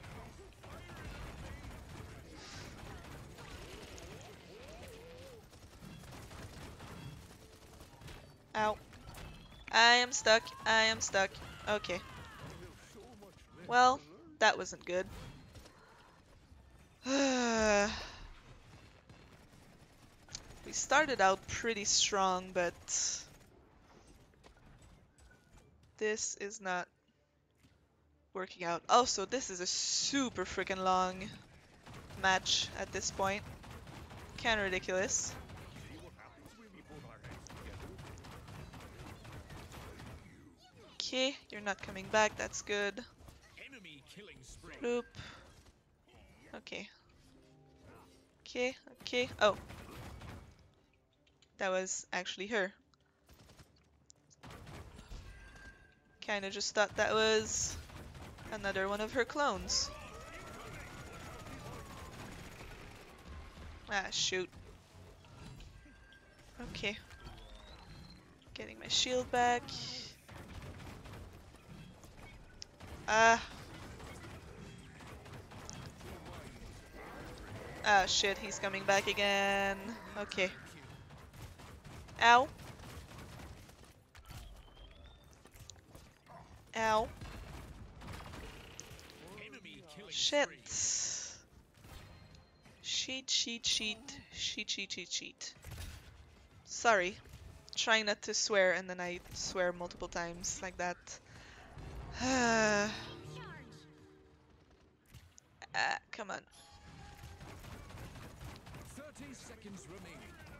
Ow. I am stuck. I am stuck. Okay. Well, that wasn't good. We started out pretty strong, but this is not working out. Also, this is a super freaking long match at this point. Kinda ridiculous. Okay, you're not coming back, that's good. Enemy killing spree. Bloop. Okay. Okay, okay. Oh. That was actually her. Kinda just thought that was another one of her clones. Ah, shoot. Okay. Getting my shield back. Ah. Ah, shit, he's coming back again. Okay. Ow. Ow. Enemy killing Shit. spree. Cheat, cheat, cheat. Cheat, cheat, cheat, cheat. Sorry. Trying not to swear and then I swear multiple times like that. Ah, come on. thirty seconds remaining.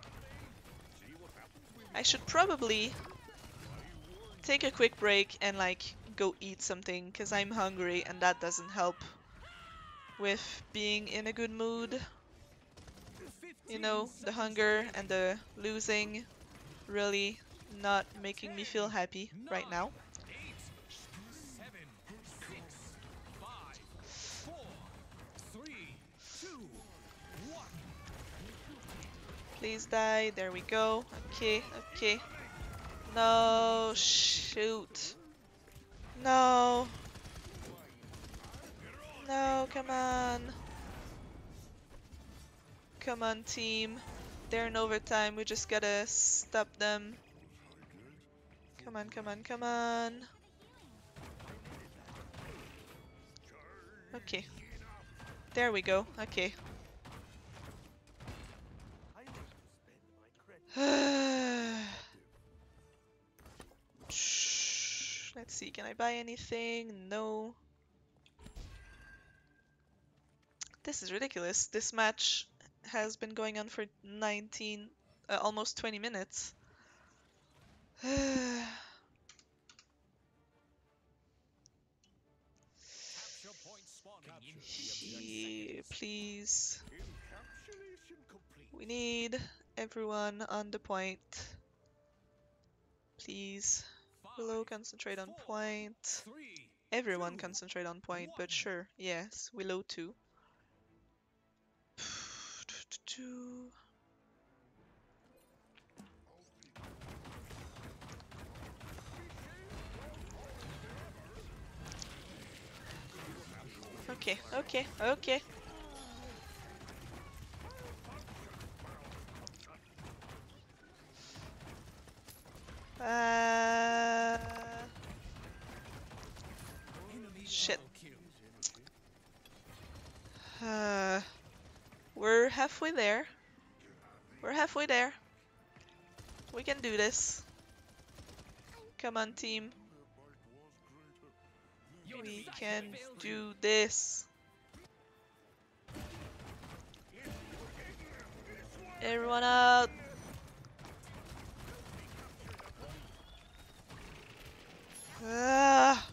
I should probably take a quick break and like go eat something because I'm hungry and that doesn't help with being in a good mood. You know, the hunger and the losing really not making me feel happy right now. Eight, seven, six, five, four, three, two, one. Please die. There we go. Okay, okay. No, shoot. No. No, come on. Come on, team. They're in overtime. We just gotta stop them. Come on, come on, come on. Okay. There we go. Okay. Let's see, can I buy anything? No. This is ridiculous. This match has been going on for nineteen, uh, almost twenty minutes. Capture point spawning in He- please. Encapsulation complete. We need everyone on the point. Please. Willow, concentrate on point. three. Everyone two, concentrate on point, but one. sure. Yes, Willow too. Okay, okay, okay. Uh, Enemy shit. double kill. Uh, we're halfway there. We're halfway there. We can do this. Come on, team. Your We defense can failed you. do this. Everyone out. Ah.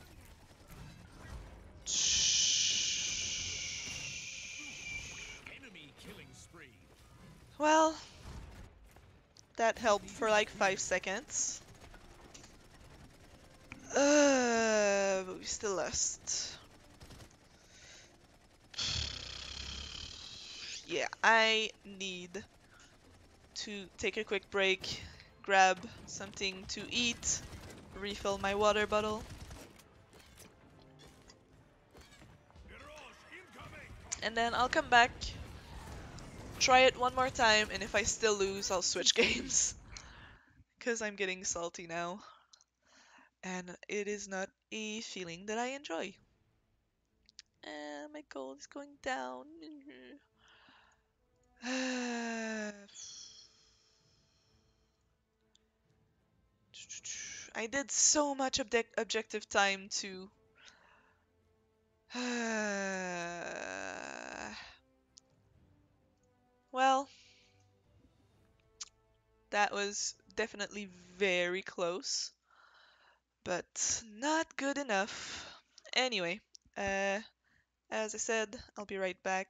Enemy killing spree. Well, that helped for like five seconds. Uh, but we still lost. Yeah, I need to take a quick break, grab something to eat, refill my water bottle, and then I'll come back, try it one more time, and if I still lose, I'll switch games. Because I'm getting salty now. And it is not a feeling that I enjoy. And my gold is going down. I did so much object objective time to. Well, that was definitely very close, but not good enough. Anyway, uh, as I said, I'll be right back.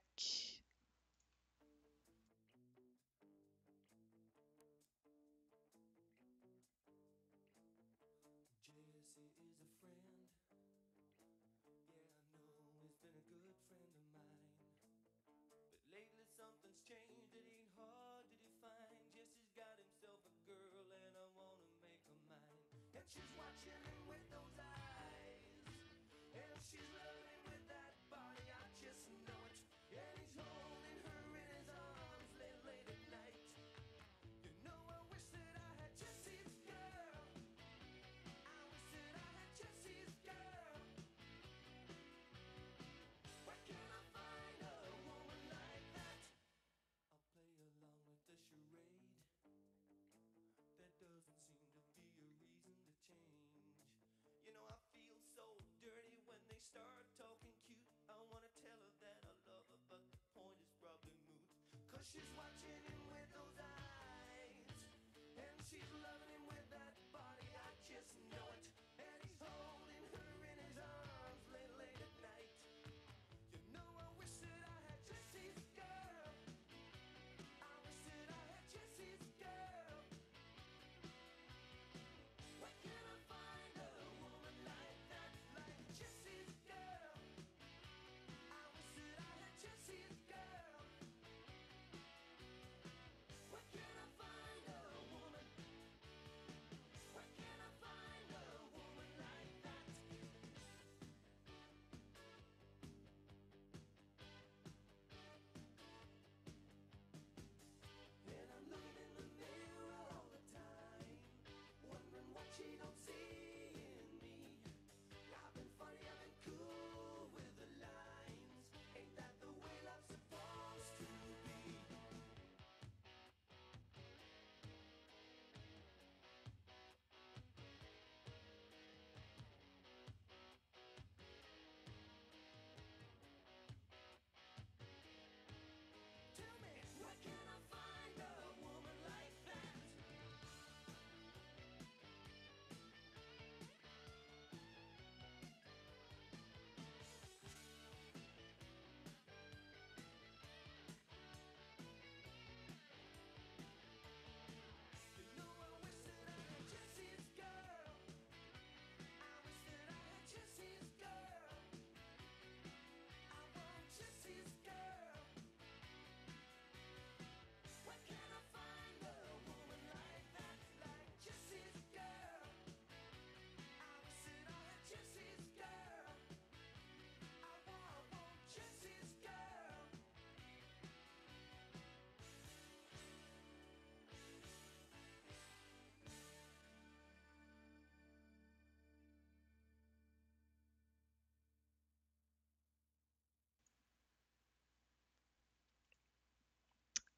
Jesse is a friend. Yeah, I know he's been a good friend of mine. But lately something's changed. It ain't hard to define. Jesse's got himself a girl, and I wanna make her mine. And she's watching him with those eyes. And she's loving him with that body. I just know it. And he's holding her in his arms late, late at night. You know, I wish that I had Jesse's girl. I wish that I had Jesse's girl. Where can I find a woman like that? I'll play along with the charade. There doesn't seem to be a reason to change. You know, I feel so dirty when they start talking cute. I wanna tell her that I love her, but the point is probably moot. Cause she's watching him with those eyes. And she's loving him with that body, I just know it. And he's holding her in his arms late, late at night. You know, I wish that I had Jesse's girl. I wish that I had Jesse's girl. Where can I find a woman like that? Like Jesse's girl. I wish that I had Jesse's girl. Where can I find a woman?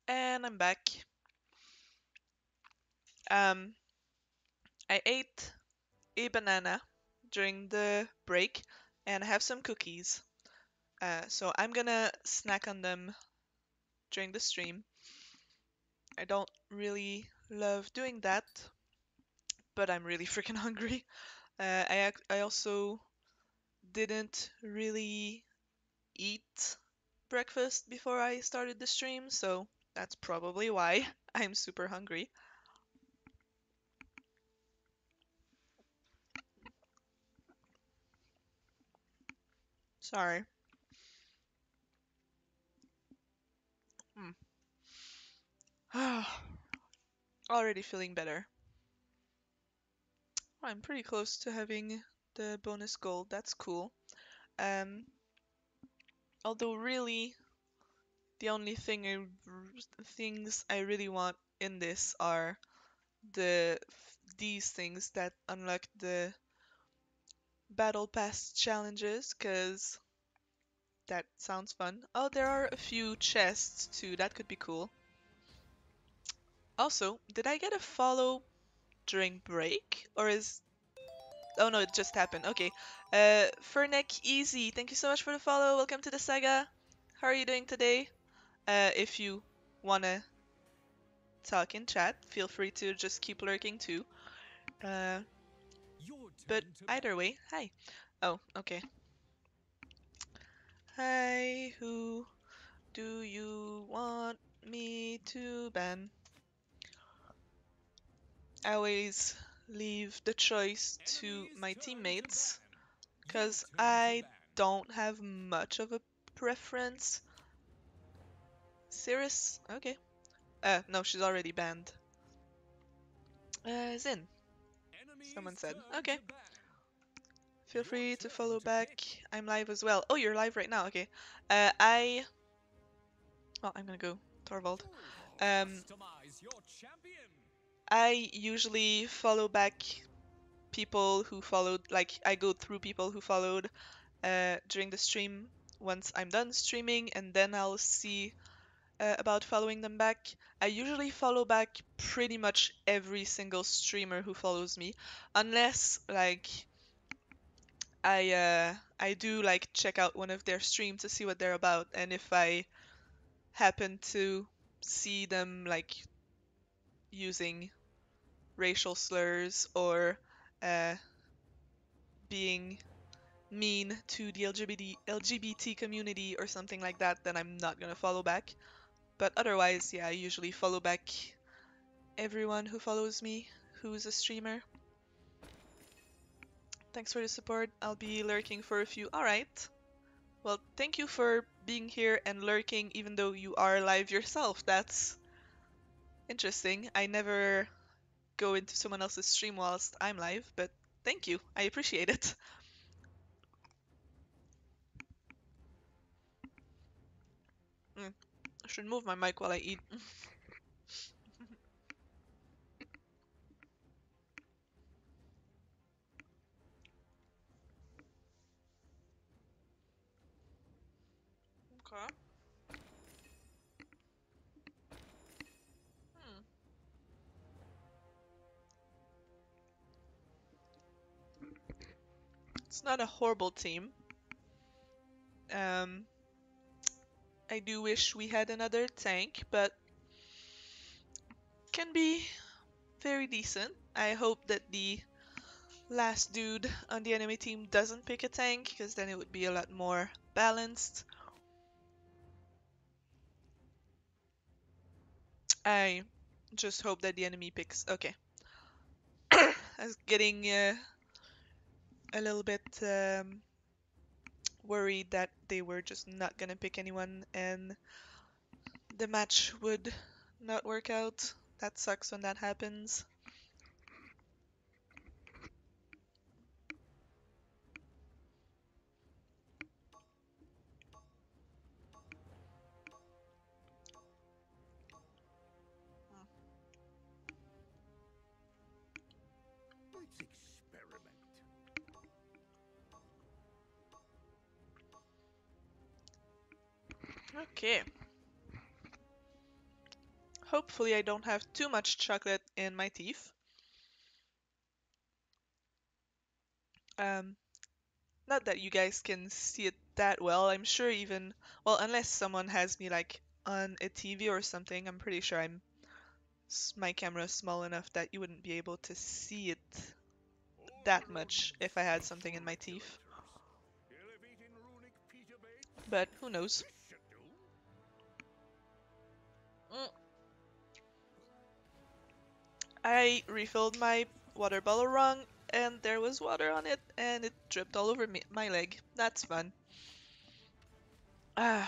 And I'm back. Um, I ate a banana during the break, and I have some cookies. Uh, so I'm gonna snack on them during the stream. I don't really love doing that, but I'm really freaking hungry. Uh, I ac- I also didn't really eat breakfast before I started the stream, so that's probably why I'm super hungry. Sorry. Hmm. Already feeling better. I'm pretty close to having the bonus gold. That's cool. Um, although really, the only thing I, things I really want in this are the these things that unlock the battle pass challenges, cause that sounds fun. Oh, there are a few chests too. That could be cool. Also, did I get a follow during break, or is oh no, it just happened. Okay. Uh, Fernek Easy, thank you so much for the follow. Welcome to the saga. How are you doing today? Uh, if you wanna talk in chat, feel free to just keep lurking too. Uh, Your but turn to either bat. way, hi. Oh, okay. Hi, who do you want me to ban? I always leave the choice to Enemy's my turn to teammates ban. Your because turn to I ban. don't have much of a preference. Cirrus? Okay. Uh, no, she's already banned. Uh, Zin, someone Enemy's said. turn Okay. to ban. Feel Your free to turn follow to back. pick. I'm live as well. Oh, you're live right now. Okay. Uh, I. Well, I'm gonna go Torvald. Um, Customize your champion. I usually follow back people who followed. Like, I go through people who followed uh, during the stream once I'm done streaming, and then I'll see uh, about following them back. I usually follow back pretty much every single streamer who follows me, unless like I uh, I do like check out one of their streams to see what they're about, and if I happen to see them like using racial slurs or uh, being mean to the L G B T L G B T community or something like that, then I'm not gonna follow back. But otherwise, yeah, I usually follow back everyone who follows me who's a streamer. Thanks for the support. I'll be lurking for a few. Alright. Well, thank you for being here and lurking even though you are live yourself. That's interesting. I never go into someone else's stream whilst I'm live, but thank you. I appreciate it. Mm, I should move my mic while I eat. Okay. Hmm. It's not a horrible team. Um, I do wish we had another tank, but can be very decent. I hope that the last dude on the enemy team doesn't pick a tank, because then it would be a lot more balanced. I just hope that the enemy picks. Okay. I was getting uh, a little bit um, worried that they were just not gonna pick anyone and the match would not work out. That sucks when that happens. Let's experiment. Okay. hopefully I don't have too much chocolate in my teeth. Um, Not that you guys can see it that well. I'm sure even, well, unless someone has me like on a T V or something, I'm pretty sure I'm s- my camera's small enough that you wouldn't be able to see it that much if I had something in my teeth. Elevating runic Peter bait? But who knows? This should do. Mm. I refilled my water bottle wrong, and there was water on it, and it dripped all over me my leg. That's fun. Ah,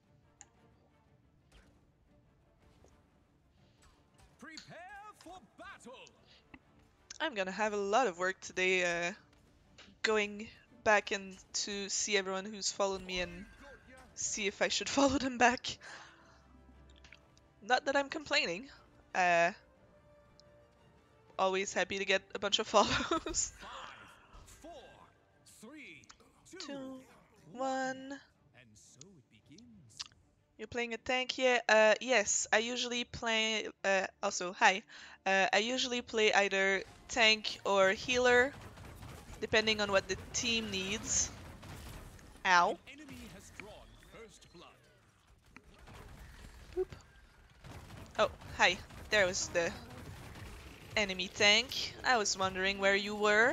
Prepare for battle. I'm gonna have a lot of work today, uh, going back and to see everyone who's followed me and see if I should follow them back. Not that I'm complaining. Uh, always happy to get a bunch of follows. Five, four, three, two, Two, one. one. And so it begins. You're playing a tank here? Uh, yes, I usually play, uh, also, hi. Uh, I usually play either tank or healer, depending on what the team needs. Ow. An enemy has drawn first blood. Boop. Oh, hi. There was the enemy tank. I was wondering where you were.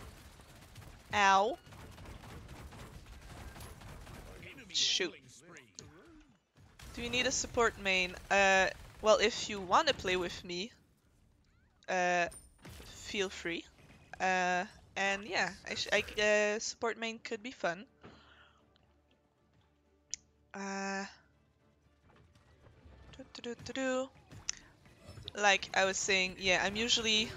Ow. Enemy Shoot. killing spree. Do you need a support main? Uh, well, if you want to play with me, uh, feel free. Uh, and yeah, I, sh I uh, support main could be fun. Uh, doo -doo -doo -doo -doo. Like I was saying, yeah, I'm usually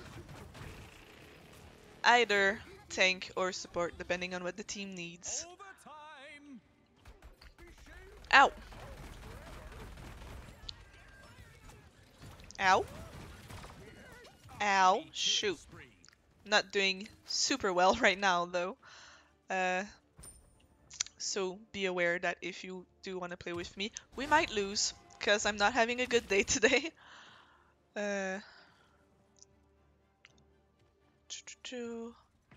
either tank or support, depending on what the team needs. Overtime. Ow! Ow! Ow! Shoot. Spree. Not doing super well right now, though. Uh, so be aware that if you do want to play with me, we might lose, because I'm not having a good day today. Uh, choo-choo-choo.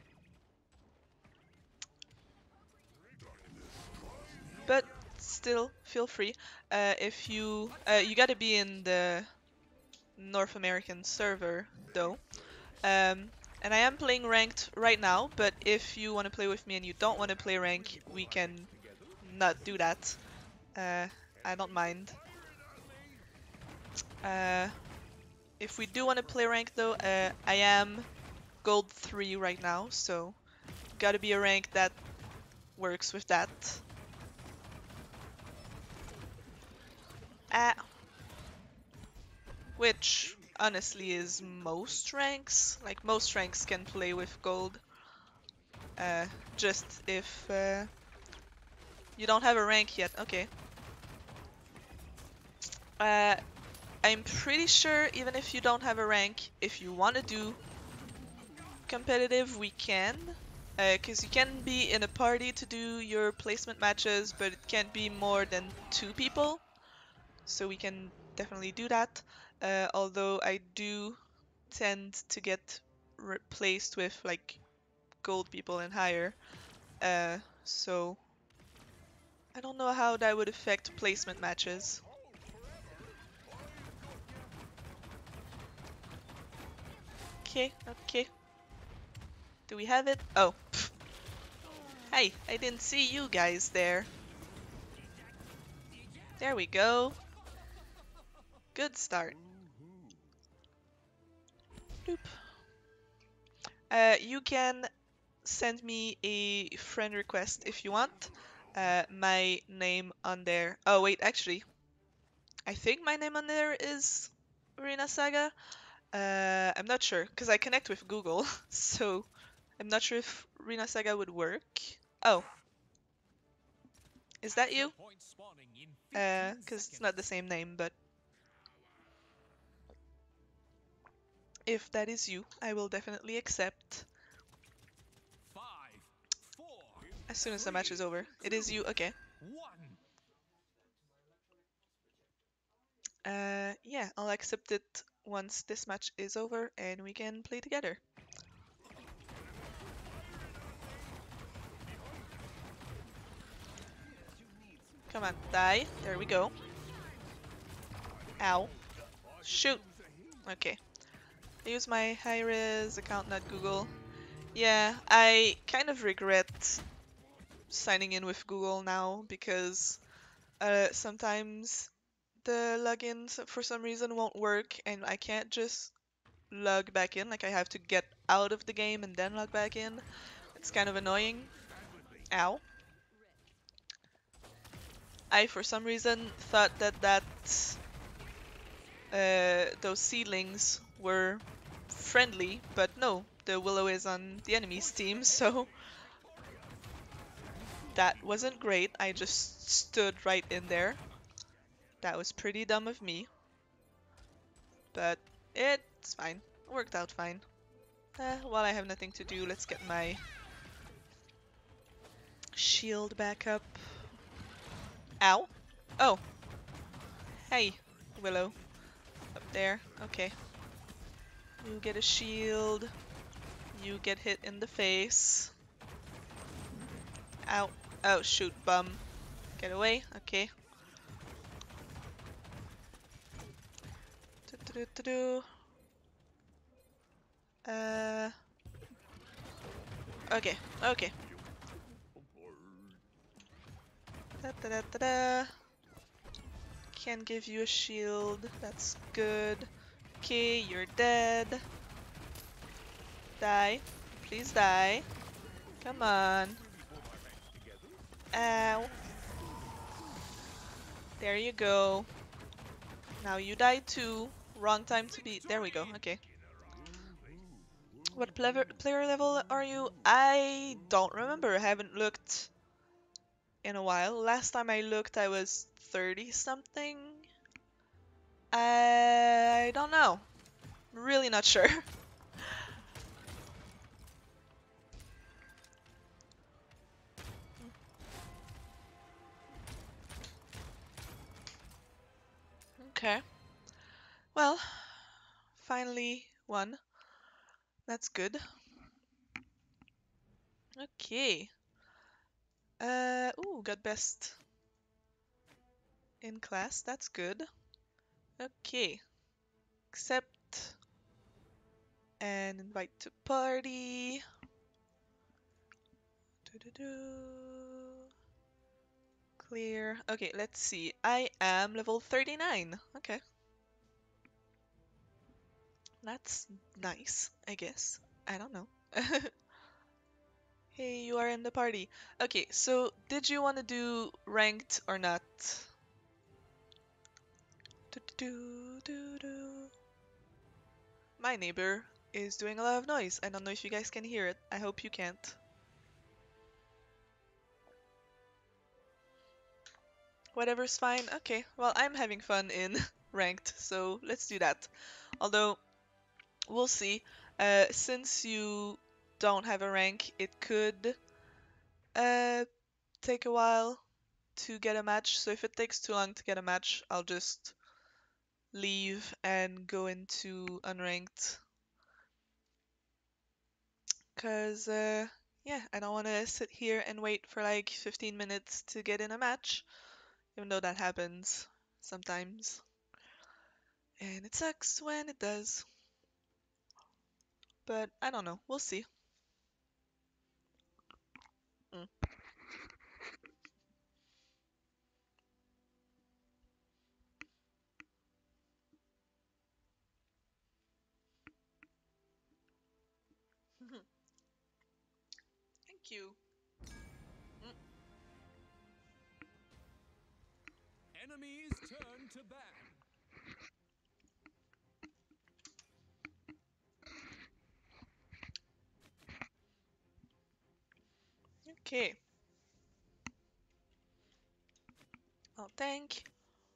But still, feel free. Uh, if you uh, you gotta be in the North American server though. Um, and I am playing ranked right now, but if you want to play with me and you don't want to play rank, we can not do that. Uh, I don't mind. Uh, if we do want to play rank though, uh, I am gold three right now, so gotta be a rank that works with that. Ah, which honestly is most ranks. Like most ranks can play with gold. Uh, just if uh, you don't have a rank yet. Okay. Uh, I'm pretty sure even if you don't have a rank, if you want to do competitive, we can. Because uh, you can be in a party to do your placement matches, but it can't be more than two people. So we can definitely do that. Uh, although I do tend to get replaced with like gold people and higher. Uh, so I don't know how that would affect placement matches. Okay, okay. Do we have it? Oh. Pfft. Hey, I didn't see you guys there. There we go. Good start. Doop. Uh, you can send me a friend request if you want. Uh, my name on there. Oh wait, actually, I think my name on there is Arena Saga. Uh, I'm not sure because I connect with Google, so I'm not sure if Rina Saga would work. Oh, is that you? Point spawning in Uh, fifteen because it's seconds. not the same name, but if that is you, I will definitely accept Five, four, as soon as the match is over. It is you, okay. one. Uh, yeah, I'll accept it once this match is over and we can play together. Come on, die. There we go. Ow. Shoot. Okay. I use my high-res account, not Google. Yeah, I kind of regret signing in with Google now because uh, sometimes the logins for some reason won't work and I can't just log back in. Like I have to get out of the game and then log back in. It's kind of annoying. Ow. I, for some reason, thought that that uh, those seedlings were friendly, but no, the Willow is on the enemy's team, so that wasn't great. I just stood right in there. That was pretty dumb of me, but it's fine. It worked out fine. Uh, while I have nothing to do, let's get my shield back up. Ow. Oh. Hey, Willow. Up there. Okay. You get a shield. You get hit in the face. Ow. Oh, shoot, bum. Get away. Okay. Do, do, do, do. Uh. Okay. Okay. Da, da, da, da, da. Can give you a shield. That's good. Okay, you're dead. Die. Please die. Come on. Ow. There you go. Now you die too. Wrong time to be. There we go. Okay. What player player level are you? I don't remember. I haven't looked in a while. Last time I looked, I was thirty something. I don't know. Really not sure. Okay. Well, finally won. That's good. Okay. Uh, ooh, got best in class. That's good. Okay. Accept and invite to party. Doo-doo-doo. Clear. Okay, let's see. I am level thirty-nine. Okay. That's nice, I guess. I don't know. Hey, you are in the party. Okay, so did you want to do ranked or not? Doo-doo-doo-doo-doo. My neighbor is doing a lot of noise. I don't know if you guys can hear it. I hope you can't. Whatever's fine. Okay, well, I'm having fun in ranked, so let's do that. Although, we'll see. Uh, since you don't have a rank, it could uh, take a while to get a match. So if it takes too long to get a match, I'll just leave and go into unranked. Cause uh, yeah, I don't want to sit here and wait for like fifteen minutes to get in a match, even though that happens sometimes. And it sucks when it does. But I don't know. We'll see. Mm. Thank you. Mm. Enemies turn to ban. Okay. Well, thank.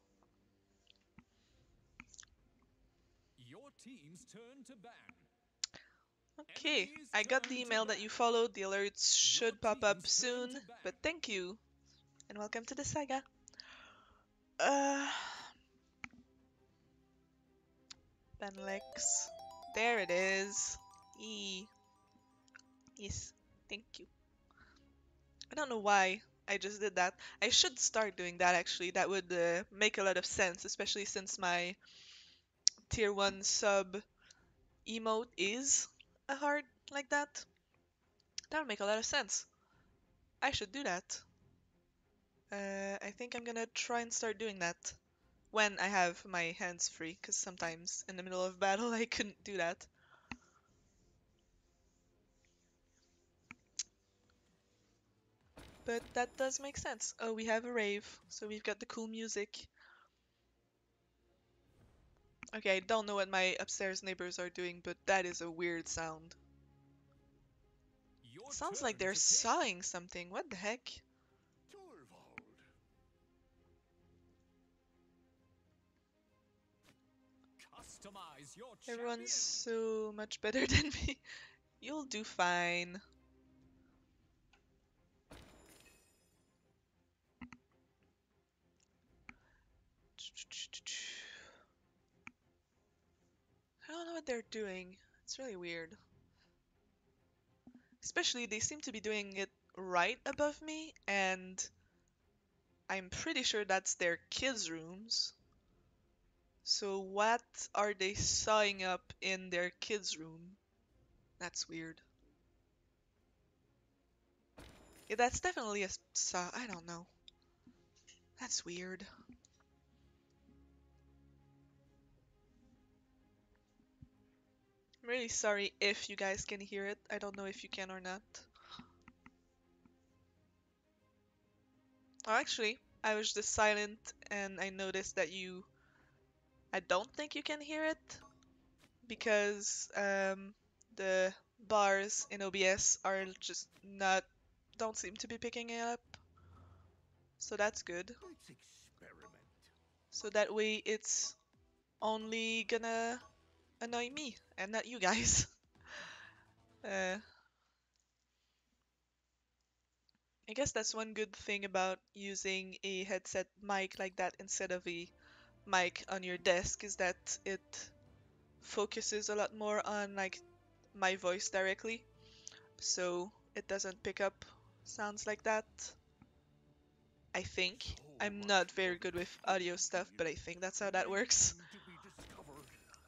Your team's turn to ban. Okay, I got the email that you followed. The alerts should pop up soon. But thank you, and welcome to the saga. Uh, Fenlex. There it is. E. Yes. Thank you. I don't know why I just did that. I should start doing that actually. That would uh, make a lot of sense, especially since my tier one sub emote is a heart like that. That would make a lot of sense. I should do that. Uh, I think I'm gonna try and start doing that when I have my hands free, because sometimes in the middle of battle I couldn't do that. But that does make sense. Oh, we have a rave, so we've got the cool music. Okay, I don't know what my upstairs neighbors are doing, but that is a weird sound. Your Sounds like turn they're to pick. sawing something. What the heck? Torvald. Customize your Everyone's champion. so much better than me. You'll do fine. I don't know what they're doing. It's really weird. Especially, they seem to be doing it right above me, and I'm pretty sure that's their kids' rooms. So what are they sawing up in their kids' room? That's weird. Yeah, that's definitely a saw. I don't know. That's weird. I'm really sorry if you guys can hear it. I don't know if you can or not. Oh, actually, I was just silent and I noticed that you... I don't think you can hear it because um, the bars in O B S are just not... don't seem to be picking it up. So that's good. Let's experiment. So that way it's only gonna annoy me and not you guys. uh, I guess that's one good thing about using a headset mic like that instead of a mic on your desk is that it focuses a lot more on like my voice directly, so it doesn't pick up sounds like that. I think. So I'm much not for very the good with audio future stuff, but I fears think that's how that works. waiting to be discovered.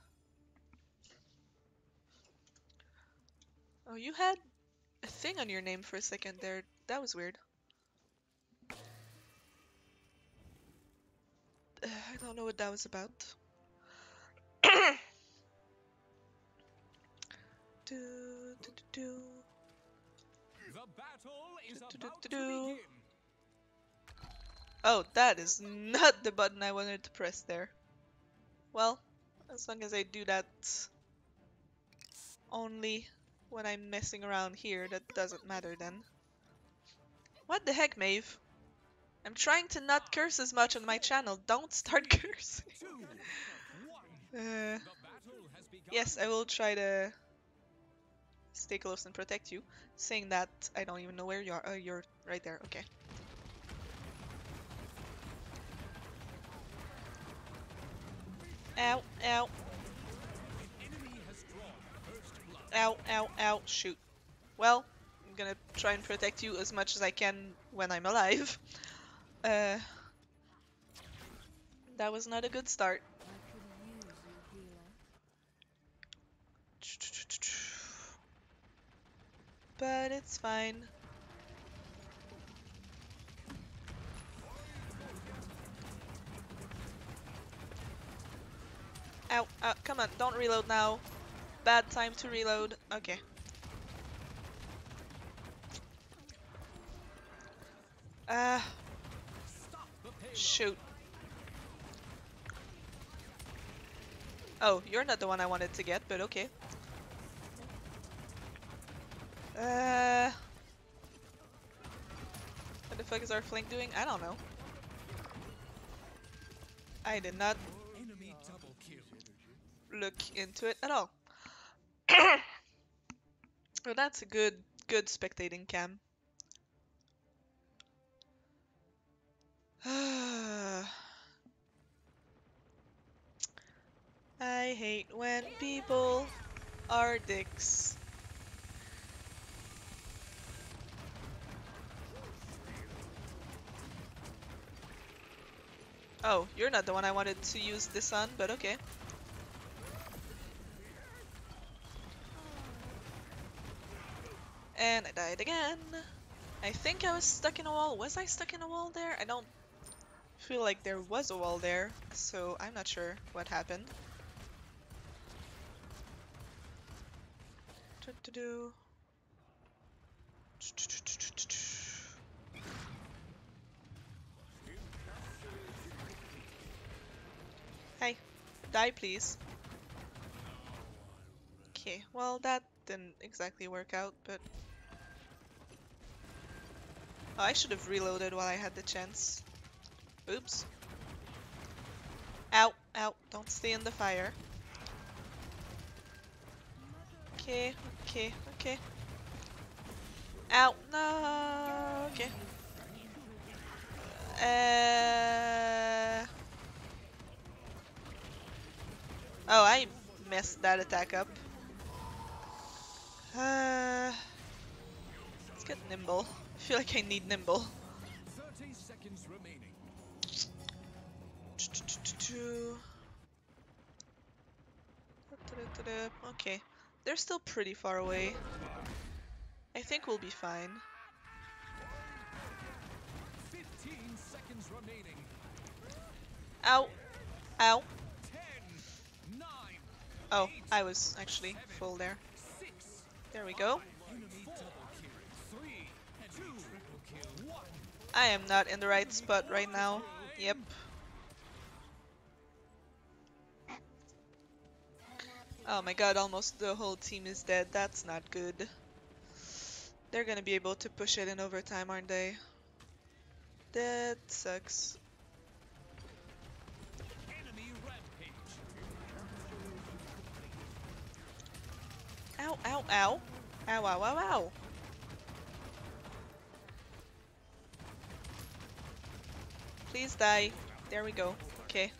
Oh, you had a thing on your name for a second there. That was weird. Uh, I don't know what that was about. Do, do, do, do. The battle is Do, do, about do, to do. begin. Oh, that is not the button I wanted to press there. Well, as long as I do that only when I'm messing around here, that doesn't matter then. What the heck, Maeve? I'm trying to not curse as much on my channel. Don't start cursing. Two, one. Uh, The battle has begun. yes, I will try to stay close and protect you. Saying that, I don't even know where you are. Oh, you're right there. Okay. Ow, ow, Enemy has drawn first blood. ow, ow, ow. Shoot. Well, I'm gonna try and protect you as much as I can when I'm alive. Uh, that was not a good start. But it's fine. Ow, ow, come on, don't reload now. Bad time to reload. Okay. Ah, Stop the payload. shoot. Oh, you're not the one I wanted to get, but okay. Uh, what the fuck is our flank doing? I don't know. I did not Enemy double kill. look into it at all. Well, that's a good, good spectating cam. I I hate when people are dicks. Oh, you're not the one I wanted to use this on, but okay. And I died again. I think I was stuck in a wall. Was I stuck in a wall there? I don't feel like there was a wall there, so I'm not sure what happened. Do-do-do. Hey, die please. Okay, well that didn't exactly work out, but... Oh, I should have reloaded while I had the chance. Oops. Ow, ow, don't stay in the fire. Okay, okay, okay. Ow, no, okay. Uh... Oh, I messed that attack up. Uh... Let's get nimble. I feel like I need nimble. thirty seconds remaining. Okay, they're still pretty far away. I think we'll be fine. fifteen seconds remaining. Ow! Ow! ten, nine, Oh, I was actually full there. six, There we go. enemy double kill. three, two, triple kill. one. I am not in the right spot right now. Yep. Oh my god, almost the whole team is dead. That's not good. They're gonna be able to push it in overtime, aren't they? That sucks. Enemy rampage. Ow, ow, ow. Ow, ow, ow, ow. Please die. There we go. Okay.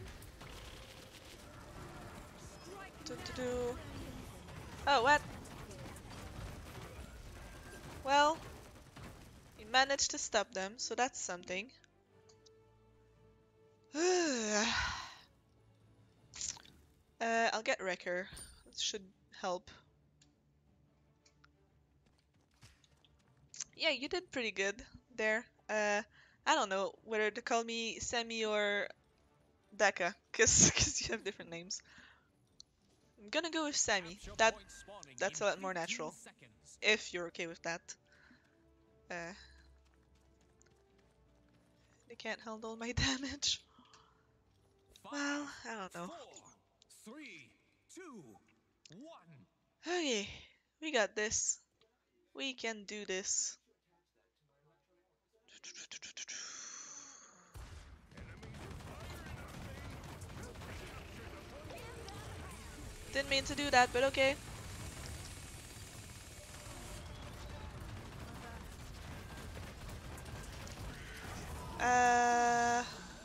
Do, do, do. Oh, what? Well, we managed to stop them, so that's something. uh, I'll get Wrecker. This should help. Yeah, you did pretty good there. Uh, I don't know whether to call me Semi or Deka, cause, cause you have different names. I'm gonna go with Semi. Capture That point spawning that's in a lot more fifteen natural. seconds. If you're okay with that. Uh, they can't handle my damage. Five, Well, I don't know. four, three, two, one. Okay, we got this. We can do this. Didn't mean to do that, but okay. Uh...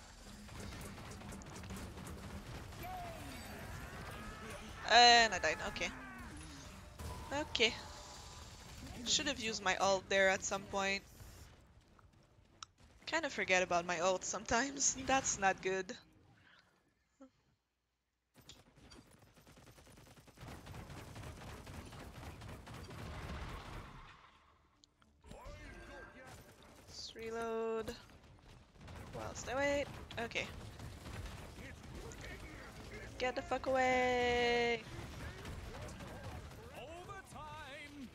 And I died, okay. Okay. Should have used my ult there at some point. Kind of forget about my ult sometimes. That's not good. Let's reload. Whilst I wait. Okay. Get the fuck away! Overtime.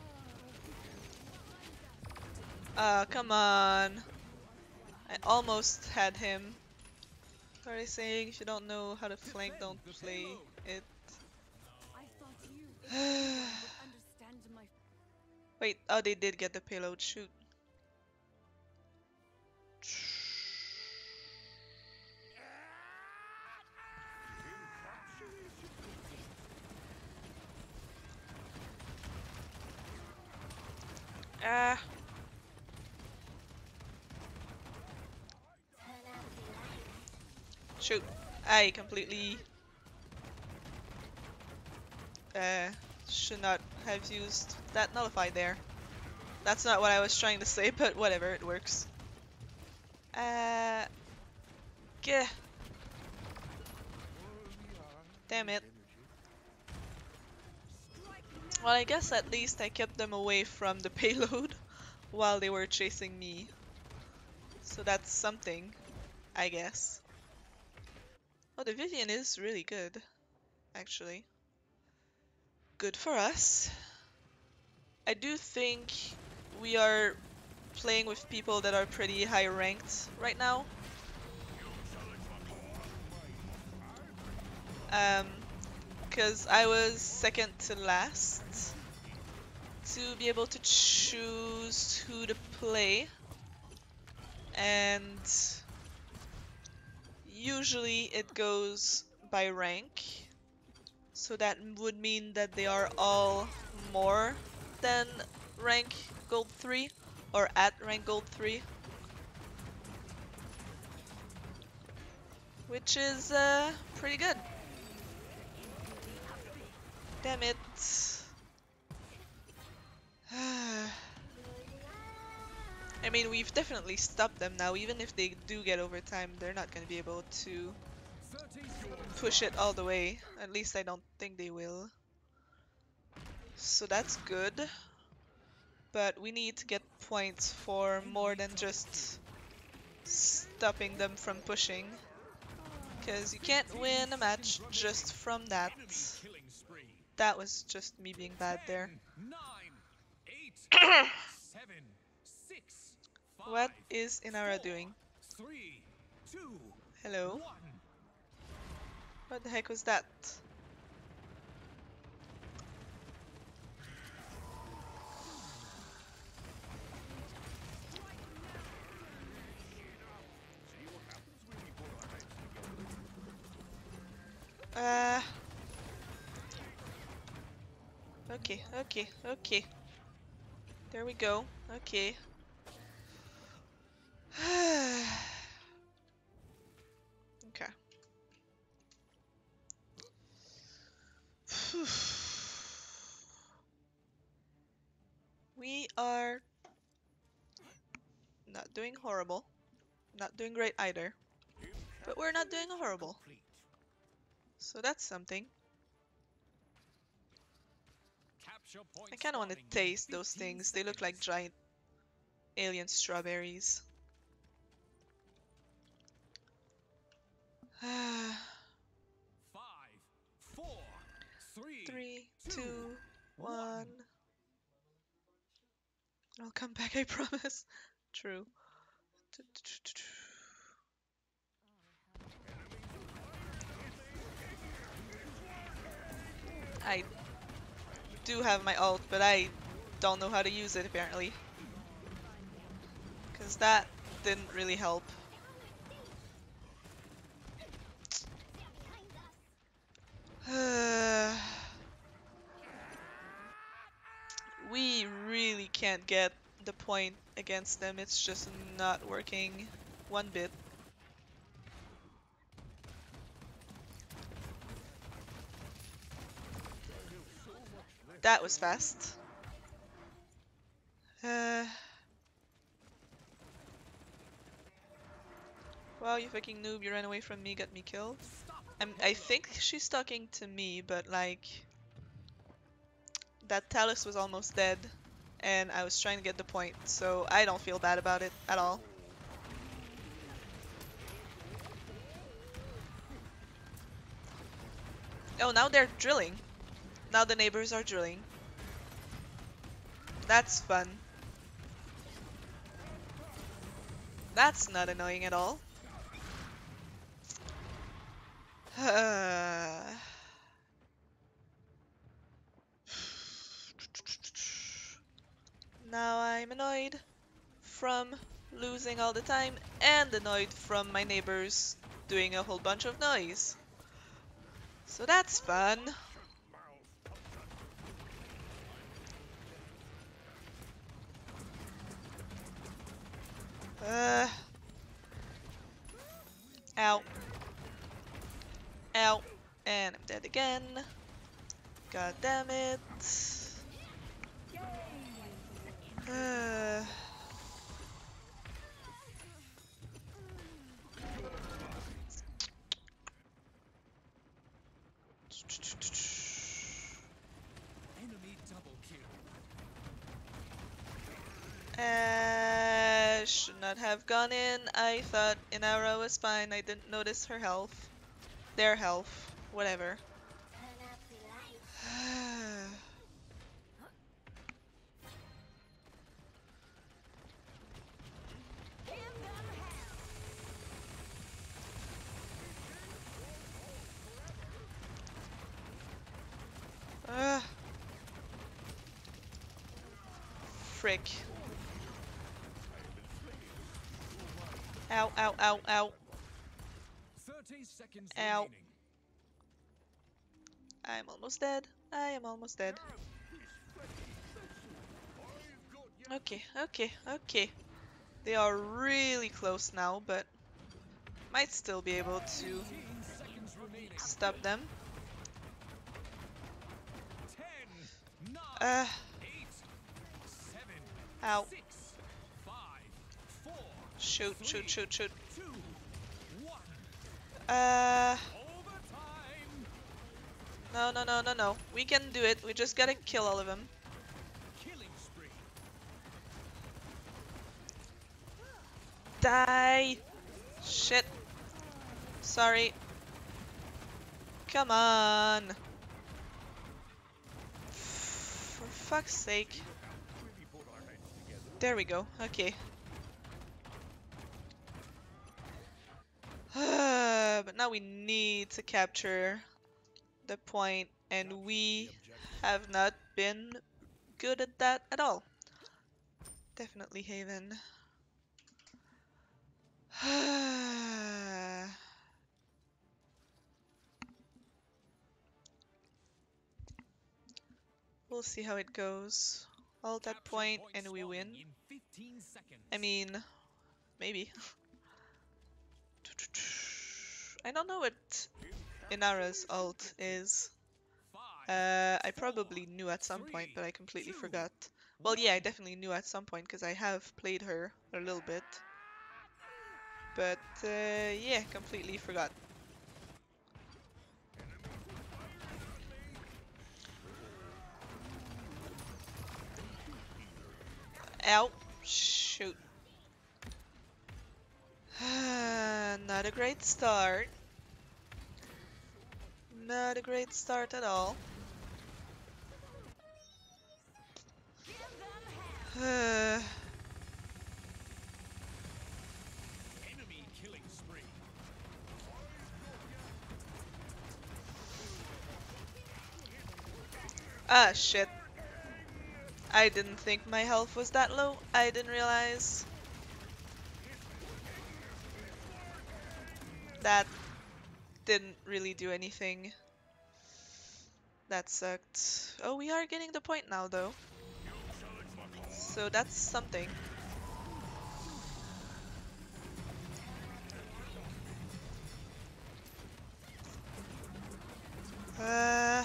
Uh, come on. I almost had him. What are they saying? If you don't know how to flank, don't play it. I thought you would understand my Wait, oh, they did get the payload. Shoot. Ah. Shoot. I completely Uh, should not have used that nullify there. That's not what I was trying to say, but whatever, it works. Uh, gah. Damn it. Well, I guess at least I kept them away from the payload while they were chasing me. So that's something, I guess. Oh, the Vivian is really good, actually. Good for us. I do think we are playing with people that are pretty high ranked right now. Um, because I was second to last to be able to choose who to play, and usually it goes by rank, so that would mean that they are all more than rank gold three or at rank gold three, which is uh, pretty good. Damn it. I mean, we've definitely stopped them now. Even if they do get overtime, they're not going to be able to push it all the way. At least I don't think they will. So that's good. But we need to get points for more than just stopping them from pushing. Because you can't win a match just from that. That was just me being bad there. What is Inara doing? Hello? What the heck was that? Uh... Okay, okay, okay. There we go. Okay. Okay. We are not doing horrible. Not doing great either. But we're not doing horrible. So that's something. I kind of want to taste those things. They look like giant alien strawberries. Five, four, three, Three, two, one. I'll come back, I promise. True. I do have my ult, but I don't know how to use it apparently. Because that didn't really help. We really can't get the point against them. It's just not working one bit. That was fast. Uh, wow, you fucking noob, you ran away from me, got me killed. I'm, I think she's talking to me, but like... That Talus was almost dead, and I was trying to get the point, so I don't feel bad about it at all. Oh, now they're drilling. Now the neighbors are drilling. That's fun. That's not annoying at all. Now I'm annoyed from losing all the time and annoyed from my neighbors doing a whole bunch of noise. So that's fun. Uh, ow. Ow. And I'm dead again. God damn it. Uh, Enemy double kill. uh, should not have gone in. I thought Inara was fine. I didn't notice her health. Their health. Whatever. Ugh. Frick. Ow, ow, ow, ow. thirty seconds Ow. remaining. I'm almost dead. I am almost dead. Okay, okay, okay. They are really close now, but might still be able to fifteen seconds remaining. stop them. ten, nine, Uh, eight, seven, ow. six, five, four, Shoot, shoot, shoot, shoot. two, one. Uh, Overtime. no, no, no, no, no. We can do it. We just gotta kill all of them. Killing spree. Die! Shit. Sorry. Come on. For fuck's sake. There we go. Okay. But now we need to capture the point, and we have not been good at that at all. Definitely Haven. We'll see how it goes. Ult that Capture point point and we spawning win. in fifteen seconds. I mean, maybe. I don't know what Inara's ult is. Five, Uh, I four, probably knew at some point, but I completely two, forgot. Well, yeah, I one. definitely knew at some point because I have played her a little bit. But, uh, yeah, completely forgot. Ow. Shoot. Not a great start. Not a great start at all. Uh, Enemy killing spree. ah, shit. I didn't think my health was that low. I didn't realize. That didn't really do anything. That sucked. Oh, we are getting the point now, though. So that's something. Uh,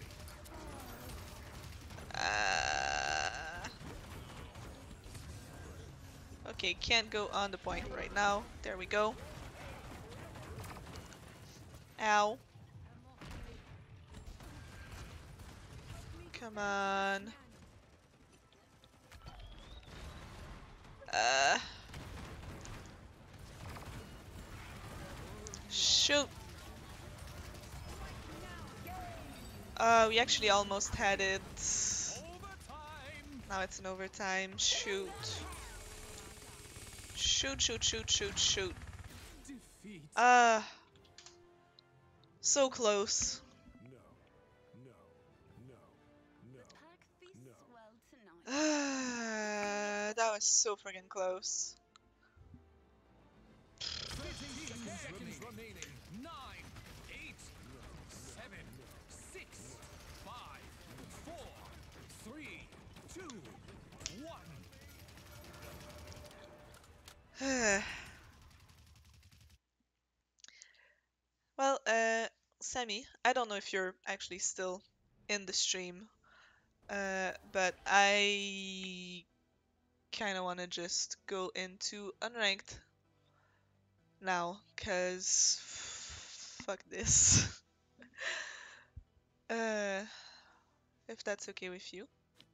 uh, okay, can't go on the point right now. There we go. Ow. Come on. Uh. Shoot. Uh, we actually almost had it. Overtime. Now it's an overtime. Shoot. Shoot, shoot, shoot, shoot, shoot. Defeat. Uh. So close. No, no, no, no. Pack feasts No. well tonight. Uh, that was so friggin' close. fifteen seconds remaining. Nine, eight, seven, six, five, four, three, two, one. Well, uh, Sammy, I don't know if you're actually still in the stream. Uh, but I kind of want to just go into unranked now, cause fuck this. uh, if that's okay with you.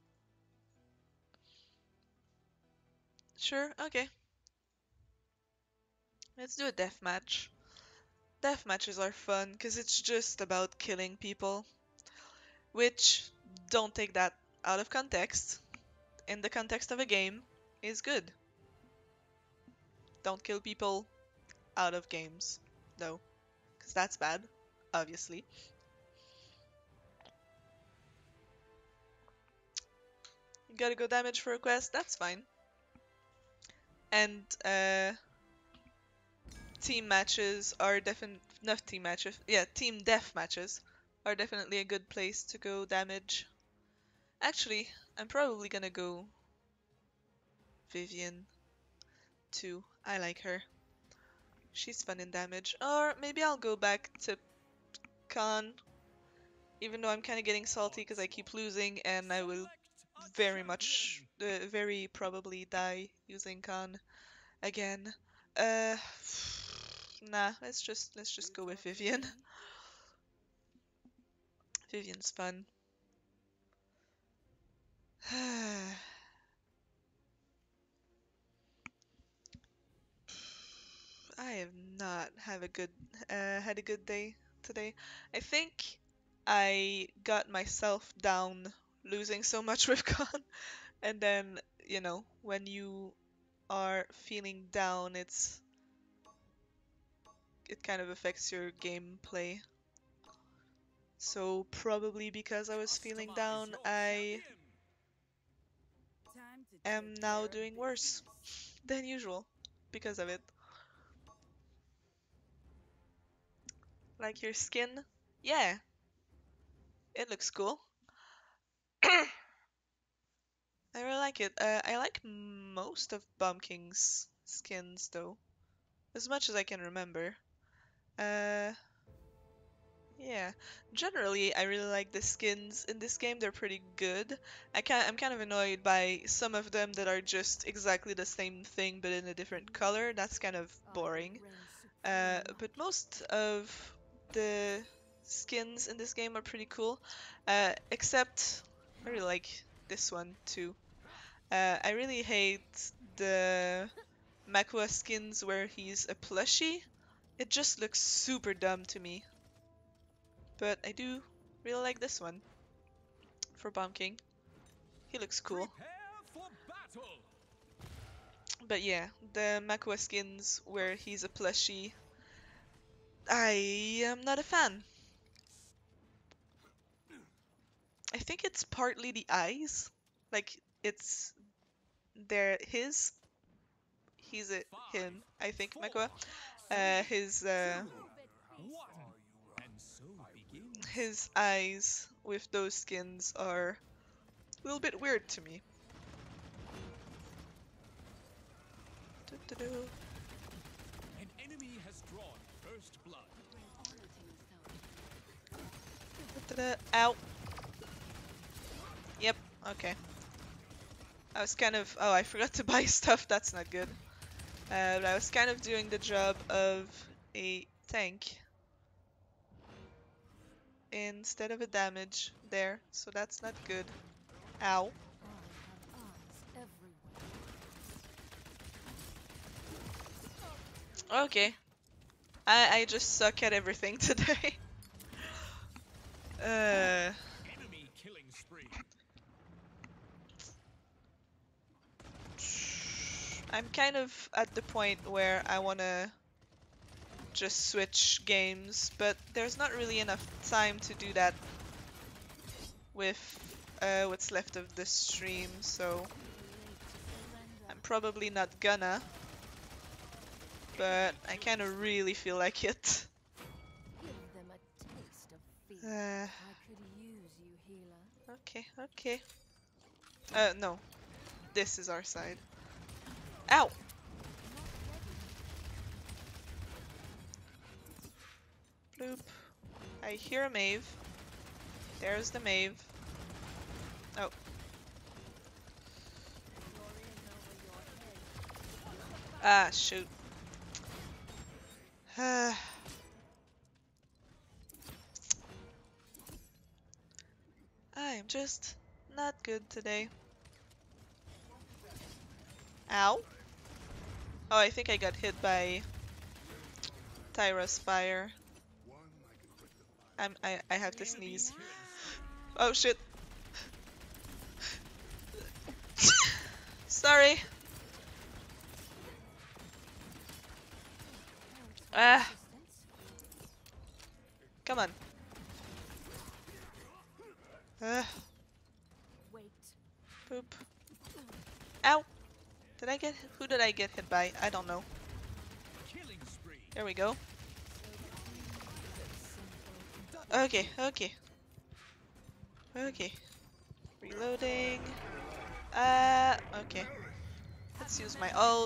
Sure, okay. Let's do a deathmatch. Deathmatches are fun, cause it's just about killing people, which, don't take that out of context. In the context of a game, is good. Don't kill people out of games, though, because that's bad, obviously. You gotta go damage for a quest, that's fine. And uh, team matches are definitely not team matches. Yeah, team death matches are definitely a good place to go damage. Actually, I'm probably gonna go Vivian too. I like her. She's fun in damage. Or maybe I'll go back to Khan, even though I'm kind of getting salty because I keep losing and I will Select a very much, champion. uh, very probably die using Khan again. Uh, nah, let's just let's just go with Vivian. Vivian's fun. I have not have a good uh, had a good day today. I think I got myself down losing so much with Khan, and then you know when you are feeling down, it's it kind of affects your gameplay. So probably because I was feeling Customize down, your I champion. Time to am take now care of doing worse business. than usual because of it. Like your skin? Yeah, it looks cool. I really like it. Uh, I like most of Bomb King's skins though, as much as I can remember. Uh, yeah. Generally, I really like the skins in this game. They're pretty good. I can I'm kind of annoyed by some of them that are just exactly the same thing but in a different color. That's kind of I will boring. reign Uh, supreme. but most of the skins in this game are pretty cool. Uh, except I really like this one too. Uh, I really hate the Makua skins where he's a plushie. It just looks super dumb to me. But I do really like this one for Bomb King. He looks cool. Prepare for battle. But yeah, the Makua skins where he's a plushie, I am not a fan. I think it's partly the eyes. Like, it's they're his. He's a Five, him, I think, four, Makua. Uh, three, his uh, two, Move it, one. Far you run. And so begins. his eyes with those skins are a little bit weird to me. Doo-doo-doo. An enemy has drawn first blood. bring honor to yourself. Da-da. Ow. Yep, okay. I was kind of... Oh, I forgot to buy stuff. That's not good. Uh, but I was kind of doing the job of a tank instead of a damage there, so that's not good. Ow. I have eyes everywhere. Okay. I, I just suck at everything today. uh... Enemy killing spree. I'm kind of at the point where I want to just switch games, but there's not really enough time to do that with uh, what's left of the stream, so Too late to I'm surrender. probably not gonna, but I kind of really feel like it. Give them a taste of fear. Uh, I could use you, healer. okay, okay. Uh, no. This is our side. Ow! Bloop. I hear a Maeve. There's the Maeve. Oh. Ah, shoot. I am just not good today. Ow. Oh, I think I got hit by Tyra's fire. I'm I, I have to sneeze. Oh shit. Sorry. Ah, come on. Ah, Wait. poop. Ow. Did I get who did I get hit by? I don't know. Killing spree. There we go. Okay, okay. Okay. Reloading. Uh, okay. Let's use my ult.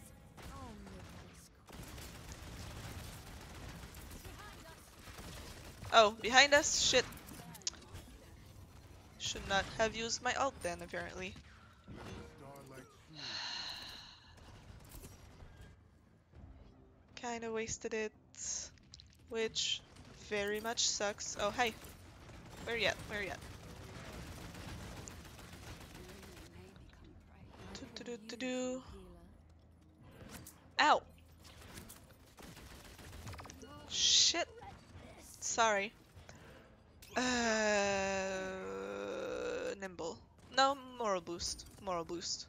Oh, behind us? Shit. Should not have used my ult then, apparently. Kinda wasted it. Which very much sucks. Oh, hey. Where you at? Where you at? Do, do, do, do. Ow! Shit! Sorry. Uh, nimble. No, moral boost. Moral boost.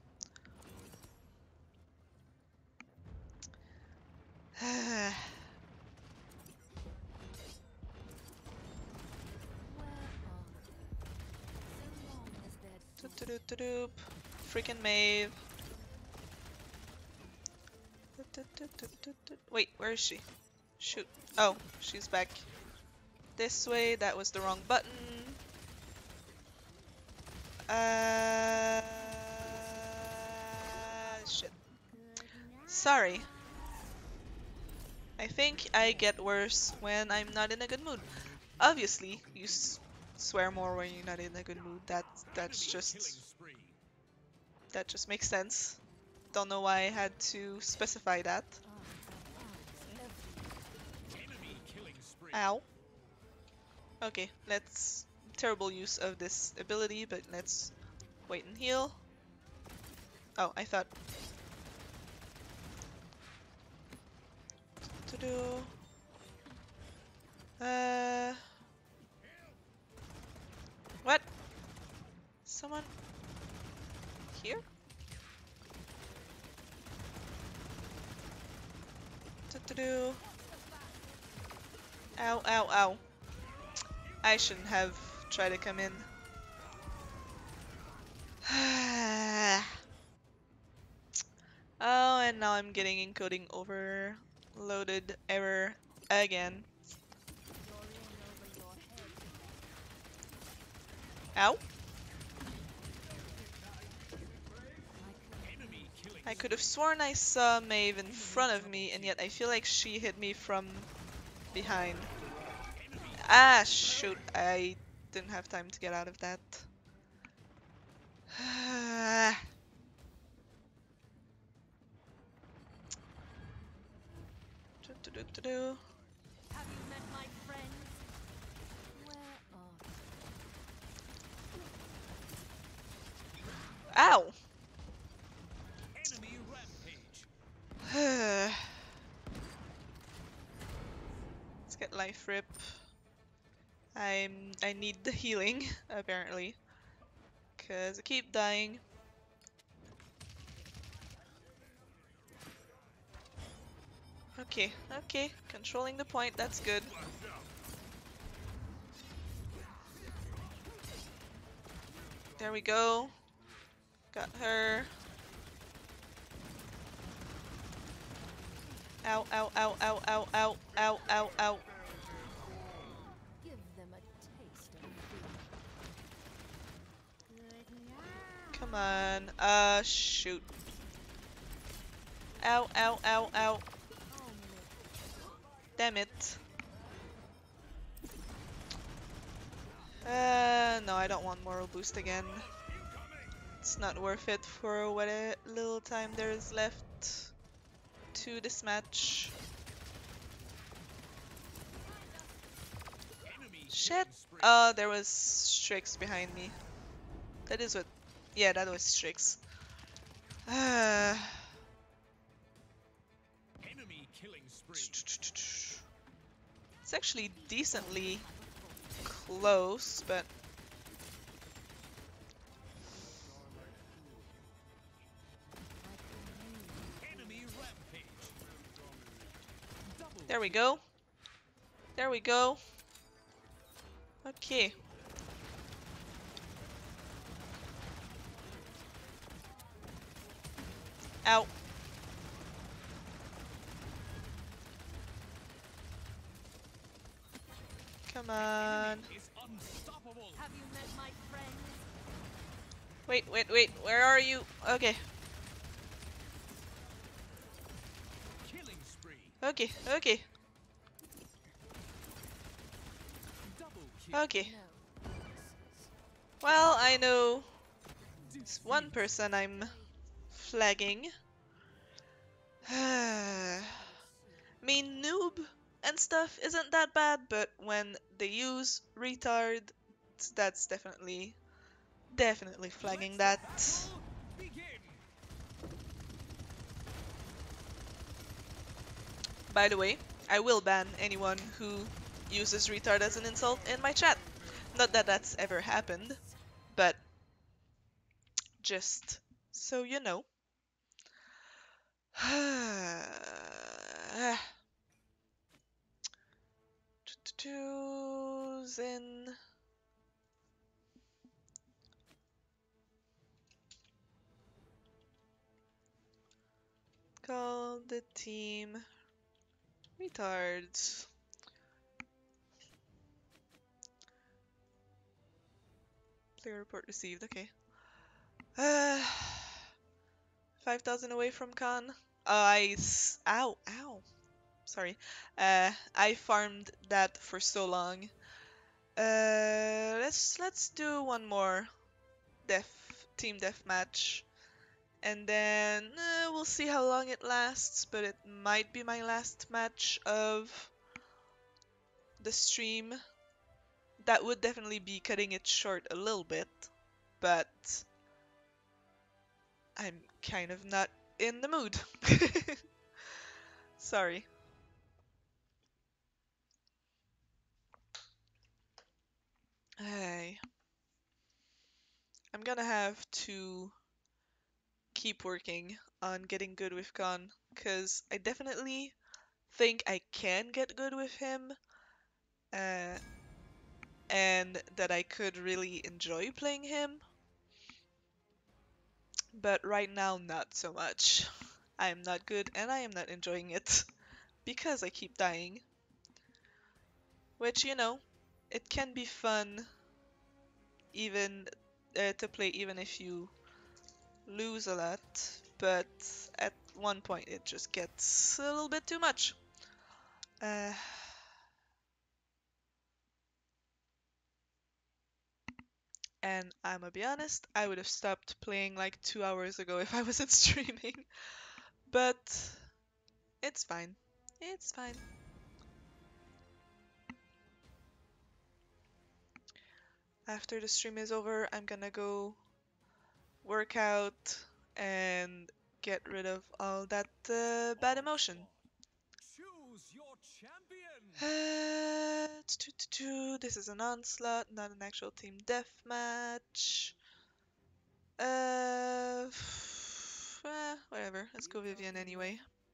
Doop-doop-doop-doop. Freaking Maeve. Doop-doop-doop-doop-doop. Wait, where is she? Shoot. Oh, she's back this way. That was the wrong button. Uh, shit. Sorry. I think I get worse when I'm not in a good mood. Obviously, you s swear more when you're not in a good mood. That that's just that just makes sense. Don't know why I had to specify that. Enemy killing spree. Ow. Okay, let's terrible use of this ability, but let's wait and heal. Oh, I thought to do. Uh, what? Someone here? To do. Ow! Ow! Ow! I shouldn't have tried to come in. Oh, and now I'm getting encoding overloaded error again. Ow. Enemy killing I could have sworn I saw Maeve in front of me, and yet I feel like she hit me from behind. Ah, shoot. I didn't have time to get out of that. Do-do-do-do-do. Have you met my friends? Where are Ow! enemy rampage. Let's get life rip. I'm I need the healing, apparently. Cause I keep dying. Okay, okay, controlling the point, that's good. There we go. Got her. Ow, ow, ow, ow, ow, ow, ow, ow, ow. Give them a taste of fear. Come on. Uh, shoot. Ow, ow, ow, ow. Damn it. Uh, I don't want moral boost again. It's not worth it for what a little time there is left to this match. Shit! Oh, there was Strix behind me. That is what... Yeah, that was Strix. Uh, Enemy killing spree. it's actually decently close, but... Enemy rampage. Double There we go. There we go. Okay. Ow. Come on. is unstoppable. Have you met my friends? Wait, wait, wait. Where are you? Okay. Killing spree. Okay, okay, Double kill. okay. No. Well, I know it's one person I'm flagging. I mean, noob and stuff isn't that bad, but when they use retard, that's definitely, definitely flagging that. Battle begin. By the way, I will ban anyone who uses retard as an insult in my chat. Not that that's ever happened, but just so you know. Zen. Call the team retards. Player report received, okay. Uh, five thousand away from Khan. Uh, I s- ow, ow. Sorry. Uh, I farmed that for so long. Uh, let's let's do one more def team death match, and then uh, we'll see how long it lasts. But it might be my last match of the stream. That would definitely be cutting it short a little bit, but I'm kind of not in the mood. Sorry. Hey, I'm gonna have to keep working on getting good with Khan, because I definitely think I can get good with him, uh, and that I could really enjoy playing him, but right now not so much. I am not good and I am not enjoying it because I keep dying, which, you know, it can be fun even uh, to play even if you lose a lot, but at one point it just gets a little bit too much. Uh, and I'm gonna be honest, I would have stopped playing like two hours ago if I wasn't streaming, but it's fine. It's fine. After the stream is over, I'm gonna go work out and get rid of all that uh, bad emotion. Choose your champion. Uh, t- t- t- this is an onslaught, not an actual team deathmatch. Uh, eh, whatever. Let's go Vivian anyway.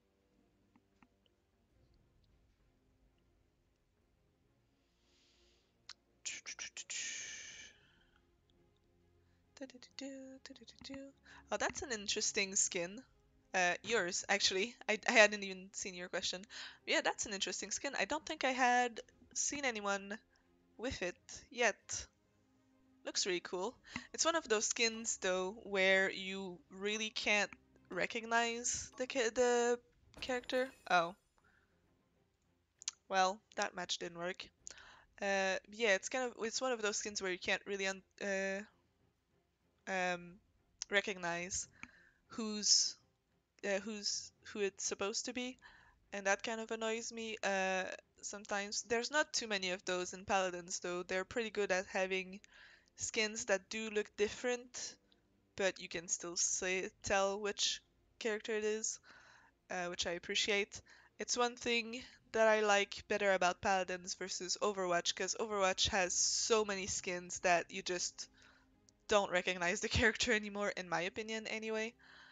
Oh, that's an interesting skin. Uh, yours, actually. I, I hadn't even seen your question. Yeah, that's an interesting skin. I don't think I had seen anyone with it yet. Looks really cool. It's one of those skins, though, where you really can't recognize the ca the character. Oh. Well, that match didn't work. Uh, yeah, it's kind of it's one of those skins where you can't really un uh, um, recognize who's uh, who's who it's supposed to be, and that kind of annoys me. Uh, sometimes there's not too many of those in Paladins, though. They're pretty good at having skins that do look different, but you can still say tell which character it is, uh, which I appreciate. It's one thing that I like better about Paladins versus Overwatch, because Overwatch has so many skins that you just don't recognize the character anymore, in my opinion, anyway.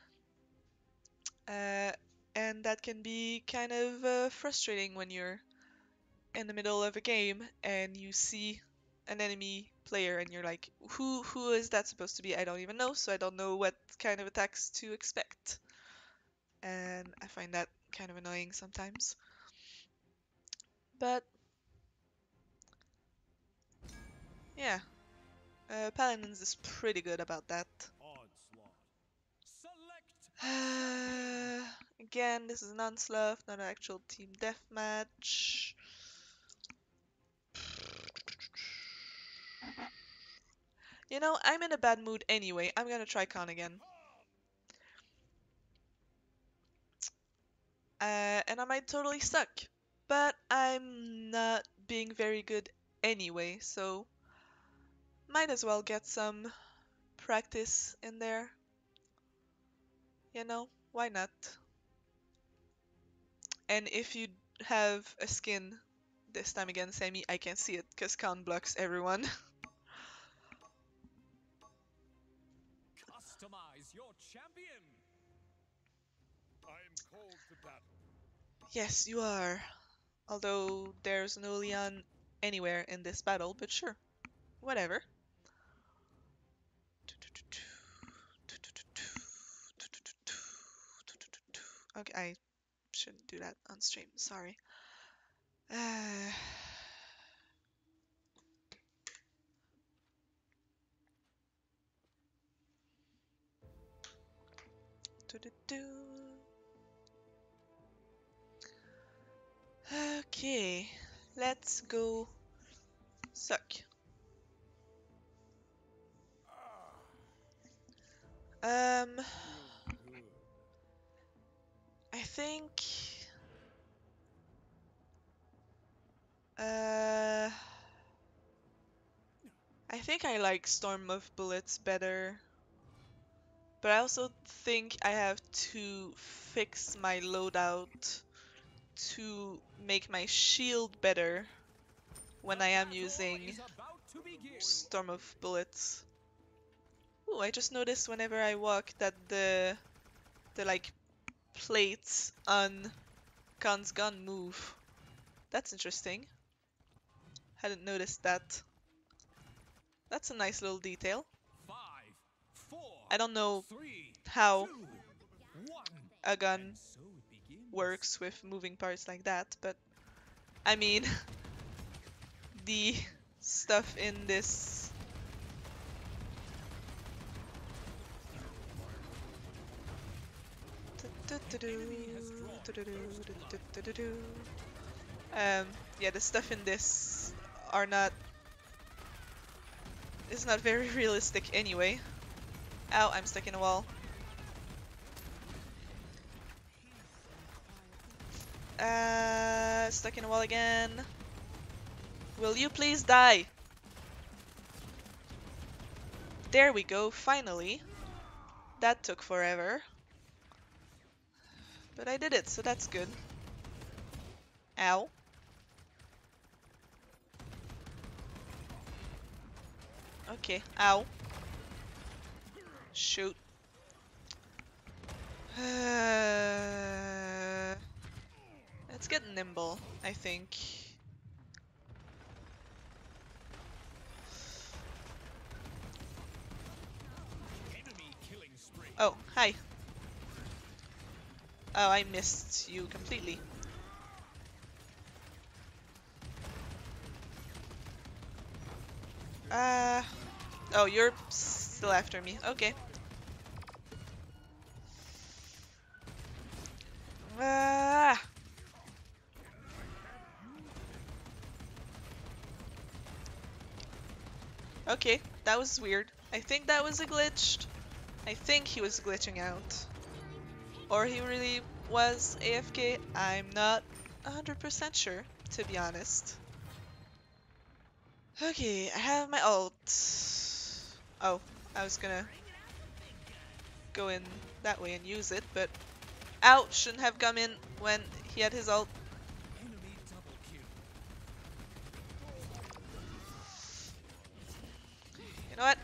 Uh, and that can be kind of uh, frustrating when you're in the middle of a game and you see an enemy player and you're like, who who is that supposed to be? I don't even know, so I don't know what kind of attacks to expect. And I find that kind of annoying sometimes. But yeah, uh, Paladins is pretty good about that. Onslaught. Select Again, this is an Onslaught, not an actual team deathmatch. You know, I'm in a bad mood anyway. I'm gonna try Khan again. Uh, and I might totally suck. But I'm not being very good anyway, so might as well get some practice in there. You know, why not? And if you have a skin, this time again, Sammy, I can see it, because Khan blocks everyone. Customize your champion. I am called to battle. Yes, you are. Although there's no Leon anywhere in this battle, but sure. Whatever. Okay, I shouldn't do that on stream, sorry. Uh, okay, let's go suck. Um, Feels good. I think uh I think I like Storm of Bullets better, but I also think I have to fix my loadout to make my shield better when The I am battle using is about to begin. Storm of Bullets. Ooh, I just noticed whenever I walk that the the like plates on Khan's gun move. That's interesting. Hadn't noticed that. That's a nice little detail. Five, four, I don't know three, how two, one. a gun And so it begins. works with moving parts like that, but I mean, the stuff in this um yeah, the stuff in this are not is not very realistic anyway. Ow, I'm stuck in a wall. Uh, stuck in a wall again. Will you please die? There we go, finally. That took forever. But I did it, so that's good. Ow. Okay, ow. Shoot. Uh, let's get nimble, I think. Enemy killing spree. Oh, hi. Oh, I missed you completely. Uh, oh, you're still after me. Okay. Ah. Okay, that was weird. I think that was a glitch. I think he was glitching out. Or he really was A F K. I'm not one hundred percent sure, to be honest. Okay, I have my ult. Oh, I was gonna go in that way and use it, but ow, shouldn't have come in when he had his ult. Enemy double kill. You know what?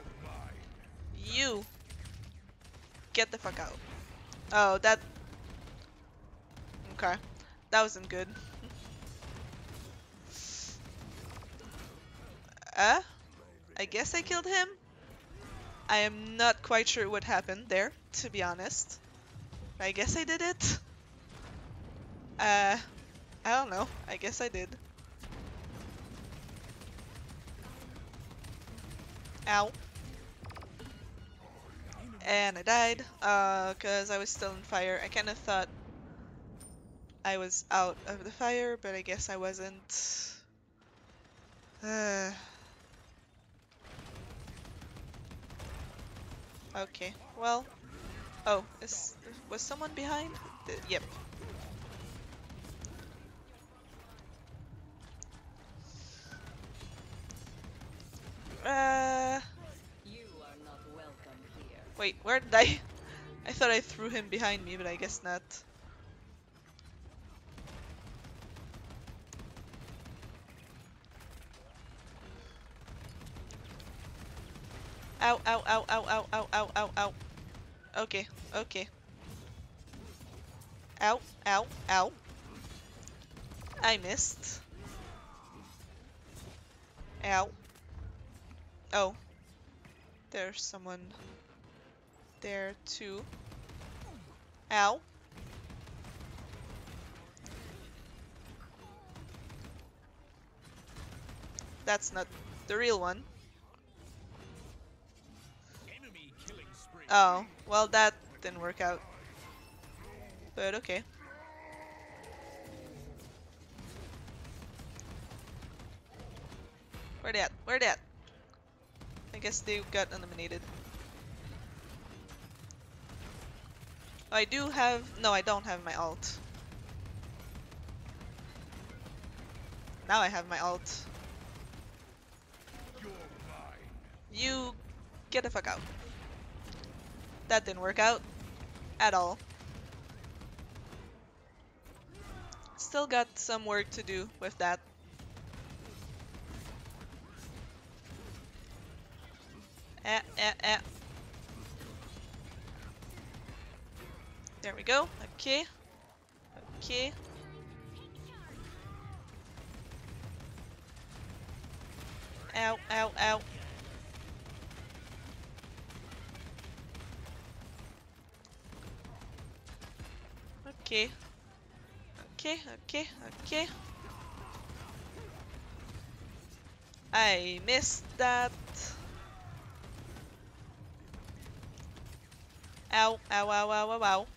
You get the fuck out. Oh, that. Okay, that wasn't good. Uh, I guess I killed him. I am not quite sure what happened there, to be honest. I guess I did it. Uh, I don't know. I guess I did. Ow. And I died, uh, cause I was still in fire. I kinda thought I was out of the fire, but I guess I wasn't. Uh. Okay, well. Oh, is, was someone behind? The, yep. Uh. You are not welcome here. Wait, where did I? I thought I threw him behind me, but I guess not. Ow, ow, ow, ow, ow, ow, ow, ow, ow. Okay, okay. Ow, ow, ow. I missed. Ow. Oh. There's someone there too. Ow. That's not the real one. Enemy killing spree. Oh, well that didn't work out. But okay. Where they at? Where they at? I guess they got eliminated. I do have... No, I don't have my ult. Now I have my ult. You get the fuck out. That didn't work out at all. Still got some work to do with that. Eh, eh, eh. There we go. Okay. Okay. Ow, ow, ow. Okay. Okay, okay, okay. I missed that. Ow, ow, ow, ow, ow, ow.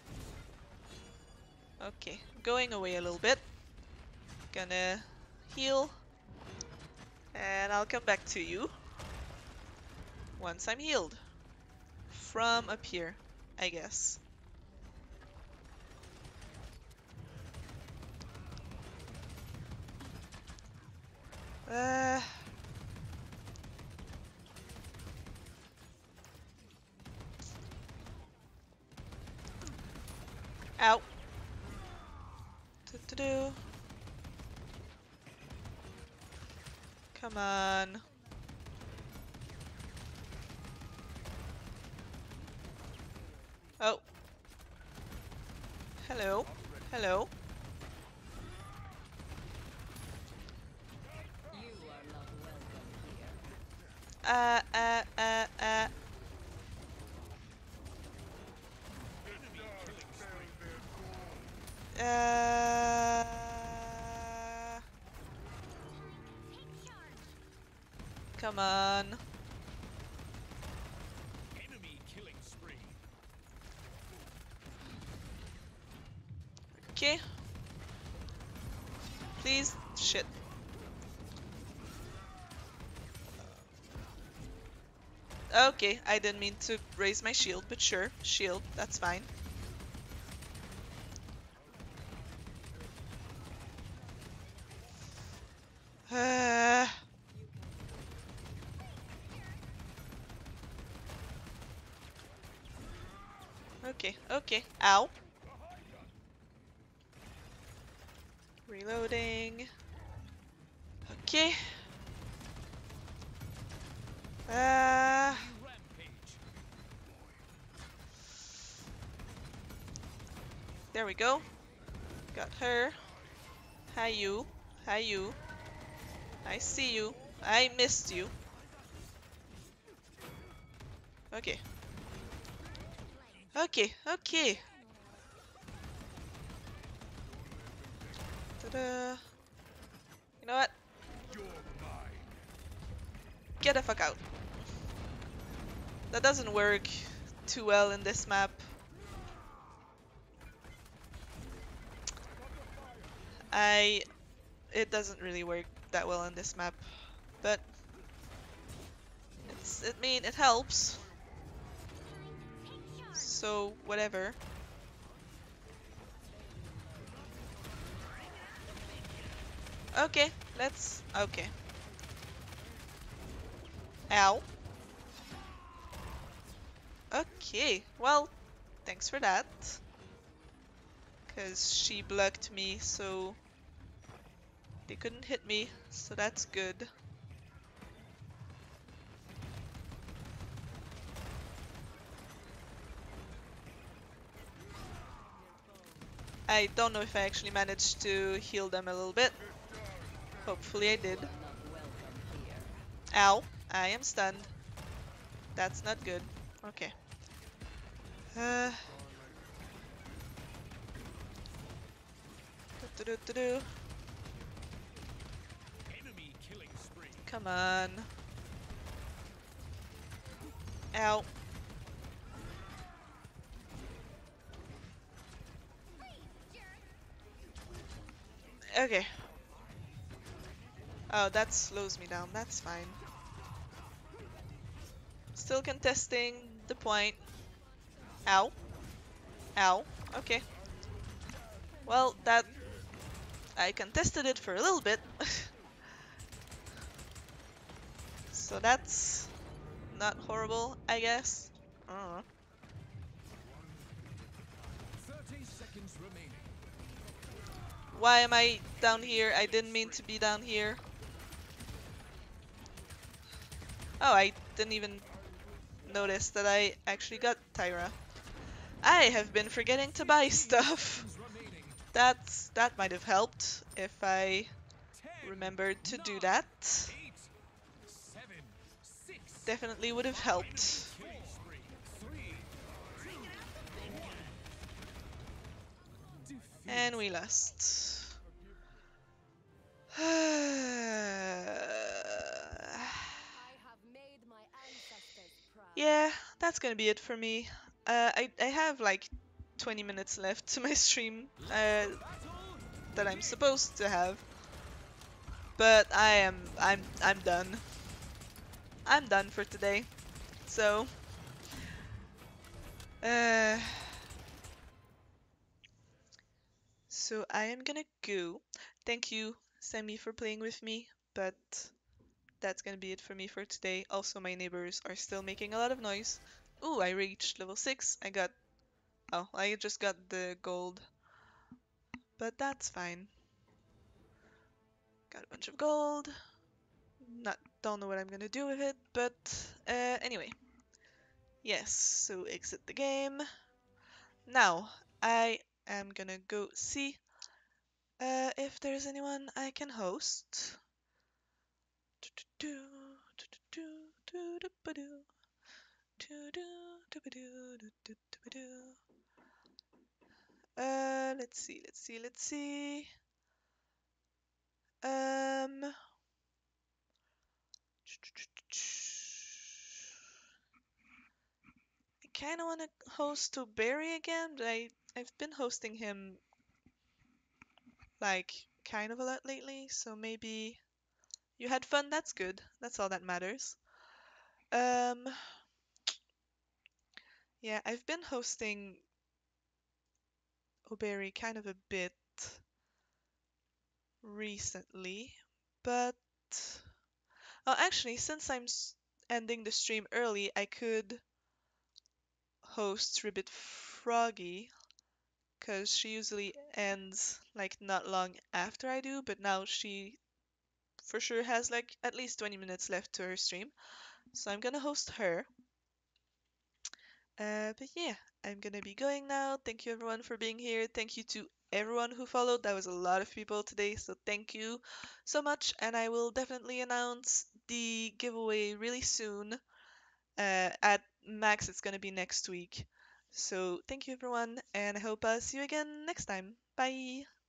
Okay, going away a little bit. Gonna heal. And I'll come back to you once I'm healed. From up here, I guess. Uh... Ow. Do-do-do. Come on. Oh. Hello. Hello. You are not welcome here. Uh, uh, uh, uh. Uh. Come on. Enemy killing spree. Okay. Please. Shit. Okay, I didn't mean to raise my shield, but sure, shield, that's fine. Uh, okay, okay. Ow. Reloading. Okay. Uh, Rampage. there we go. Got her. Hi you. Hi you. I see you. I missed you. Okay. Okay, okay. Ta-da. You know what? Get the fuck out. That doesn't work too well in this map. I... It doesn't really work that well on this map. But... It's, I mean, it helps. So, whatever. Okay, let's... Okay. Ow. Okay, well, thanks for that. Because she blocked me, so... They couldn't hit me, so that's good. I don't know if I actually managed to heal them a little bit. Hopefully I did. Ow. I am stunned. That's not good. Okay. Uh. Do -do -do -do. Enemy killing spree. Come on. Ow. Okay. Oh, that slows me down. That's fine. Still contesting the point. Ow. Ow. Okay. Well, that... I contested it for a little bit. So that's not horrible, I guess. I don't know. thirty seconds remaining. Why am I down here? I didn't mean to be down here. Oh, I didn't even notice that I actually got Tyra. I have been forgetting to buy stuff. Remaining. That's that might have helped if I Ten. remembered to do that. Eight. Seven. Six. Definitely would have helped. Killing spree. Three. Defeat. And we lost. I have made my ancestors proud. Yeah, that's gonna be it for me. Uh, I, I have like twenty minutes left to my stream uh, that I'm supposed to have, but I am I'm I'm done. I'm done for today. So, uh, so I am gonna go. Thank you, Sammy, for playing with me, but that's gonna be it for me for today. Also, my neighbors are still making a lot of noise. Ooh, I reached level six. I got... Oh, I just got the gold. But that's fine. Got a bunch of gold. Not Don't know what I'm gonna do with it, but uh, anyway. Yes, so exit the game. Now, I am gonna go see uh, if there's anyone I can host. Uh, let's see, let's see, let's see. Um, I kind of want to host to Barry again, but I I've been hosting him like kind of a lot lately, so maybe you had fun. That's good. That's all that matters. Um, Yeah, I've been hosting Oberry kind of a bit recently, but oh, actually, since I'm s- ending the stream early, I could host Ribbit Froggy because she usually ends like not long after I do, but now she for sure has like at least twenty minutes left to her stream. So I'm gonna host her. Uh, but yeah, I'm gonna be going now. Thank you everyone for being here. Thank you to everyone who followed. That was a lot of people today, so thank you so much. And I will definitely announce the giveaway really soon. Uh, at max, it's gonna be next week. So thank you everyone, and I hope I'll see you again next time. Bye!